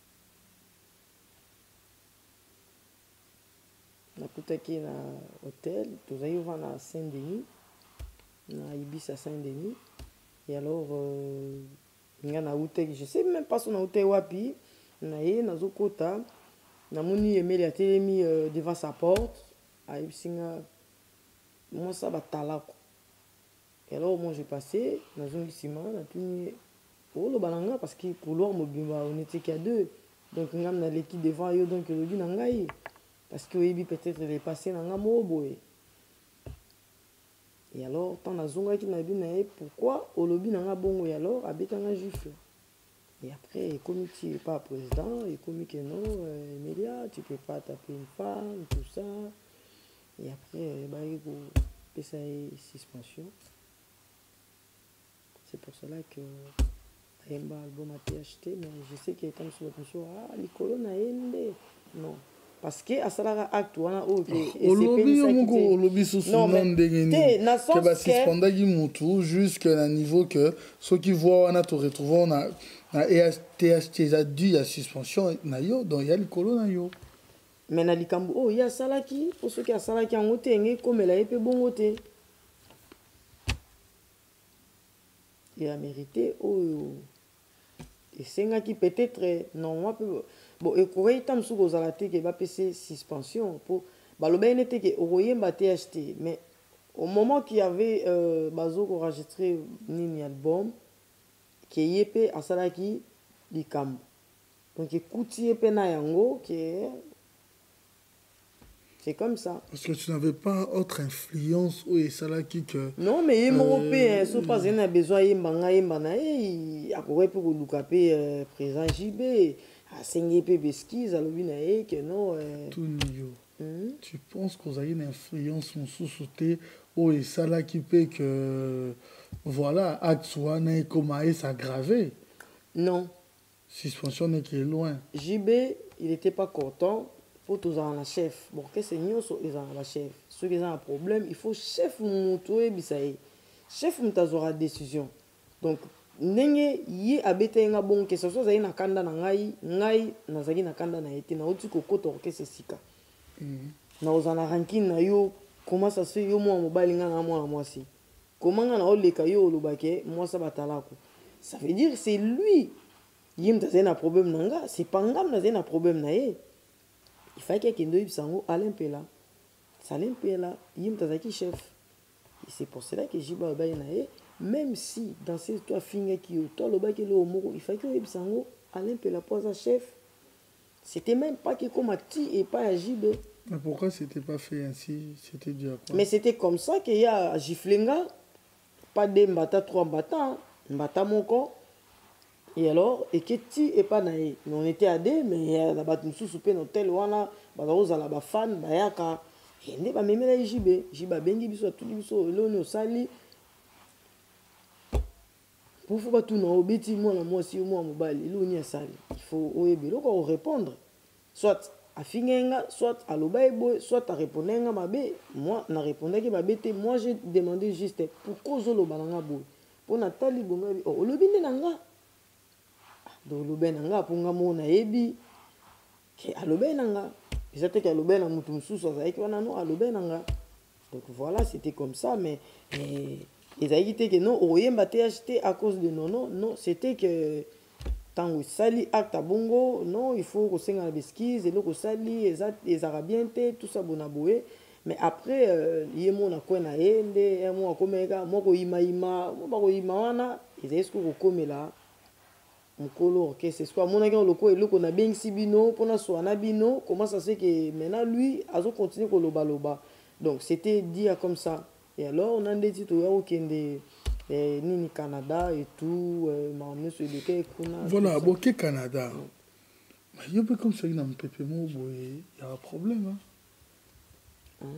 Na kutaki na hôtel, tous les jours à Saint-Denis, na Ibis à Saint-Denis. Et alors, il y a un hôtel, je ne sais même pas son hôtel wapi, na ye na zokota, na moni Emilia telemi devant sa porte, à Ibsinga, moi ça va talako. Et alors, moi j'ai passé, na zone ciment, na tuni, oh le balanga parce que couloir mobimba, on était qu'à 2, donc on a l'équipe devant yo donc le dit nangai. Parce que oui, peut-être il est passé dans un mot. Et alors, tant la zonga qui m'a dit, pourquoi au lobby n'a pas bon, et alors, habite un gifle. Et après, il commis tu n'es pas président, il commis que non, Emilia, tu ne peux pas taper une femme, tout ça. Et après, bah, il y a une suspension. C'est pour cela que l'album a été acheté, mais je sais qu'il est sur la pension, les colonnes a endé. Non. parce que asalaka acte wana oyo olobi yo moko olobi susu non ndenge nini ke basuspendaki mutu jusque na niveau que soki voix wana toretrouve na THT eza dû ya suspension na yo donc ya likolo na yo mais na likambo oyo ye asalaki po soki asalaki yango te enge ekomela ye mpe bongo te ye amérité oyo esengaki peut-être normalement mpe bon ekoki ta mosuku kozala te ke bapesa suspension mpo balobaki nete ke okoyemba THT mais au moment qu'il y avait bazo koenregistre nini album ke ye mpe asalaki likambo donc ekuti ye mpe na yango ke c'est comme ça. Parce que tu n'avais pas autre influence ou et ça là qui que. Non mais il m'a so pas a besoin yemba na e akorepe ko luka pe présent JB a sengé pe beskize alobi na e que non tout nio. Tu penses qu'on a une influence mon sous-sauté ou et ça là qui peut que voilà Atsuana et Komae s'aggraver. Non. Suspension n'est qui est loin. JB il était pas content. Pour tous en la chef bon que c'est nous ils ont la chef ceux qui ont un problème il faut chef mutué bisaï chef mutazora décision donc ndenge yi abetenga bon que ce soit na kanda na ngai nazaki na kanda na été na uti kokota que c'est sika na ozana ranking na yo comment ça se fait yo moi mobile nga na moi si comment nga na oleka yo lobake moi ça batalako ça veut dire c'est lui yim tazena problème nanga c'est pas ngam na problème na ye. Il fallait qu'il y ait un Alain Pela. Alain Pela, il y a un chef. Et c'est pour cela que Jiba Obaïnae, même si dans ces trois filles qui ont toi le bac et le homo, il fallait qu'il y ait un Alain Pela pour un chef. C'était même pas que comme Ati et pas à Jibe. Mais pourquoi c'était pas fait ainsi? C'était dû à quoi? Mais c'était comme ça qu'il y a Giflenga, pas des mbata, trois mbata, mbata mon corps. Et alors, et que tu et pas naïe. On était à deux, mais il y a la batte nous souper dans tel ou là, bagaros à la fan, bayaka. Et n'est pas même la JB. JB bengi biso tout biso, l'on sali. Pour faut pas tout non, obéti moi la moi si moi mobile, l'on y a sali. Il faut oebelo quoi répondre. Soit à fingenga, soit à l'obaïbo, soit à répondre à mabé. Moi, na répondre que mabé te, moi j'ai demandé juste pourquoi zolo bananga boy. Pour Nathalie bonga, oh le binde nanga. Donc le benanga pour nga mona ebi ke alobenanga peut-être que alobena mutu mususu azaki wana no alobenanga donc voilà c'était comme ça mais ils a dit que non oyemba THT à cause de non c'était que tant sali acte bongo non il faut que senga beskize et le sali les arabiens tout ça bonaboé mais après yemo na ko na ende yemo akomeka moko ima moko ima wana ils est-ce que komela mukolo ok c'est soit mon agent loko eloko na bengisi bino pona soana bino comment ça se fait que maintenant lui azo continuer ko loba donc c'était dit comme ça et alors on a des titres au kende nini Canada et tout monsieur de kuna voilà boké Canada mais yo peut comme ça na mpepé mo boye y a un problème hein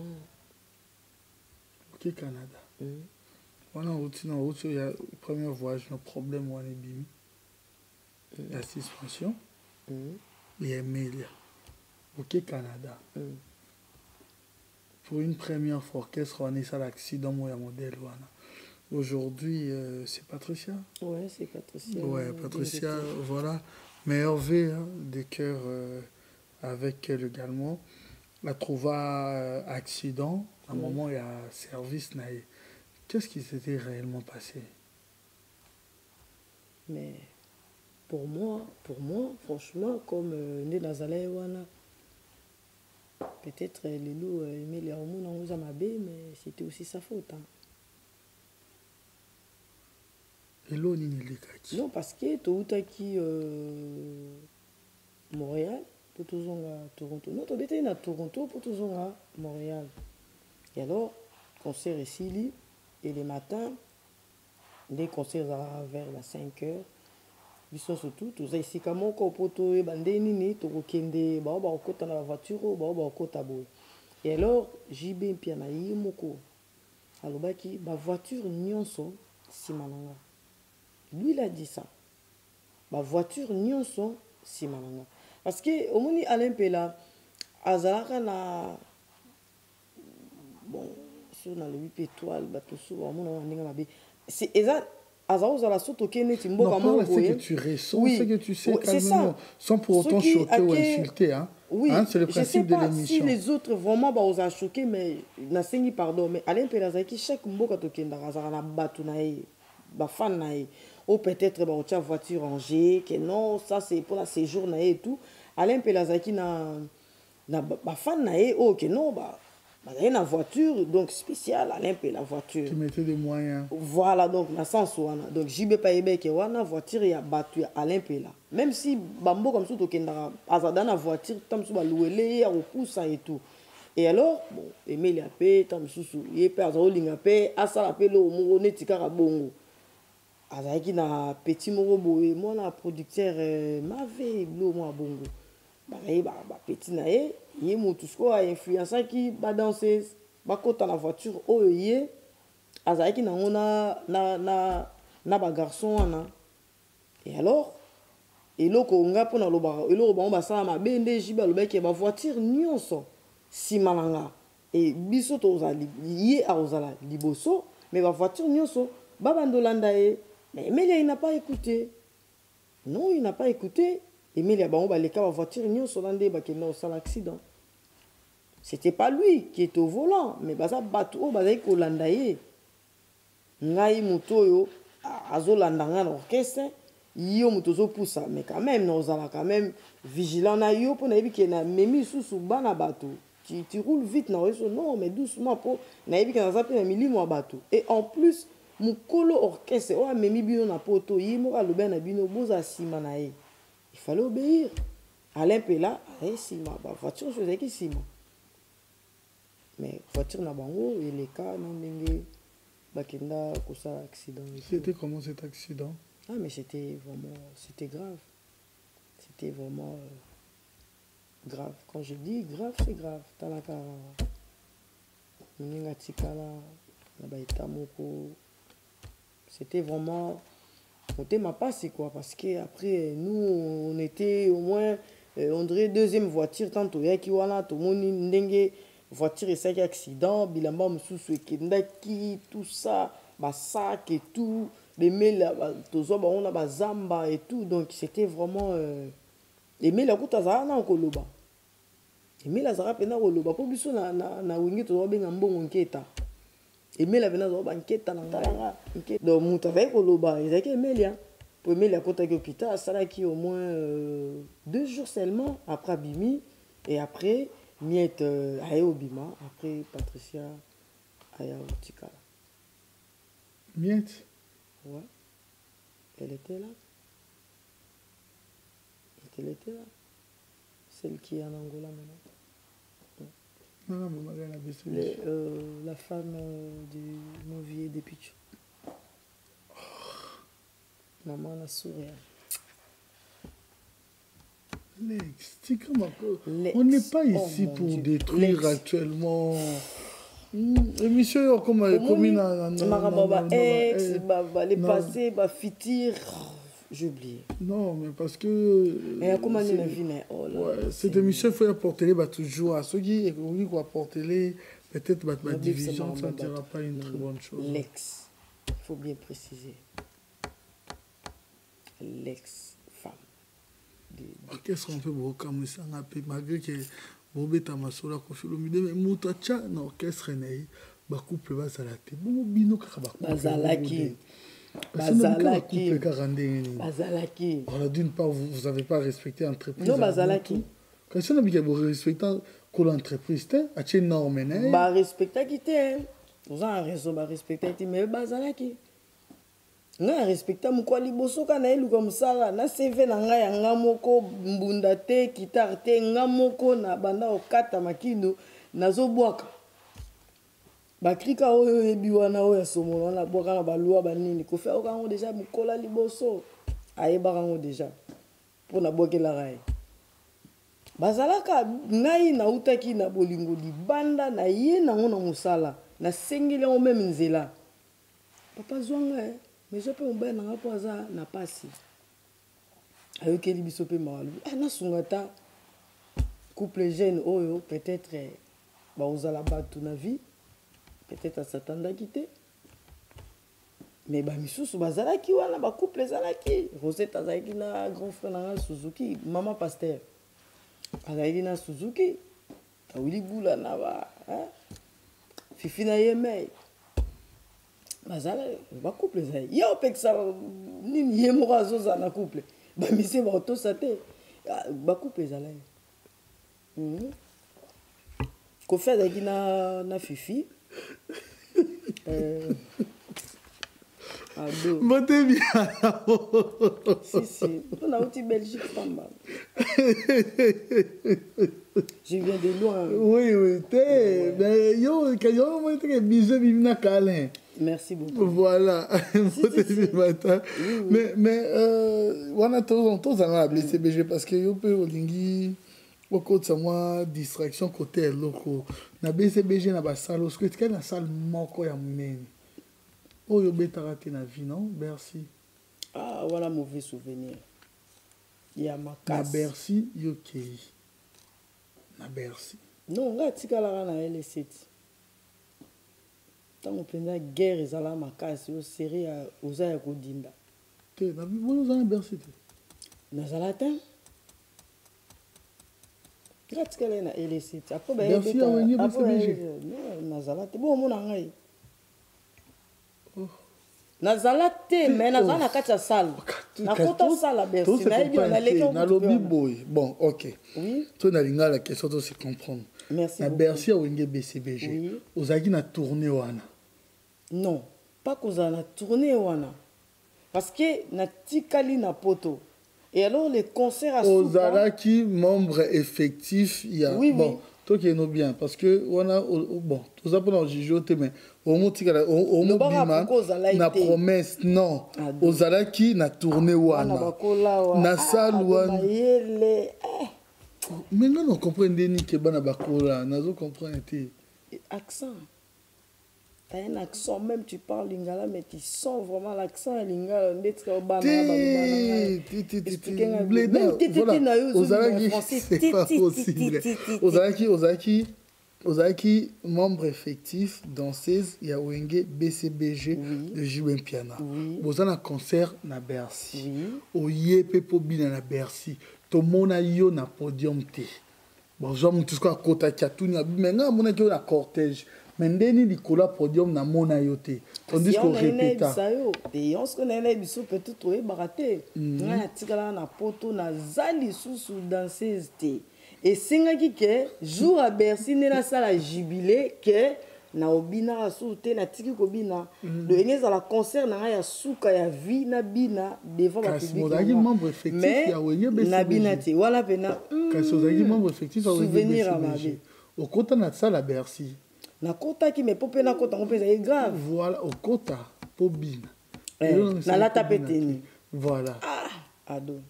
boké Canada voilà au il y a premier voyage no problème wana bimi la suspension et Emilia ok Canada pour une première fois orchestre on est ça l'accident moi modèle voilà aujourd'hui c'est Patricia c'est Patricia Patricia voilà mais Hervé des cœurs avec elle également la trouva accident à un moment il y a service naïe qu'est-ce qui s'était réellement passé mais pour moi, franchement, comme né dans Wana, peut-être les loups aimaient les hormones en Ouzamabé, mais c'était aussi sa faute. Non, parce que tout à qui Montréal, pour tous à Toronto. Non, tu étais à Toronto, pour tous à Montréal. Et alors, concert ici, et les matins, les concerts vers la 5 heures. Biso surtout tous ici comme on poto e bandeni ni to kende ba okota na voiture ba okota boy et alors JB pia na yimoko alobaki ba voiture nyonso simananga lui il a dit ça ba voiture nyonso simananga parce que omoni Alain Pela azalaka na bon sur na le 8 étoiles bato souvent mon ndinga mabe c'est eza azala soto ke neti mboka moko c'est que tu ressens oui. c'est que tu sais c'est ça sans pour autant choquer ou insulter hein. Oui, hein, c'est le principe de l'émission. Si les autres vraiment bah osent choquer mais na sengi pardon mais Alain Pelazaki chaque mboka to kenda azala na batu na ye ba fan na ye ou peut-être bah on voiture rangée que non ça c'est pour la séjour na ye et tout Alain Pelazaki na ba fan na ye oh que non bah il y a une voiture donc spéciale Alain Pelazaki la voiture qui mettait des moyens voilà donc na sens wana donc JB Paibé que wana voiture ya batu ya Alain Pelazaki même si bambo comme ça to kenda azada na voiture tam so ba louele ya repoussa et tout et alors bon Emilia pe tam susu ye pe azolinga pe asala pe lo mo neti kaka bongo azaki na petit moko boye mona producteur mave lo mo bongo ba petit na ye mutu sko a influence qui ba danseuse ba kota na voiture oyo ye azaki na ngona na ba garçon wana et alors eloko nga pona loba eloko bango basala mabende jiba lobaki ba voiture nyonso simalanga et biso to ozali ye a ozala liboso mais ba voiture nyonso babandolanda ye mais Emilia il n'a pas écouté non il n'a pas écouté Emilia bango baleka ba voiture nyonso lande bakenda osala accident c'était pas lui qui était au volant mais baza bato o bazaki kolanda ye ngai mutoyo azolanda nga na orchestre yo mutozo poussa mais quand même nozala quand même vigilant na yo pour na yebi na memi susu bana bato tu roules vite na reso non mais doucement pour na yebi na zapi na milimo bato et en plus mukolo orchestre o memi bino na poto yimo ka lobe na bino boza sima na ye il fallait obéir Alain Pela ay sima ba voiture chose qui sima mais voiture na bango et les cas na ndenge bakenda kosa accident. C'était comment cet accident? Ah mais c'était vraiment c'était grave. C'était vraiment grave. Quand je dis grave, c'est grave. Talaka ninga tikala na baita moko. C'était vraiment on était ma passe quoi parce que après nous on était au moins on dirait deuxième voiture tantôt yaki wana to moni ndenge voiture et ça qui accident bilamba mususu ekendaki tout ça ba sac et tout les mails tozo ba on a ba zamba et tout donc c'était vraiment les mails akuta za na koloba les mails za rapena koloba po biso na wingi tozo benga mbongo nketa et mails avena zo ba nketa na ngala nketa donc muta va koloba ezaki mails ya pour mails akuta ki hôpital ça qui au moins 2 jours seulement après Bimi et après Miette Aya Obima, après Patricia Aya Otikala. Miette? Ouais. Elle était là. Elle était là. Celle qui est en Angola maintenant. Non, la femme du Novier des Pichou. Maman la sourire. On n'est pas ici pour détruire actuellement. Monsieur, comme les passés, fitir, j'ai oublié. Non, mais parce que. Cette émission, il faut apporter toujours à ceux qui apporter peut-être ma division, ça ne sera pas une très bonne chose. L'ex, il faut bien préciser. L'ex-femme. Qu'est-ce qu'on fait pour comme ça malgré que Bobeta Masola Kofilomide mais mutacha na orchestre nei ba couple bazalaki bon bino kaka ba bazalaki voilà d'une part vous avez pas respecté l'entreprise non bazalaki quand ça n'a bien respecter l'entreprise a tient norme né ba respecter quitté vous en raison ba respecter mais bazalaki nga respecta mukwa liboso kana elu comme ça na CV na nga ya nga moko mbunda te guitare te nga moko na banda okata makindo nazobwaka bakrika oyo yebi wana oyo somola na bwaka na balwa banini ko faire okango déjà mukola liboso ayeba kango déjà pour na bwakela rai bazalaka ngai na utaki na bolingo libanda na ye na ngona musala na sengile o même nzela papa zwanga mais je peux m'en na poza na pasi ayokeli biso pe malu na sungata couple jeune oyo peut-être baozala bato na vie peut-être asatandaki te mais bamisusu bazalaki wana bacouple ezalaki Rosette azalaki na grand frère na nga Suzuki mama Pasteur azalaki na Suzuki awili bula na ba Fifi na Yemei bazala bacouple ezalaki ye opekisa nini ye moko azozala na couple bamise baotosa te bacouple ezalaki Kofi azalaki na Fifi Ado. Montez bien. Si. On a outil Belgique, femme. Je viens de loin. Oui. Mais yo, quand yo, moi, très bisous, bimna câlin. Merci beaucoup. Voilà. Mais on a tous à blessé BG parce que yo peut olingi au côté de moi distraction côté loko. Na BCBG na ba salle, parce que tu as na salle moko ya meni. Oh, yo beta raté na vie, non? Bercy. Ah, voilà mauvais souvenir. Il y a ma Na casse. Bercy, yo kei. Na Bercy. Non, nga tika la na L7. Tant on prend guerre ezala ma casse, yo série oza ya kodinda. Te, na vie bon na Bercy te. Nazala ta. Nga tika la na L7. Après ba Bercy a wenye BCBG. Non, nazala te. Bon mon ngai. Nazala te mais nazala na kati ya salle na kota sala Bercy na yebi na leki na lobby boy bon ok oui to na linga la question to se comprendre merci na Bercy wenge BCBG oui. ozaki na tournée wana non pas kozala na tournée wana parce que na tikali na poto et alors les concerts à ozalaki membre effectif ya oui, bon oui. Toi qui est bien parce que wana bon tout ça pendant jijote mais au motika au mobima na promesse non ozalaki na tournée wana na salle wana mais non on comprend ni que bana bakola nazo comprendre te accent t'as un accent même tu parles lingala mais tu sens vraiment l'accent lingala ndetska obana Ozaki membre effectif danseuse ya wenge BCBG de Jouer Piana. Bozana concert na Bercy. Oye pepo bina na Bercy. Tomona yo na podium te. Bonjour mutusko akota kiatuni abimenga mona ki na cortège. Mendeni likola podium na mona yo te. Tandis qu'on répéta. Et on se connaît biso peut-être trouver baraté. Na tikala na poto na zali susu danseuse te. Et singaki ke jour à Bercy na sala jubilé ke na obina soute na tiki kobina le engez à la concert na ya suka ya vie na bina devant la public mais na bina te wala pena kasi ozaki membre effectif ya souvenir à ma vie okota na sala Bercy na kota ki me popé na kota ngopeza est grave voilà okota po bina na lata peteni voilà ado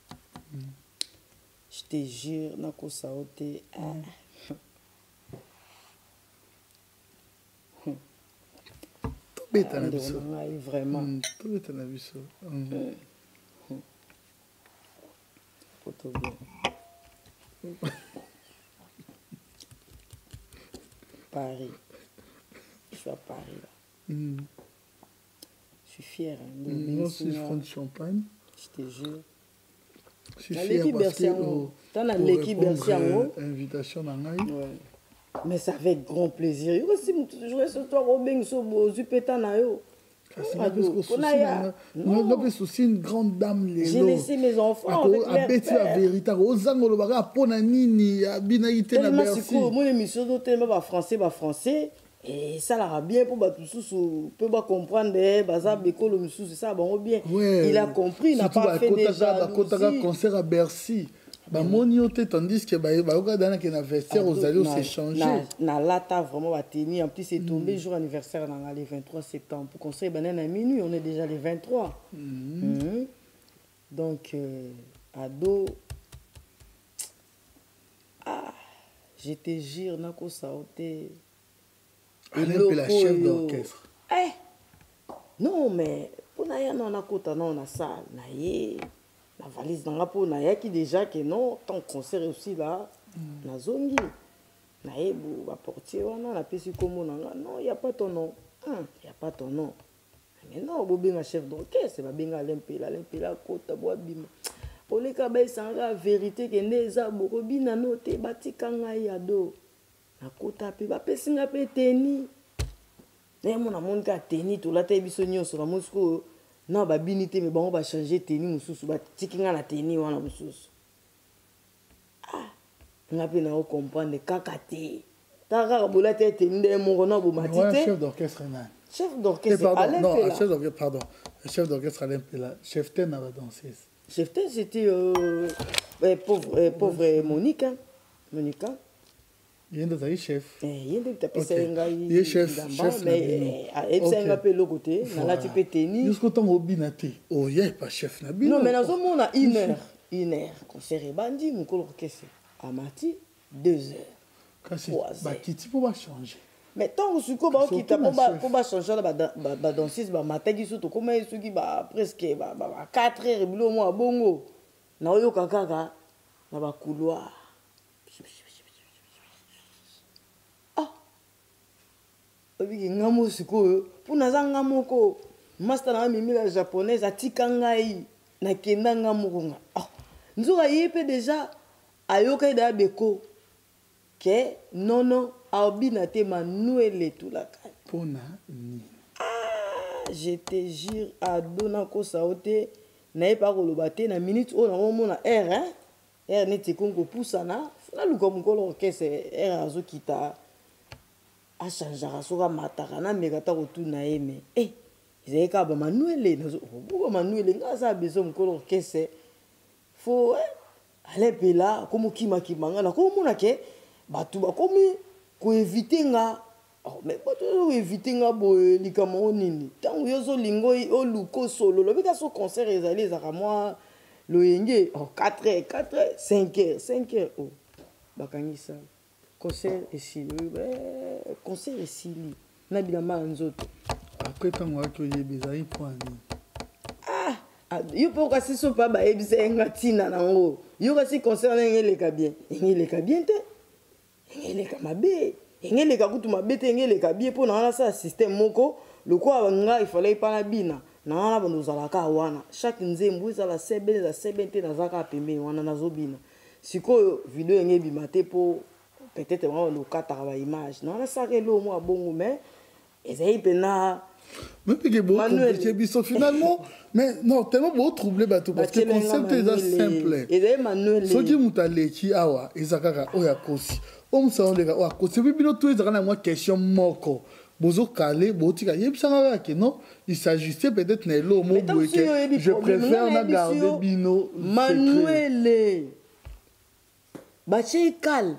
je te jure na kosa ote beta na biso vraiment to beta na biso poto bien Paris je suis à Paris là je suis fier moi aussi je prends du champagne je te jure je suis fier parce que invitation na ngai mais ça fait grand plaisir yo aussi toujours ce soir au bengso bozu peta na yo c'est une grande dame. J'ai laissé mes enfants avec leur père. Mon émission de français. Et ça l'a bien pour peut pas comprendre c'est ça bien. Il a compris, il n'a pas fait déjà concert à Bercy. Tandis que dans vestiaire aux alliés s'échanger. Na lata vraiment va tenir. En plus c'est tombé jour anniversaire dans le 23 septembre. Pour concert à minuit, on est déjà le 23. Donc ado je te jure na ko saoté. La chef d'orchestre. Non mais pour na ya na kota na salle na ye. La valise dans la peau, qui déjà que non, ton concert aussi là, nazongi nayebu baportier wana napesi kombo na nga non y a pas ton nom y a pas ton nom mais non bobenga chef d'orchestre babenga lempela kota boa bima oleka baisanga vérité ke nde eza bokobina no te batika ngai ado nakota mpe bapesi nga mpe teni naye mona monika teni tolata biso nyonso na mosiko oyo na babini te me bango bachange teni mosusu batiki nga na teni wana mosusu nga mpe nao comprendre kaka te ta kaka bola te teni nde moko na bomati te chef d'orchestre nani chef d'orchestre Alain Pela pardon chef d'orchestre Alain Pela chef ten na badanseuse chef ten c'était pauvre Monica ye nde azali chef ye nde tapesa ngai ye chef mais ayebisa nga mpe eloko te nalati mpe teni jusqu'au ntango obina te oye pa chef na bino non mais nazomona une heure concert ebandi mokolo orchestre amati 2 heures kasi bakiti mpo bachange mais ntango sikoyo baokita mpo bachange wana badanseuse bamataki so tokóma ye soki presque 4 heures ebilo mwa bongo naoyoka kaka na bacouloir obiki nga mo sikoyo mpo naza nga moko master na mimila japonaise atika ngai nakenda nga moko nga nzoka ye mpe deja ayokai da beko ke nono aobina te manuele tulaka mpona nini je te jure adona kosa o te nayepa koloba te na minute oyo nakomona aire neti konkopusana naluka mokolo orchestre aire azokita achangeaka soki amataka nameka ta kotuna ye me ezali kaka bamanuele buka manuele nga aza beso mokolo orchestre fo Alain Pela akomokima nga nakomona ke bato bakomi koevite nga mais bato oevite nga boye likama o nini ntango yo ozolinga oluka osolo lobika so concert ezali ezaka mwa loyenge 4 heures 5 heures bakangisa concert esili concert esili na bilamba ya nzoto apres ntango waki oyebi ezali mpo nini yo mpe okasi so mpa bayebisa ye nga ntina nango yo kasi concert na engeleka bien te engeleka mabe engeleka kutu mabe te engeleka bien mpo na wana sa système moko lokola nga ifala epana bina na wana bando ozalaka wana chaque nzembo ezala sebe te nazaka pembeni wana nazobina sikoyo video enge ebima te mpo peut-être wana lokataka baimage na wana saka elo mwa bongo mais ezali mpena même que beau compliqué biso finalement mais non tellement beau troublé bateau parce que concept est simple et Manuel soki mutaleki awa ezakaka oya kosi omusaoleka oya kosi bino to ezaka na moi question moko bozo calé botika yebisanga ke non il s'agissait peut-être na lo mo boeke je préfère na garder bino Manuel bache kal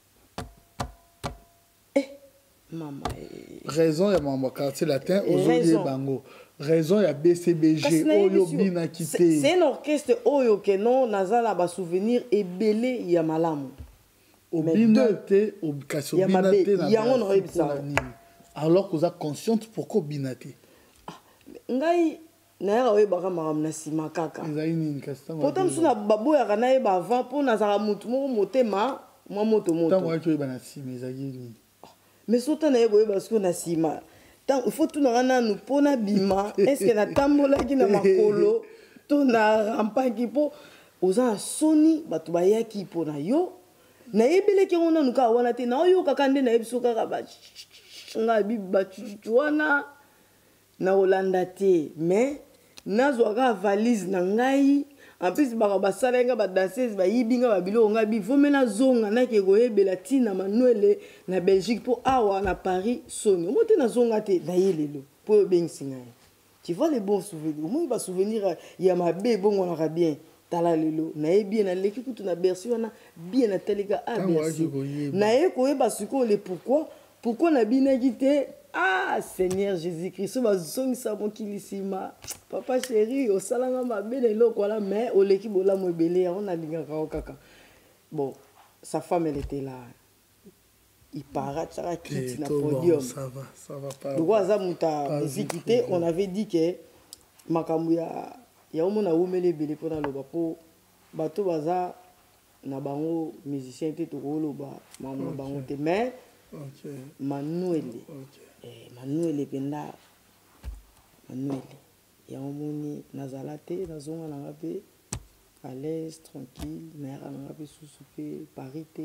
Mama raison ya mambo quartier latin ozoye bango raison ya BCBG oyo bina kité c'est un orchestre oyo ke non nazala ba souvenir ebele ya malamu obina te obikasi obina te na yango no ebisa alors que vous êtes consciente pourquoi obina te ngai na ya oyebaka makambo na sima kaka ezali nini kasi tango potom suna baboyaka na yeba avant mpo nazala mutu moko motema mwa moto tango waki oyeba na sima ezali nini mais sota na yebo parce que na sima tant il faut tout na nanu pona bima est-ce que na tambola ki na makolo to na rampaki po oza soni bato bayaki pona yo na yebele ki ona nuka wana te na yo kaka nde na yebiso kaka ba nga bi ba wana na Holanda te mais nazwaka valise na ngai en plus basalenga ba danseuse ba yibinga ba bilo nga bi vomena zonga na ke goyebela tina Manuel na Belgique pour awa na Paris soni mote na zonga te na yelelo pour bensinga tu vois les bons souvenirs moi ba souvenir ya mabe bongo na bien tala lelo na yebi na leki kutu na bercy wana bien na teleka a bercy na ye koyeba siko le pourquoi na binaki te ah Seigneur Jésus-Christ bazongisa mokilisima papa chéri osalanga mabe na eloko la mais oleki bola mo ebele on a lingaka kaka bon sa femme elle était là il paraît ça quitte na podium ça va pas donc aza muta visité on avait dit que makambu ya omona umele ebele pona loba po bato baza na bango musicien te tokoloba mamu na bango te mais manuele manuele penda manuele yango moni nazala te nazonga nanga mpe à l'aise tranquille nayaka nanga mpe susu mpe Paris te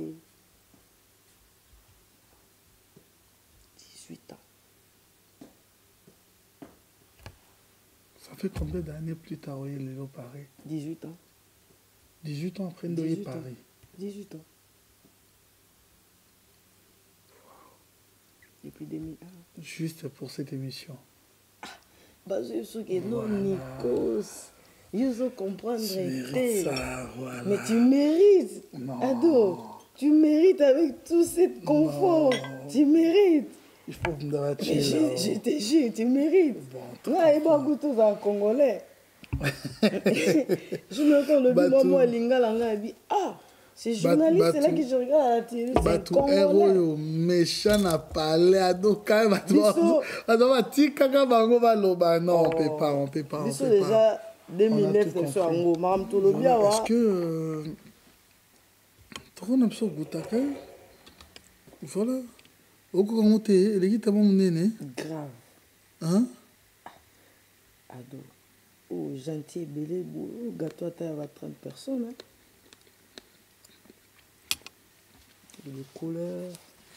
18 ans. Ça fait combien d'années plus tard il est au Paris? 18 ans. 18 ans après de Paris. 18 ans. Depuis 2001. Juste pour cette émission. Bah, je suis que non, Nikos. Je veux comprendre. Ça, voilà. Mais tu mérites. Non. Ado, tu mérites avec tout ce confort. Non. Tu mérites. Il faut me donner je te jure, tu mérites. Là, il y a beaucoup de Congolais. Je me rappelle le but, moi, Lingala, il dit ah, c'est journaliste, c'est là que je regarde à la télé. C'est Congolais. Méchant à parler, ado, quand même, non, on peut pas, on peut pas. Ils sont déjà 2009, c'est ça, en gros, Madame Tolobia. Est-ce que. Tu as besoin de voilà. Grave. Hein? Ado. Oh, gentil, belé, gâteau à taille à 30 personnes. Hein? Les couleurs.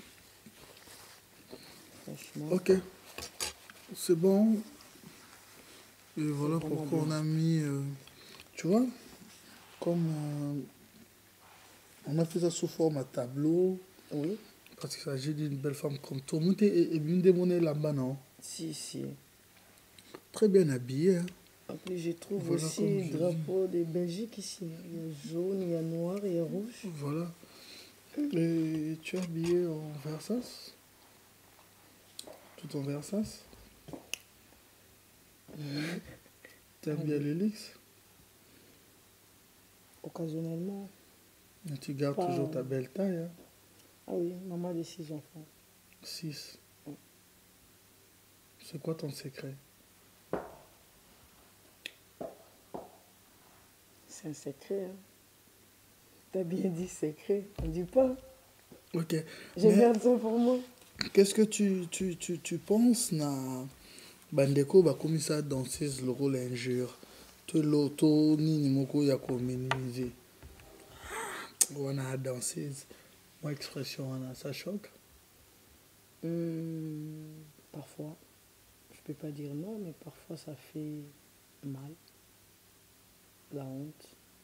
Franchement. Ok. C'est bon. Et voilà pourquoi on a mis. Tu vois, comme. On a fait ça sous forme à tableau. Oui. Parce qu'il s'agit d'une belle femme comme toi. Monte et une démonée là-bas, non? Si, si. Très bien habillée. Hein? En plus, je trouve voilà aussi le drapeau de Belgique ici. Il y a jaune, il y a noir, il y a rouge. Voilà. Et tu es habillée en Versace? Tout en Versace? Tu aimes bien les luxe? Occasionnellement. Et tu gardes toujours ta belle taille. Hein? Ah oui, maman de 6 enfants. 6. C'est quoi ton secret? C'est un secret. Hein? T'as bien dit secret. On dit pas. Ok. Je garde ça pour moi. Qu'est-ce que tu penses na bandeko ba comme ça danseuse le rôle injure? Tout l'auto ni moko ya ko minimiser. On a danseuse. Moi, expression, ça choque? Parfois. Je peux pas dire non, mais parfois ça fait mal. La honte.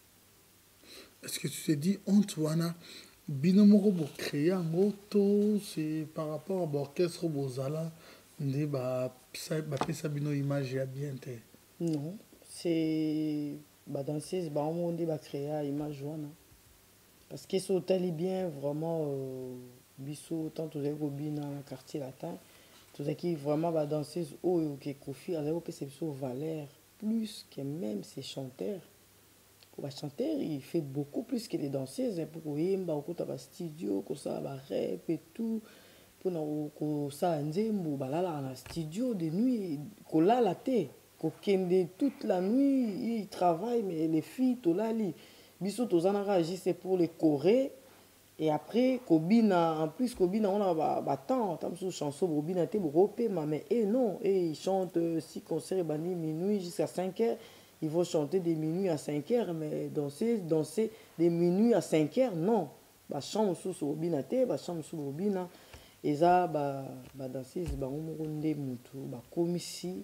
Est-ce que tu te dis honte, wana? Binomoro bo créer un moto, c'est par rapport à l'orchestre Bozala, on ba pesa bino image ya bien te. Non, c'est danseuse, on dit créer une image wana. Parce que c'est tellement bien, vraiment, biso, tant que vous avez dans le quartier latin, tout ce qui vraiment va danser, ou qui Kofi, alors c'est valeur plus que même ses chanteurs. Pour chanteur, il fait beaucoup plus que les danseuses. Pour yemba, au côté de studio, pour ça, rap et tout. Pour ça, nzembo, là, dans studio de nuit, qu'on l'a la tête, qu'on kende toute la nuit, il travaille, mais les filles, tout là, biso tozana c'est pour les Corées et après Kobina en plus Kobina on a temps sous chanson Kobina te europé mais non et ils chantent si concert bani minuit jusqu'à 5 heures ils vont chanter des minuit à 5 heures mais danser des minuit à 5 heures non chambre sous Kobina te chambre sous Kobina et ça danser on nde mutu komisi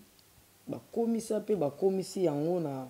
pe komisi yango na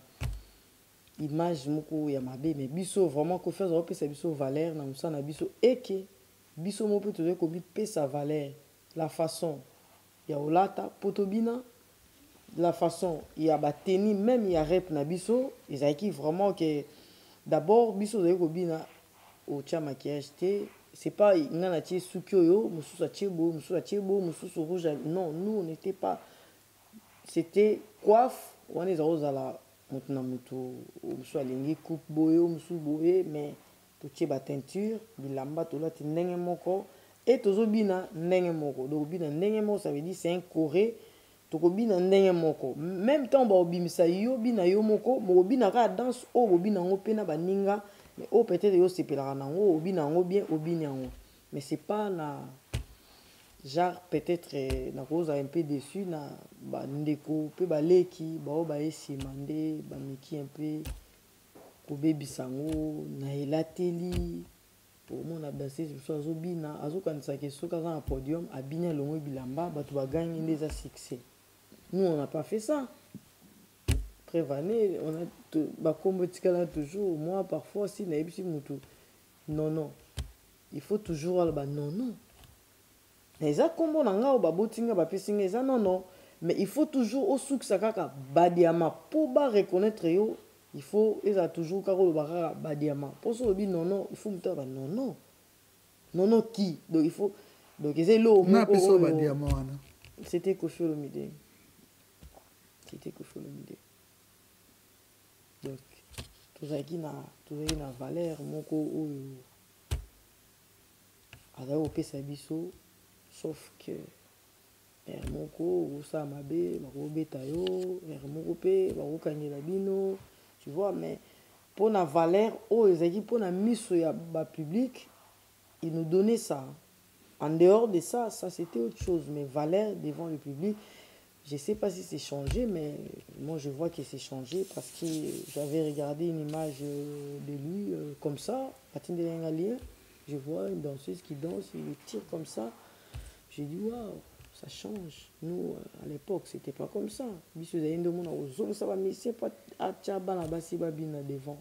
image moko ya mabe mais biso vraiment ko faire ça pesa biso valeur na musana biso eke biso mo peut te ko pesa valeur la façon ya olata potobina la façon ya bateni même ya rap na biso ezaki vraiment que d'abord biso de ko bina au tia maquillage te c'est pas ngana tie sukioyo mususu atiebo mususu rouge non nous on n'était pas c'était coiffe on est aux ala maintenant musu alingi coupe boye musu boye mais totie ba teinture bilamba tolati ndenge moko et tozobina ndenge moko donc bina ndenge moko ça veut dire c'est un coré tokobina ndenge moko même temps ba obimisa yo bina yo moko mo bina ka danse o bobina ngo pena baninga mais oh peut-être yo sepelaka nango obi nango bien obi nango mais c'est pas na genre peut-être na koza un peu déçu na ba ndeko pe baleki bao ba esimande ba miki un peu kobebisa ngo na elateli on a dansé sur azobina azokanisa ke soki aza na podium abini alongo bilamba bato baganye nde eza succès. Nous on n'a pas fait ça. Prévané on a bakombo tikala toujours moi parfois si nayebi si mutu non il faut toujours alba non eza kombo na nga babotinga bapesinga eza non mais il faut toujours osukisa kaka badiama po ba reconnaître yo. Il faut eza toujours kaka lobaka badiama po so lobi non il faut muta ba non qui donc il faut donc eza lo na peso badiama wana c'était Koffi Olomide donc tozalaki na valeur moko oyo azali kopesa biso sauf que ere moko osala mabe bakobeta yo ere moko mpe bakokangela bino tu vois mais pour la valeur oyo ezalaki pour la miso ya bapublic il nous donnait ça. En dehors de ça c'était autre chose mais valeur devant le public je sais pas si c'est changé mais moi je vois que c'est changé parce que j'avais regardé une image de lui comme ça je vois une danseuse qui danse il tire comme ça j'ai dit waouh ça change. Nous à l'époque c'était pas comme ça biso za yendo mona ozo ça va mais c'est pas acha bana basi babina devant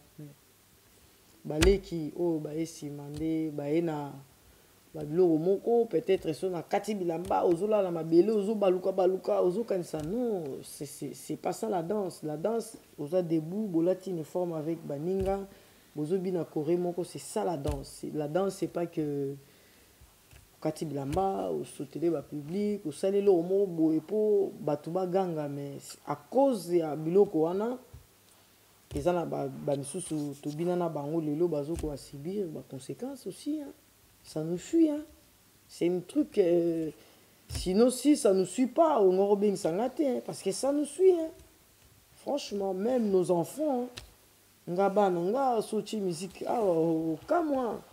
baleki o ba esimande ba ena ba biloko moko peut-être so na kati bilamba ozola na mabele ozo baluka ozo kanisa non c'est pas ça la danse oza debout bolati une forme avec baninga bozo bina corée moko c'est ça la danse c'est pas que kati bilamba osotele ba public osalelo omo boye po bato baganga mais à cause ya biloko wana eza na ba misusu tobina na bango lelo bazoko subir ba conséquences aussi hein. Ça nous suit hein. C'est un truc sinon si ça nous suit pas on aura bien sangate hein, parce que ça nous suit hein. Franchement même nos enfants ngaba nga soti musique au cas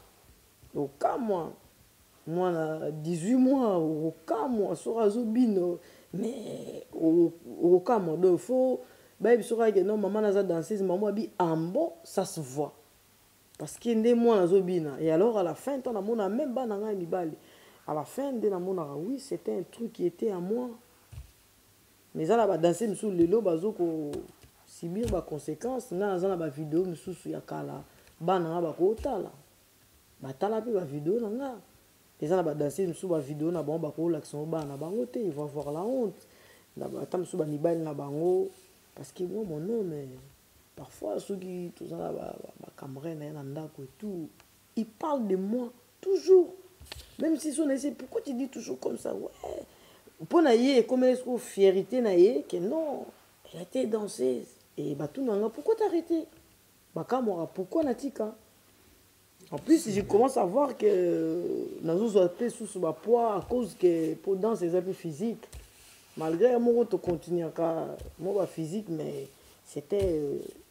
moi moi na 18 mois au cas moi sera zobino mais au cas moi donc faut baby sera que non maman naza danseuse maman bi ambo ça se voit parce que ndé moi nazobina et alors à la fin ton amona même ba nanga mibali à la fin de la mona oui c'était un truc qui était à moi mais ça là ba danser sous lelo bazoko subir ba conséquences na za na ba vidéo misusu ya kala ba nanga ba kotala batala pe ba vidéo nanga les gens danser sous ba vidéo na bango ba ko l'action ba na bango te ils vont avoir la honte na ba tam sous ba mibali na bango parce que moi mon nom mais parfois ceux qui tout ça ba camarade na ndako et tout ils parlent de moi toujours même si on essaie pourquoi tu dis toujours comme ça ouais pour na yé comme est-ce que fierté na yé que non elle était danseuse et ba tout nanga pourquoi t'arrêter ba kamora pourquoi natika. En plus, je commence à voir que dans nos aspects sous ma poids à cause que pour danser c'est un peu physique. Malgré mon autre continue à moi physique mais c'était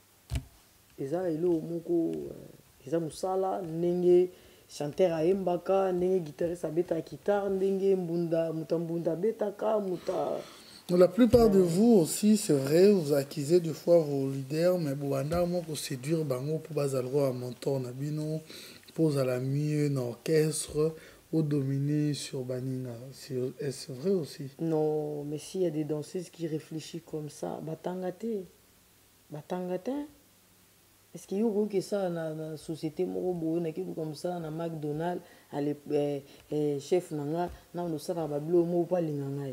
eza elo moko eza musala ndenge chanteur ayembaka ndenge guitariste abeta guitare ndenge mbunda betaka muta. La plupart de vous aussi, c'est vrai, vous accusez des fois vos leaders, mais vous avez pour séduire bango pour bazalro à monton nabino, pour la mieux un orchestre ou dominer sur baninga. C'est vrai aussi. Non, mais s'il y a des danseuses qui réfléchissent comme ça, batangate. Est-ce qu'il y a que ça dans la société morobo, comme ça dans McDonald's, chef nanga, na no sala bablo mo pa linganga.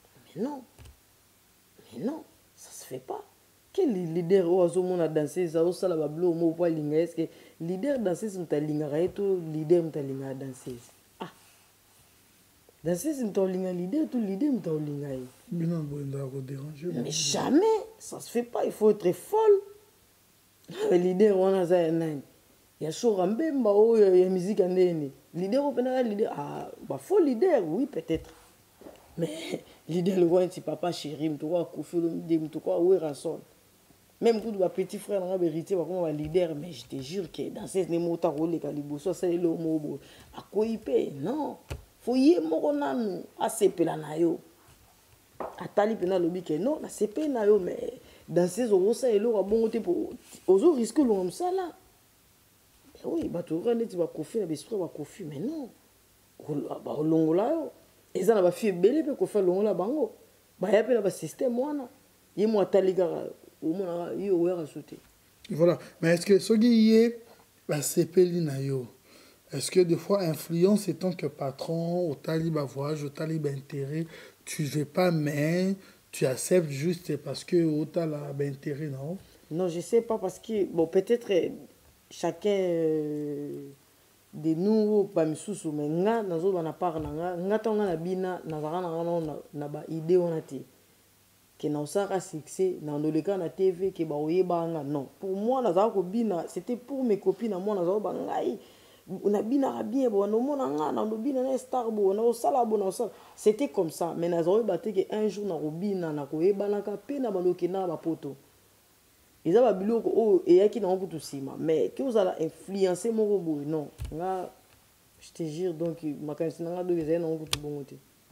Mais non, ça se fait pas. Quel leader ozo mona danser ça au sala bablo mo pa linga est-ce que leader danser mta linga to leader mta linga danser. Ah. Danser mta linga leader tout leader mta linga. Bino boenda ko déranger. Mais jamais, ça se fait pas, il faut être folle. Le leader on a ça nan. Ya shora mbemba o ya musique ndeni. Leader o pena leader ah ba faux leader oui peut-être. Mais leader le voit si papa chéri mtoko Koffi Olomide mtoko Werason. même tout le petit frère n'a pas hérité comme un leader, mais je te jure que dans ces mots ta rôle que liboso c'est le mot à quoi il paye non faut y moronanu à sepela na yo atali pena lobi que non na sepela na yo mais dans ces euros ça et là bon te pour aux risques l'homme ça là oui bah tu regardes tu vas confier na besprit va confier mais non ba longola yo eza na ba fille belé pe ko faire longola bango ba ya pe na ba système wana ye mo atali gara au moins il y a sauté. Voilà, mais est-ce que ce qui est la CPLI nayo, est-ce que des fois influence étant que patron au talib voyage, au talib intérêt, tu veux pas mais tu acceptes juste parce que au talib intérêt non? Non, je sais pas parce que bon peut-être chacun de nous pas misusu mais nga nazo bana part nga tonga na bina na zaka na ba idée on a ti. Que na osaka succès na ndoleka na TV que ba oyebanga non pour moi na zako bina c'était pour mes copines moi na zako bangai on a bina bien bon no mona nga na bina na star bo na osala bo na osala c'était comme ça mais na zako baté que un jour na robina na koyebana ka pe na baloki na ba poto ils a biloko o et yaki na okutu sima mais que vous allez influencer mon robot non nga je te jure donc makanisi na nga do ezali na okutu bongote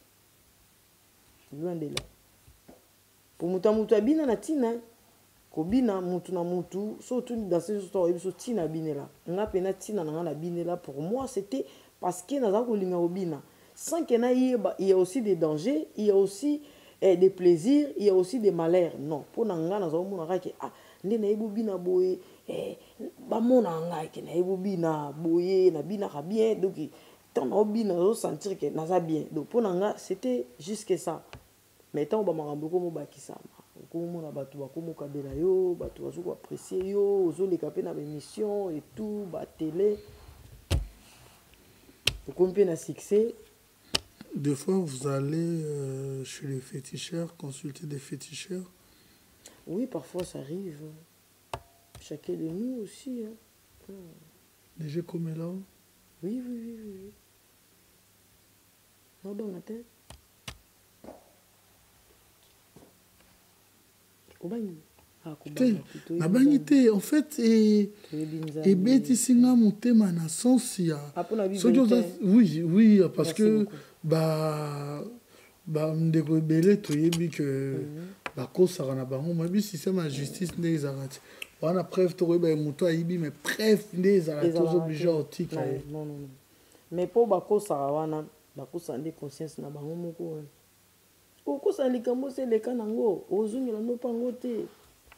loin de là. Pour mutu abina na tina ko bina mutu na mutu surtout dans ces histoires il so tina binela nga pena tina na binela pour moi c'était parce que na za ko linga obina sans que na yeba il y a aussi des dangers il y a aussi des plaisirs il y a aussi des malheurs non pour na nga na za mo na ke ah ndi na ibu bina boye ba mona nga ke na ibu bina boye na bina ka bien donc tant na obina zo sentir que na za bien donc pour na nga c'était juste que ça. Mais tant que marambo ko mo bakisama ko mo na batu ba ko mo kabela yo batu ba zo apprécier yo ozo les capé na émission et tout ba télé ko mpe na succès. Des fois vous allez chez les féticheurs consulter des féticheurs. Oui, parfois ça arrive. Chacun de nous aussi hein. Des jeux comme là. Oui. Non bon la tête. Na bangité en fait et beti singa motema na sens ya oui parce que ba ndeko belé toyebi que ba kosaka na bango mabi système de justice nde ezalati wana preuve toyeba moto ayibi mais preuve nde ezalati tous obligé otika non mais pour ba kosaka wana ba kosaka nde conscience na bango moko okosa likambo se leka nango ozungela no pango te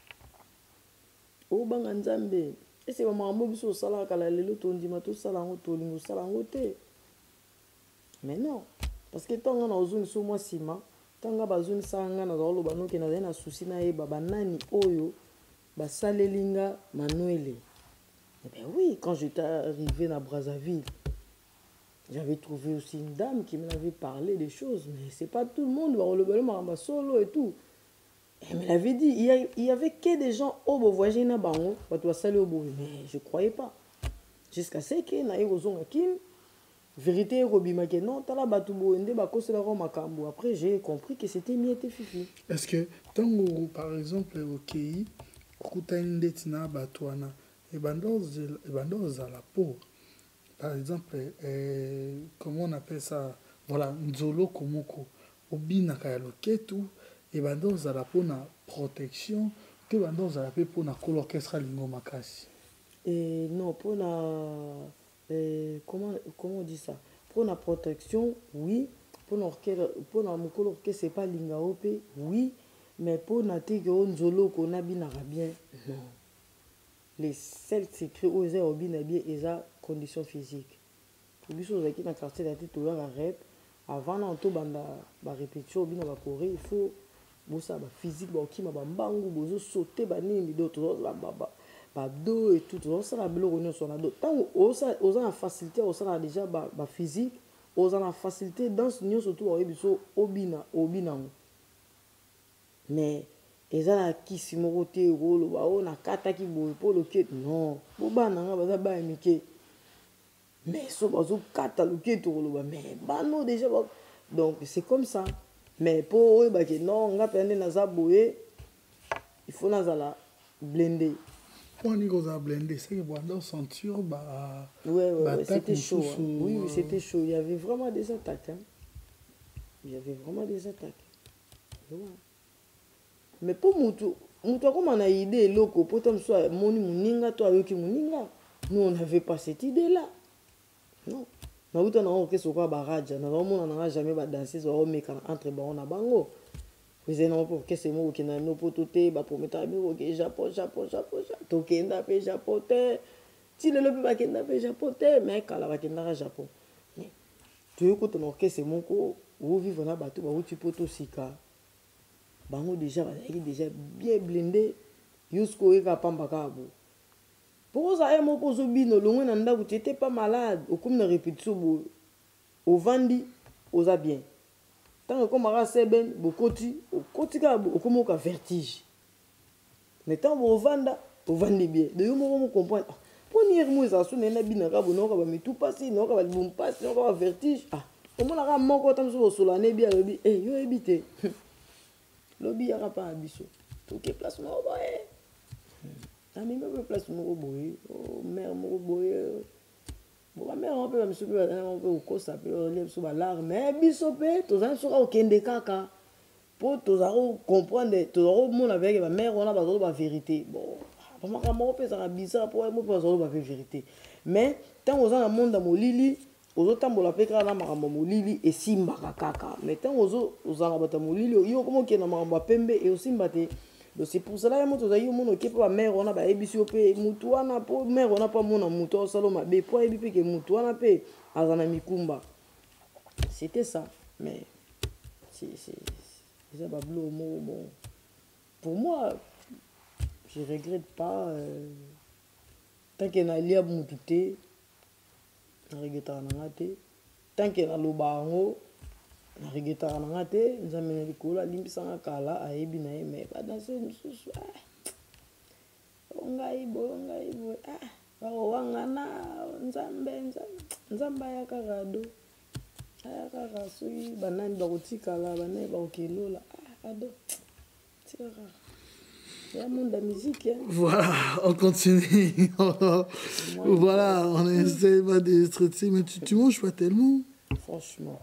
obanga nzambe ese ba makambo biso osala kala lelo tondima to sala ngo tolingo sala ngo te mais non parce que tanga na ozungi so moi sima tanga bazuni sanga na zalo banoke na na souci na yeba banani oyo basalelinga manuele eh ben oui quand j'étais arrivé na Brazzaville. J'avais trouvé aussi une dame qui m'avait parlé des choses, mais c'est pas tout le monde, le solo et tout. Elle me l'avait dit, il y avait que des gens au beau voyage na bango, mais je croyais pas. Jusqu'à ce que na yozonga kim, vérité robima que non, tala batubo ende bakose la makambo. Après j'ai compris que c'était miette fifi. Est-ce que tango par exemple au Kei, kutande tina batwana et bandoz à la peau. Par exemple, comment on appelle ça? Voilà, Nzolo Komoko. Obina Kayaloketu, et Bandon Zalapo na protection, que Bandon Zalapo pour na l'orchestre Lingo Makasi. Non, pour na. Comment on dit ça? Pour la protection, oui. Pour na l'orchestre, c'est pas Lingaope, oui. Mais pour na Tigro Nzolo Konabina bien, non. Les seuls secrets où ils ont bien et ça conditions physiques. Pour les choses qui dans le quartier de la tête la rep avant d'entrer la répétition bien dans la Corée il faut ça ba physique ba qui ma bangu bozo sauter ba nini d'autres la ba dos et tout ça la belo on sur la dos tant aux la facilité aux ça déjà ba physique aux la facilité dans ce surtout au biso obina mais ezala kisi moko te rolo ba ona kata ki boye po loket non bo bana nga baza ba mike mais so bazo kata loket rolo ba mais bano déjà ba donc c'est comme ça mais po oye ba ke non nga pende na za boye il faut nazala blindé. On dit qu'on a blindé, c'est que dans ceinture, bah. Ouais, c'était chaud. Hein. Oui, c'était chaud. Il y avait vraiment des attaques. Hein. Il y avait vraiment des attaques. Ouais. Mais pour Moutou, comme on a idée, loco, pour toi, Moni Mouninga, toi, Yoki Mouninga, nous, on n'avait pas cette idée-là. Non. Nous avons dit que c'est quoi Baradja. Nous n'avons jamais dansé entre Baron et Bango. Vous avez dit que c'est moi qui n'ai pas pototé, pour mettre à Japon, Tokenda, Japon, si le lobby va kenda Japon, mais quand la va kenda Japon. Tu écoutes que c'est mon co, où vivent na bateau, où tu peux sika. Bango déjà bien blindé, jusqu'au Eka Pambakabo. Pour ça, il m'a posé bino, le monde n'a tu n'étais pas malade, au comme une répétition, au vendi, aux bien. Tant que comme à Seben, au côté, au comme au vertige. Mais tant que au vandi bien. De vous comprendre. Pour nier moi ça, son n'a bien n'a bon, on va tout passer, non, on va bon passer, on va vertige. Ah, comment la rame mon côté sur solané bien le bi. Eh, yo habité. Lobby y a pas abisso. Tout que place moi boy. Ah mais me place moi boy. Oh mère moi boy. Bon ma mère on peut me souper on peut au costa peut lève sur balar mais bisso pe tous en sera au kende kaka. Pour tous à comprendre tous au monde avec ma mère on a besoin de la vérité. Bon, pas moi peut ça bizarre pour moi pas besoin de la vérité. Mais tant aux en monde dans molili aux autres la pekra na makambo molili et simba kaka mais tant aux en bata molili yo comment qui na makambo pembe et aussi mbate donc c'est pour cela que nous avons mon équipe pas mère on a ba ebisi pe mutu wana po mère on a pas mon mutu saloma be po ebi que mutu wana pe azana mikumba c'était ça mais c'est ça bablo bon pour moi je regrette pas tant que na lia mutu te na regeta na ngate tant que na lobango na regeta na ngate nzamena likola limbisanga kala ayebi na ye me ba danse mususu ngai bo ba wangana nzamba ya karado aya karasui banani ba kotikala banani ba kokelola ado tika il y a un monde de musique. Hein. Voilà, on continue. Voilà, on essaie pas de stresser, mais tu manges pas tellement. Franchement.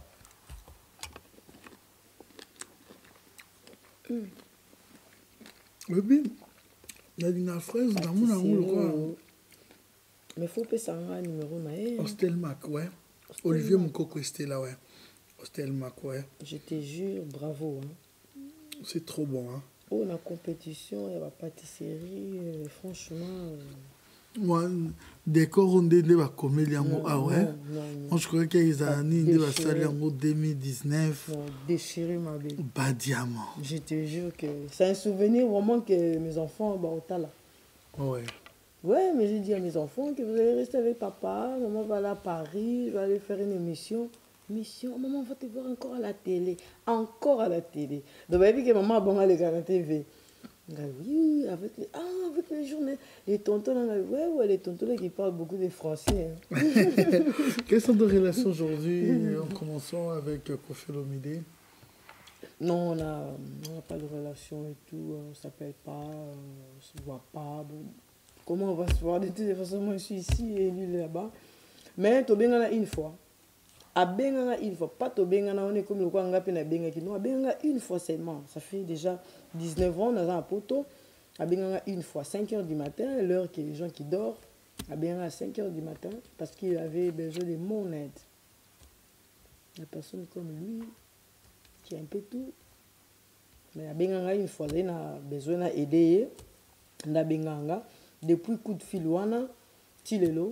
Oui, bien. Il y a une fraise dans mon amour, quoi. Mais il faut pas s'en un numéro. Hostelmac, ouais. Olivier Moukoko était là, ouais. Hostelmac, ouais. Je te jure, bravo. Hein. C'est trop bon, hein. Oh, la compétition, il y a la pâtisserie, franchement. Moi, décor, on dit que la comédie, ah ouais. Moi, je crois qu'ils ont dit que la salle en 2019. Non, déchiré, ma belle. Bas diamant. Je te jure que c'est un souvenir vraiment que mes enfants, bah, au là. Ouais. Ouais, mais j'ai dit à mes enfants que vous allez rester avec papa, maman va aller à Paris, je vais aller faire une émission. Maman va te voir encore à la télé. Encore à la télé. Donc, bah, que maman a bon à la TV. Oui, avec les journées. Les tontons, ouais, les tontons qui parlent beaucoup de français. Hein. Quelles sont tes relations aujourd'hui en commençant avec Kofi Olomide? Non, on n'a pas de relation et tout. On ne s'appelle pas, on ne se voit pas. Bon. Comment on va se voir? De toute façon, moi je suis ici et lui est là-bas. Mais tu as une fois. A Benganga une fois, pas to Benganga, on est comme le Kwanga Pena Bengaki. Non, a Benganga une fois seulement. Ça fait déjà 19 ans, on a un poteau. A Benganga une fois, 5 h du matin, l'heure que les gens qui dorment. A Benganga à 5 h du matin, parce qu'il avait besoin de mon aide. Une personne comme lui, qui a un peu tout. Mais a Benganga une fois, il a besoin d'aider. A Benganga, depuis coup de fil, Tilelo.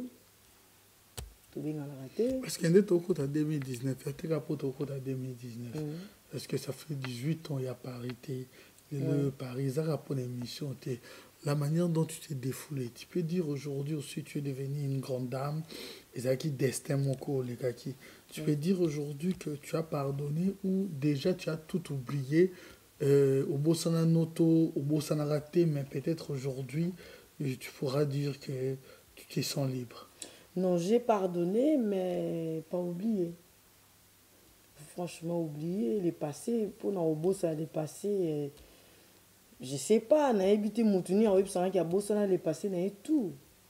Parce qu'il y a des trucs en 2019, il y a des trucs en 2019. Parce que ça fait 18 ans qu'il y a parité. Le Paris, ça a pour l'émission. La manière dont tu t'es défoulé. Tu peux dire aujourd'hui aussi tu es devenu une grande dame. Et ça qui destin mon corps, les gars. Tu peux dire aujourd'hui que tu as pardonné ou déjà tu as tout oublié. Au Bossana Noto, au Bossana raté, mais peut-être aujourd'hui, tu pourras dire que tu te sens libre. Non, j'ai pardonné, mais pas oublié. Franchement, oublié, il est passé. Pour Naobo, ça allait passer. je sais pas, na habité Moutuni, en website qui a bossana les passé na tout.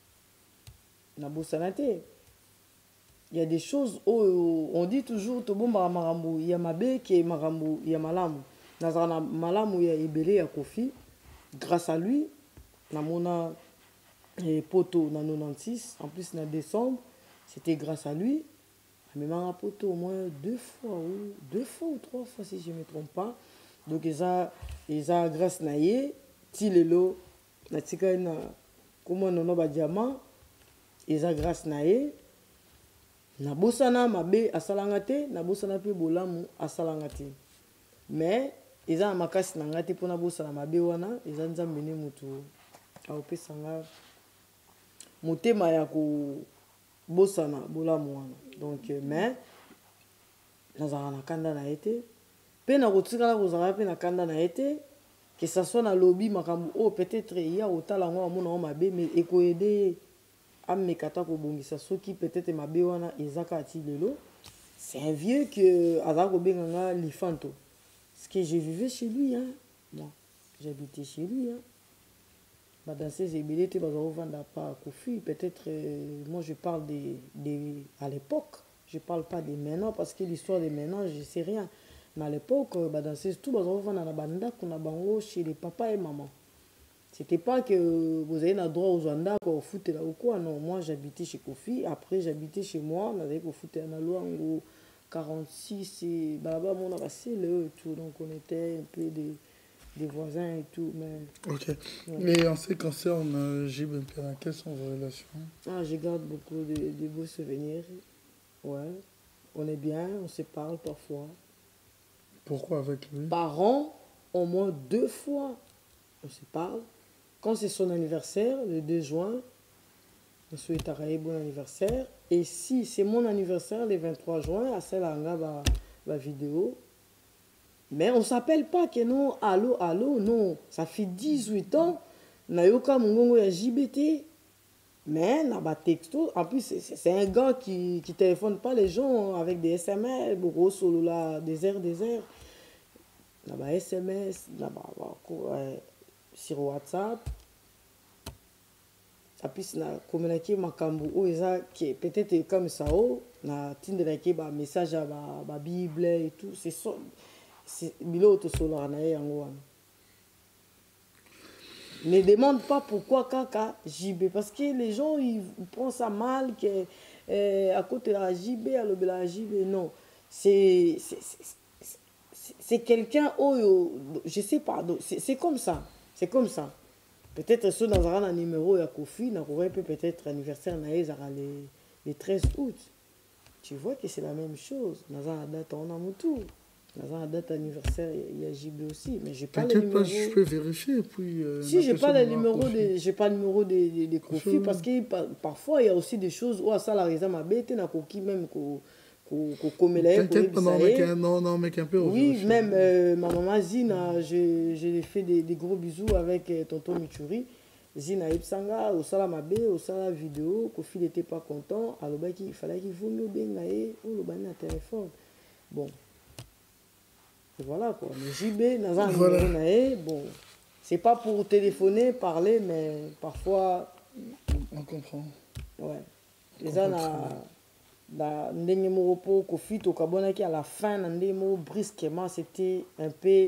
Na bossana te. Il y a des choses où on dit toujours to bomba marambo, il y a mabe qui est marambo, il y a malamu. Nazana malamu il y a ebele ya Kofi. Grâce à lui, na mona poto na 96, en plus na décembre, c'était grâce à lui. Mais ma poto au moins 2 fois ou 3 fois si je ne me trompe pas. Donc ils ont grâce naie, tilelo, na tika na comment on a diamant, ils ont grâce naie. Na bosana mabe asalangate, na bosana pe bolamu asalangate. Mais ils ont makasi nangate pour na bosana mabe wana, ils ont nzambene mutu. Aope sanga motema ya ko bosana bolamu wana. Donc mais nazara na kanda na été. Pe na kotikala kozala pe na kanda na été que ça soit na lobby makambu oh peut-être il y a otala ngo amona mabe mais ekoede amekata ko bongisa soki peut-être mabe wana ezaka ati lelo. C'est un vieux que azako benganga lifanto. Ce que je vivais chez lui hein. Moi, j'habitais chez lui hein. Bah dans ces ébélés bazaro vanda pas Kofi peut-être moi je parle des à l'époque. Je parle pas des maintenant parce que l'histoire des maintenant je sais rien. Mais à l'époque, dans ces tout, chez les papas et maman. C'était pas que vous avez le droit aux Rwanda au foot là ou quoi. Non, moi j'habitais chez Kofi. Après j'habitais chez moi. On avait au foot à la loi en 46 et là-bas on a passé le tout. Donc on était un peu des voisins et tout. Mais, ok. Ouais. Et en ce qui concerne Jib Mpera, quelles sont vos relations? Ah, je garde beaucoup de beaux souvenirs. Ouais. On est bien, on se parle parfois. Pourquoi avec lui? Par an, au moins 2 fois, on se parle. Quand c'est son anniversaire, le 2 juin, on souhaite à bon anniversaire. Et si c'est mon anniversaire, le 23 juin, à celle là la vidéo. Mais on ne s'appelle pas que non, allô, allô, non. Ça fait 18 ans, Nayoka Mungongo ya JBT. Mais n'a pas texto. En plus, c'est un gars qui téléphone pas les gens avec des SMS, beaucoup solo là, des airs. N'a pas SMS, n'a pas sur WhatsApp. En plus, n'a communiqué makambu ou qui peut-être comme ça na tindela ba message à ba Bible et tout. C'est bilo to solo na yango. Ne demande pas pourquoi Kaka JB parce que les gens ils prennent ça mal que à côté de la JB à l'obé la JB non c'est quelqu'un oh je sais pas c'est comme ça peut-être ceux dans un numéro à Kofi n'a peut-être anniversaire naïza les 13 août tu vois que c'est la même chose dans la date on a tout. Dans la date anniversaire, il y a JB aussi, mais j'ai pas le numéro. Pas, je peux vérifier. Puis, si j'ai pas le numéro de Kofi parce que parfois il y a aussi des choses où ça la raison m'a bête na Koki même qu'on t'inquiète pas non mec un peu. Oui, même ma maman Zina, j'ai fait des gros bisous avec tonton Michuri. Zina Ipsanga, au sala mabe, au sala vidéo, Kofi n'était pas content, alors il fallait qu'il voulait bien naé ou le bani à téléphone. Bon. Et voilà quoi, le JB, voilà. Bon, c'est pas pour téléphoner, parler, mais parfois... On comprend. Ouais. Les gens, à la fin, brusquement, c'était un peu...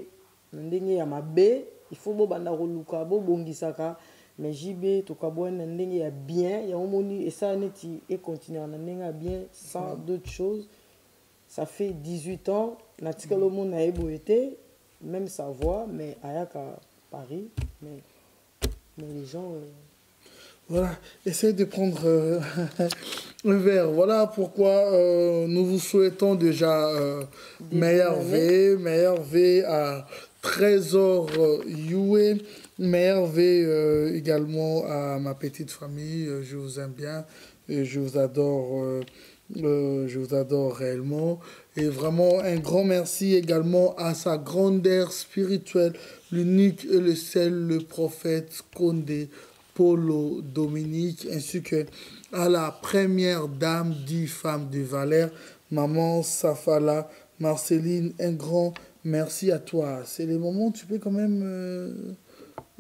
Il faut que mais JB, il y a bien, il y a et ça, et continue à bien, sans d'autres choses. Ça fait 18 ans, natika le monde a été, même sa voix, mais Ayaka Paris, mais les gens. Voilà, essayez de prendre un verre. Voilà pourquoi nous vous souhaitons déjà meilleur V à Trésor Yue, meilleur V également à ma petite famille. Je vous aime bien et je vous adore. Je vous adore réellement. Et vraiment un grand merci également à sa grandeur spirituelle, l'unique et le seul, le prophète Condé Polo Dominique, ainsi que à la première dame dit femme de Valère, maman Safala Marceline. Un grand merci à toi. C'est les moments où tu peux quand même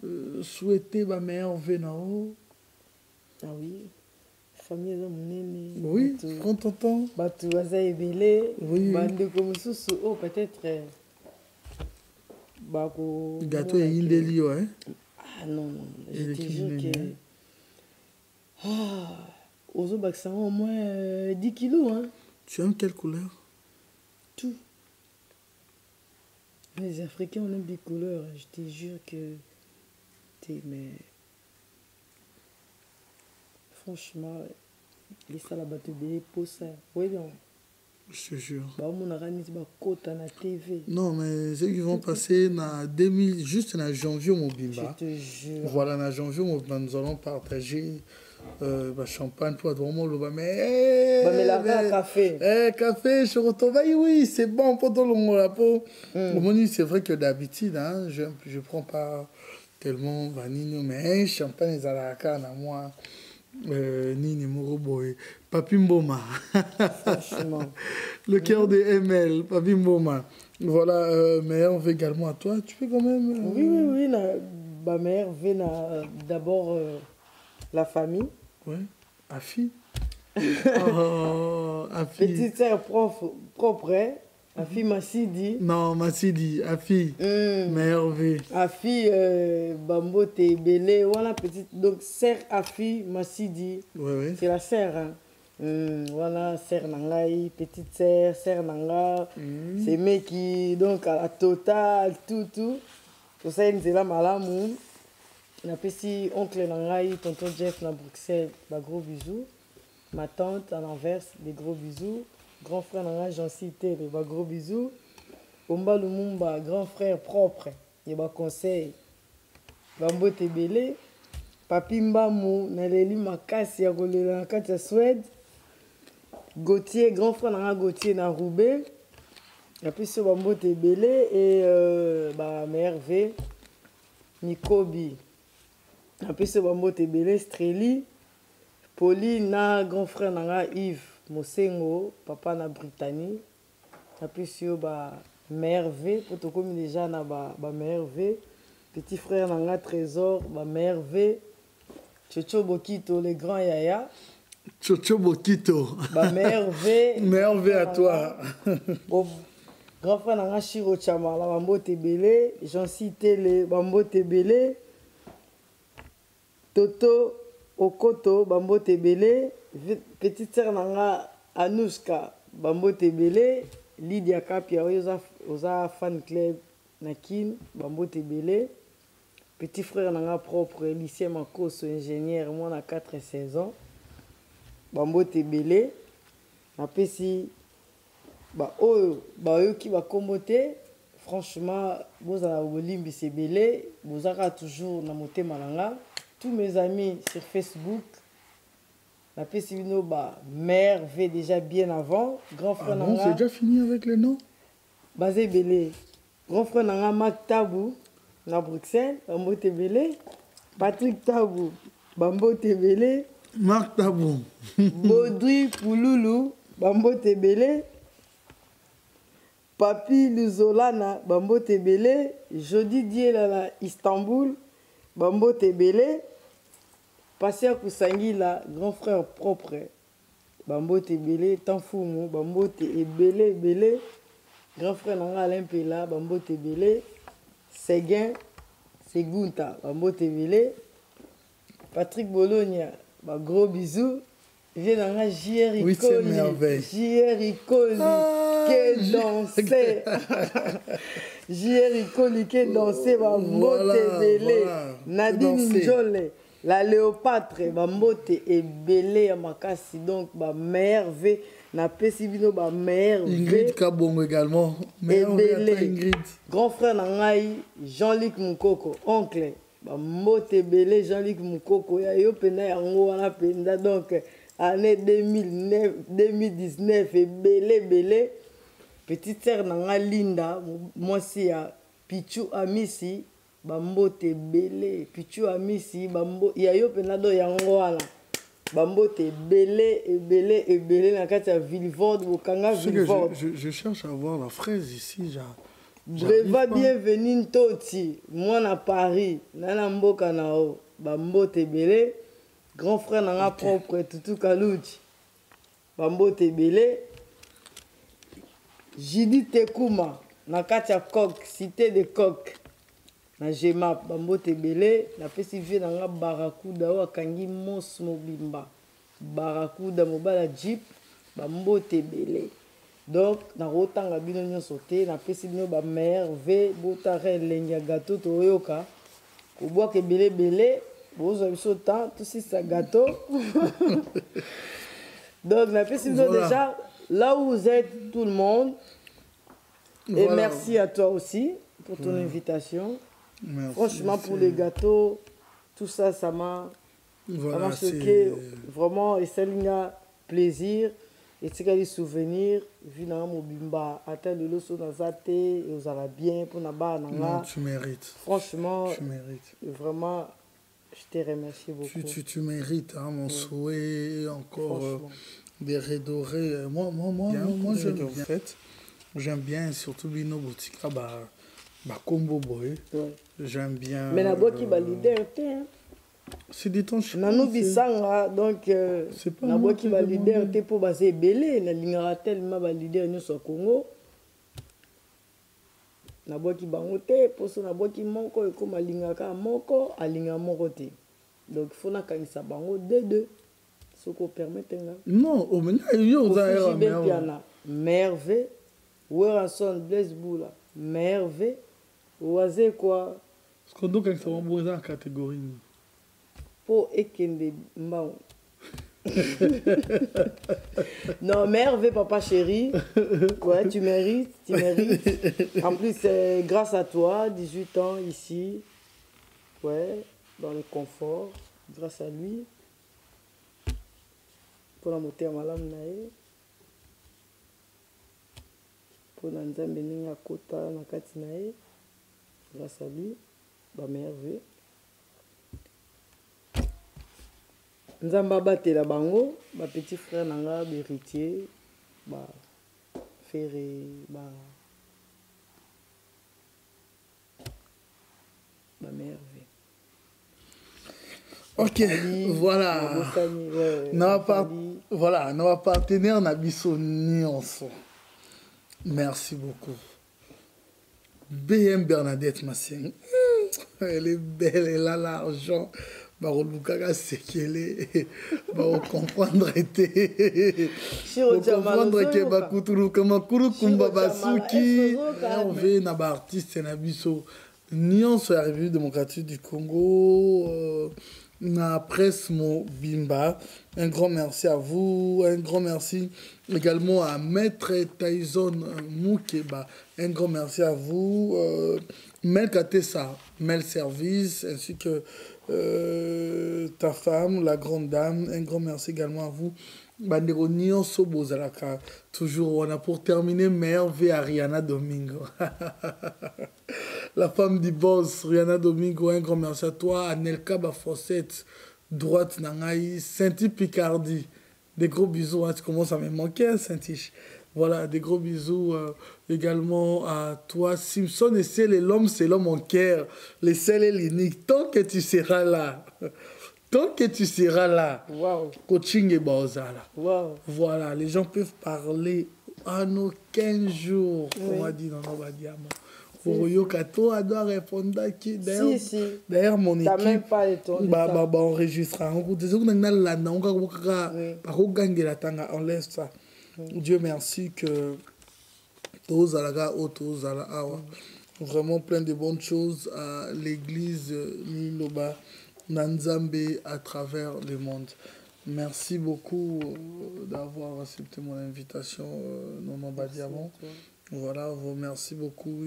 souhaiter ma mère Vénao. Ah oui. Famille eza monene. Oui, quand t'entends. Bato baza ebele. Oui. Bandeko mosusu oh peut-être bako. Gâteau et indeli ouais. Ah non non, je te jure que ozo bakisa au moins 10 kilos hein. Tu aimes quelle couleur? Tout. Les Africains on aime des couleurs, je te jure que mais franchement les salabato de posa. Oui non. Je te jure. Bah on a ramené ba kota na TV. Non mais ceux qui vont passer na 2000 juste na janvier au Mobimba. Je te jure. Voilà na janvier au Mobimba nous allons partager champagne pour vraiment le mais la café. Café, je retourne. Oui, c'est bon pour tout le monde. C'est vrai que d'habitude, hein, je prends pas tellement vanille, mais champagne, ils ont la canne à moi. Nini Moroboy, Papi Mboma. Franchement. Le cœur des ML, Papi Mboma. Voilà, mais on veut également à toi. Tu peux quand même. Oui. Ma mère vient d'abord. La famille. Oui. Afi. Oh, Afi. Petite sœur propre. Afi Massidi. Non, Massidi. Afi. Merveille. Afi Bambote Belé. Voilà, petite. Donc, sœur Afi Massidi. Oui. C'est la sœur. Hein. Voilà, sœur Nangaï. Petite sœur Nanga. C'est mec qui. Donc, à la totale, tout. Tout ça, il est là, malamou. On appelle si oncle Nangaï, tonton Jeff à Bruxelles, bah gros bisous. Ma tante en Anvers, des gros bisous. Grand frère Nangaï, j'en cité, bah gros bisous. Omba Lumumba, grand frère propre, il y a conseil. Bambo Tebele, Papi Mbamou, Naleli Makasi, ya Golela, Nakati Suède. Gauthier, grand frère Nangaï Gauthier, na Roubaix. Et puis sur Bambo Tebele et bah Merveille, Nikobi. Après ce Bambo Tebele, Streli, Pauline, na grand frère Nanga Yves, Mosengo, papa na Brittany. Après ce Merveille, pour tout comme déjà na Merveille, petit frère Nanga Trésor, Merveille, Chocho Bokito, le grand Yaya. Chocho Bokito. Merveille. Merveille à toi. Grand frère Nanga Shiro Chama, la Bambo Tebele, j'en cite les Bambo Tebele. Toto Okoto, Bambo Tebele, petite sœur Nanga Anouska, Bambo Tebele, Lydia Kapia, Oza fan club Nakin, Bambo Tebele, petit frère Nanga propre, lycée Makoso, ingénieur, moi on a 4 et 16 ans, Bambo Tebele, après si, eux qui va commoter, franchement, vous avez Olimbi Sebele, vous avez toujours na moté malanga. Tous mes amis sur Facebook, la Pessivino, mère V déjà bien avant. Grand frère Nanga. C'est déjà fini avec les noms? Basé Belé. Grand frère Nanga Mac Tabou, na Bruxelles, Bambo Tebele. Patrick Tabou, Bambo Tebele. Marc Tabou. Baudry Pouloulou, Bambo Tebele. Papi Luzolana, Bambo Tebele. Jodi Dielala, Istanbul. Bambo Tebele, passé à Kusangila, grand frère propre. Bambo Tebele, Tanfoumou, Bambo Tebele, grand frère Nanga Alain Pela, Bambo Tebele, Seguin, Segunta, Bambo Tebele, Patrick Bologna, gros bisous. Viens Nanga JR Icoli. Oui, c'est merveille. JR Icoli, qui dansait. JR Icoli qui dansait, Bambo Tebele, Nadine Njole, la Léopatre, Bambo Tebele, Amakasi, donc, Merveille, na Pesibino, Merveille. Ingrid Kabongo également. Ebele, grand frère Nangaï, Jean-Luc Moukoko, oncle, Bambo Tebele, Jean-Luc Moukoko, Yayo Pena Yango, Wana Penda, donc, année 2019, Ebele, petite sœur Nanga Linda, moi aussi, Pichu Amisi, Bambo Tebele, Pichu Amisi, Bambo, Yayo Penado Yango Wana, Bambo Tebele, Nakata Villevorde, Bokanga Villevorde. Je cherche à voir la fraise ici, Breva bienvenue Ntoti. Moi à Paris, nana mboka nao, bambote belé, grand frère nanga propre Tutu Kalouchi. Bambote belé. Jidi Tekuma, na katia coq, cité de coq. Na Gemap, bambote belé, na pesi vie nanga Barakuda wa kangi mos mobimba. Barakuda mobala jeep, bambote belé. Donc, na rotanga bino nyonso te, na pesi bino ba merve, botare lenga gâteau toyoka. Ko bois ke belé belé, bozo biso temps, tout si ça gâteau. Donc, na pesi bino déjà là où vous êtes tout le monde. Et merci à toi aussi pour ton invitation. Merci, franchement, pour les gâteaux, tout ça, ça m'a choqué. Vraiment, et ça m'a plaisir. Et c'est des souvenirs, vu dans mon bimba, atteindre le loso dans sa tête, et vous allez bien pour naba. Non, tu mérites. Franchement, tu mérites. Vraiment, je te remercie beaucoup. Tu mérites, hein, mon souhait, encore des redorés. Moi j'aime bien. En fait, j'aime bien, surtout Bino Boutika, combo boy. J'aime bien. Mais la boîte qui va leader, c'est des temps chez nous. Bisanga, donc, la boîte qui va leader, t'es pour baser belé, la ligne tellement va leader, nous sommes Congo. La boîte qui va monter, pour ça, la boîte qui manque, comme la ligne à moko, à ligne à moroté. Donc, il faut que ça bango deux. Ce qu'on permet. Non, au moins, il y a un merveille. Werrason, Blaise Boula, merveille. Oisé quoi? Parce que donc, ça va bouger en catégorie. Pour Ekende Mbao. Non, merveille, papa chéri. Ouais, tu mérites, tu mérites. En plus, c'est grâce à toi, 18 ans ici. Ouais, dans le confort. Grâce à lui. Pour la montée à Malam Nae. Pour la Nzambe Ninga Kota Nakati Nae. Grâce à lui. Bah, merveille. Nzamba batela bango, ba petit frère nanga héritier, ba ferré, ba merveille. Ok, voilà. Voilà, nos partenaires n'abisso nuance. Merci beaucoup. BM Bernadette Massing. Elle est belle, elle a l'argent. Barolukaka c'est qu'elle est. Comprendre était. Comprendre que Bakuturu Kamakuru Kumba Basuki. On veut un artiste, un abisso. Nuance est arrivé démocratique du Congo. Na presse mon bimba. Un grand merci à vous. Un grand merci également à Maître Tyson Moukeba. Un grand merci à vous. Mel Katessa, Mel Service, ainsi que ta femme, la grande dame. Un grand merci également à vous. Bandero Nyonso Bozalaka. Toujours, on a pour terminer Merve à Rihanna Domingo. La femme du boss, Rihanna Domingo, un grand merci à toi. Anelka Bafossette, droite Nangaï, Saint-Yves Picardie. Des gros bisous, hein, tu commences à me manquer, hein, Saint-Yves. Voilà, des gros bisous également à toi. Simpson et c'est l'homme en cœur. Les seuls et l'unique. Tant que tu seras là. Tant que tu seras là. Wow. Coaching et Baozala. Wow. Voilà, les gens peuvent parler en aucun jour. Oui. On a dit dans nos diamants. Yokato doit répondre qui d'ailleurs mon équipe même pas le temps enregistra on laisse ça. Dieu merci que tous vraiment plein de bonnes choses à l'église Liloba Nanzambe à travers le monde. Merci beaucoup d'avoir accepté mon invitation, Nono Badiamon. Voilà, vous merci beaucoup.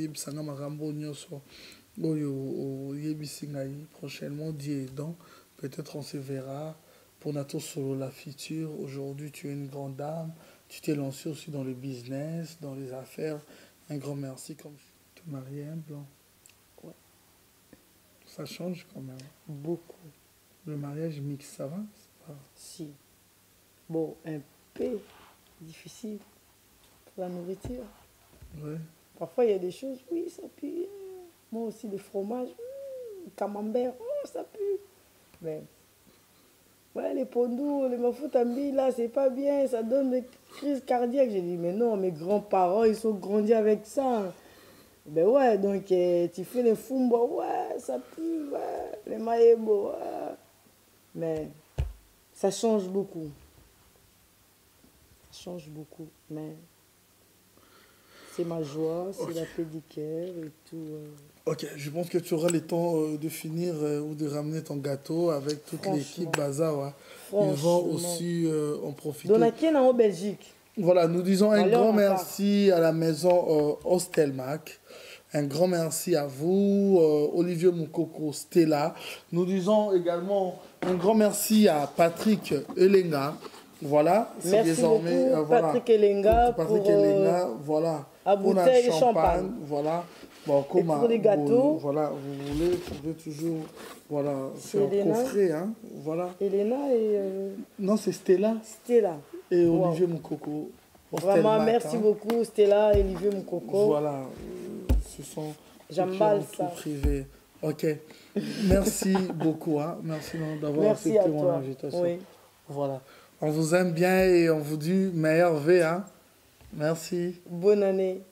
Prochainement, Dieu aidant, peut-être on se verra pour notre solo la future. Aujourd'hui, tu es une grande dame. Tu t'es lancé aussi dans le business, dans les affaires. Un grand merci. Comme tu te mariais un blanc. Ouais. Ça change quand même. Beaucoup. Le mariage mix, ça va? Si. Bon, un peu difficile. La nourriture. Ouais. Parfois, il y a des choses, oui, ça pue. Moi aussi, le fromage, camembert, oh, ça pue. Mais, ouais, les pondous, les mafutambi, là, c'est pas bien, ça donne des crises cardiaques. J'ai dit, mais non, mes grands-parents, ils sont grandis avec ça. Ben ouais, donc tu fais les fumba, ouais, ça pue, ouais, les maïebo, ouais. Mais ça change beaucoup. Ça change beaucoup, mais c'est ma joie, c'est la pédicure et tout. Ok, je pense que tu auras le temps de finir ou de ramener ton gâteau avec toute l'équipe Bazar. Ouais. Ils vont aussi en profiter. Donaken en Belgique. Voilà, nous disons un grand merci à la maison Hostelmac. Un grand merci à vous, Olivier Moukoko, Stella. Nous disons également un grand merci à Patrick Elenga. Voilà, merci désormais beaucoup, Patrick Elenga. Patrick Elenga, voilà. À bouteille de champagne. Voilà. Bon, et pour les gâteaux. Voilà, vous voulez, vous pouvez toujours. Voilà, c'est un coffret, hein. Voilà. Elena et. Non, c'est Stella. Stella. Et Olivier Moukoko. Vraiment, merci beaucoup, Stella et Olivier Moukoko. Voilà. Ce sont j'emballe ça. Privé. Ok. Merci beaucoup. Hein. Merci d'avoir accepté mon invitation. Oui. Voilà. On vous aime bien et on vous dit meilleur V. Hein. Merci. Bonne année.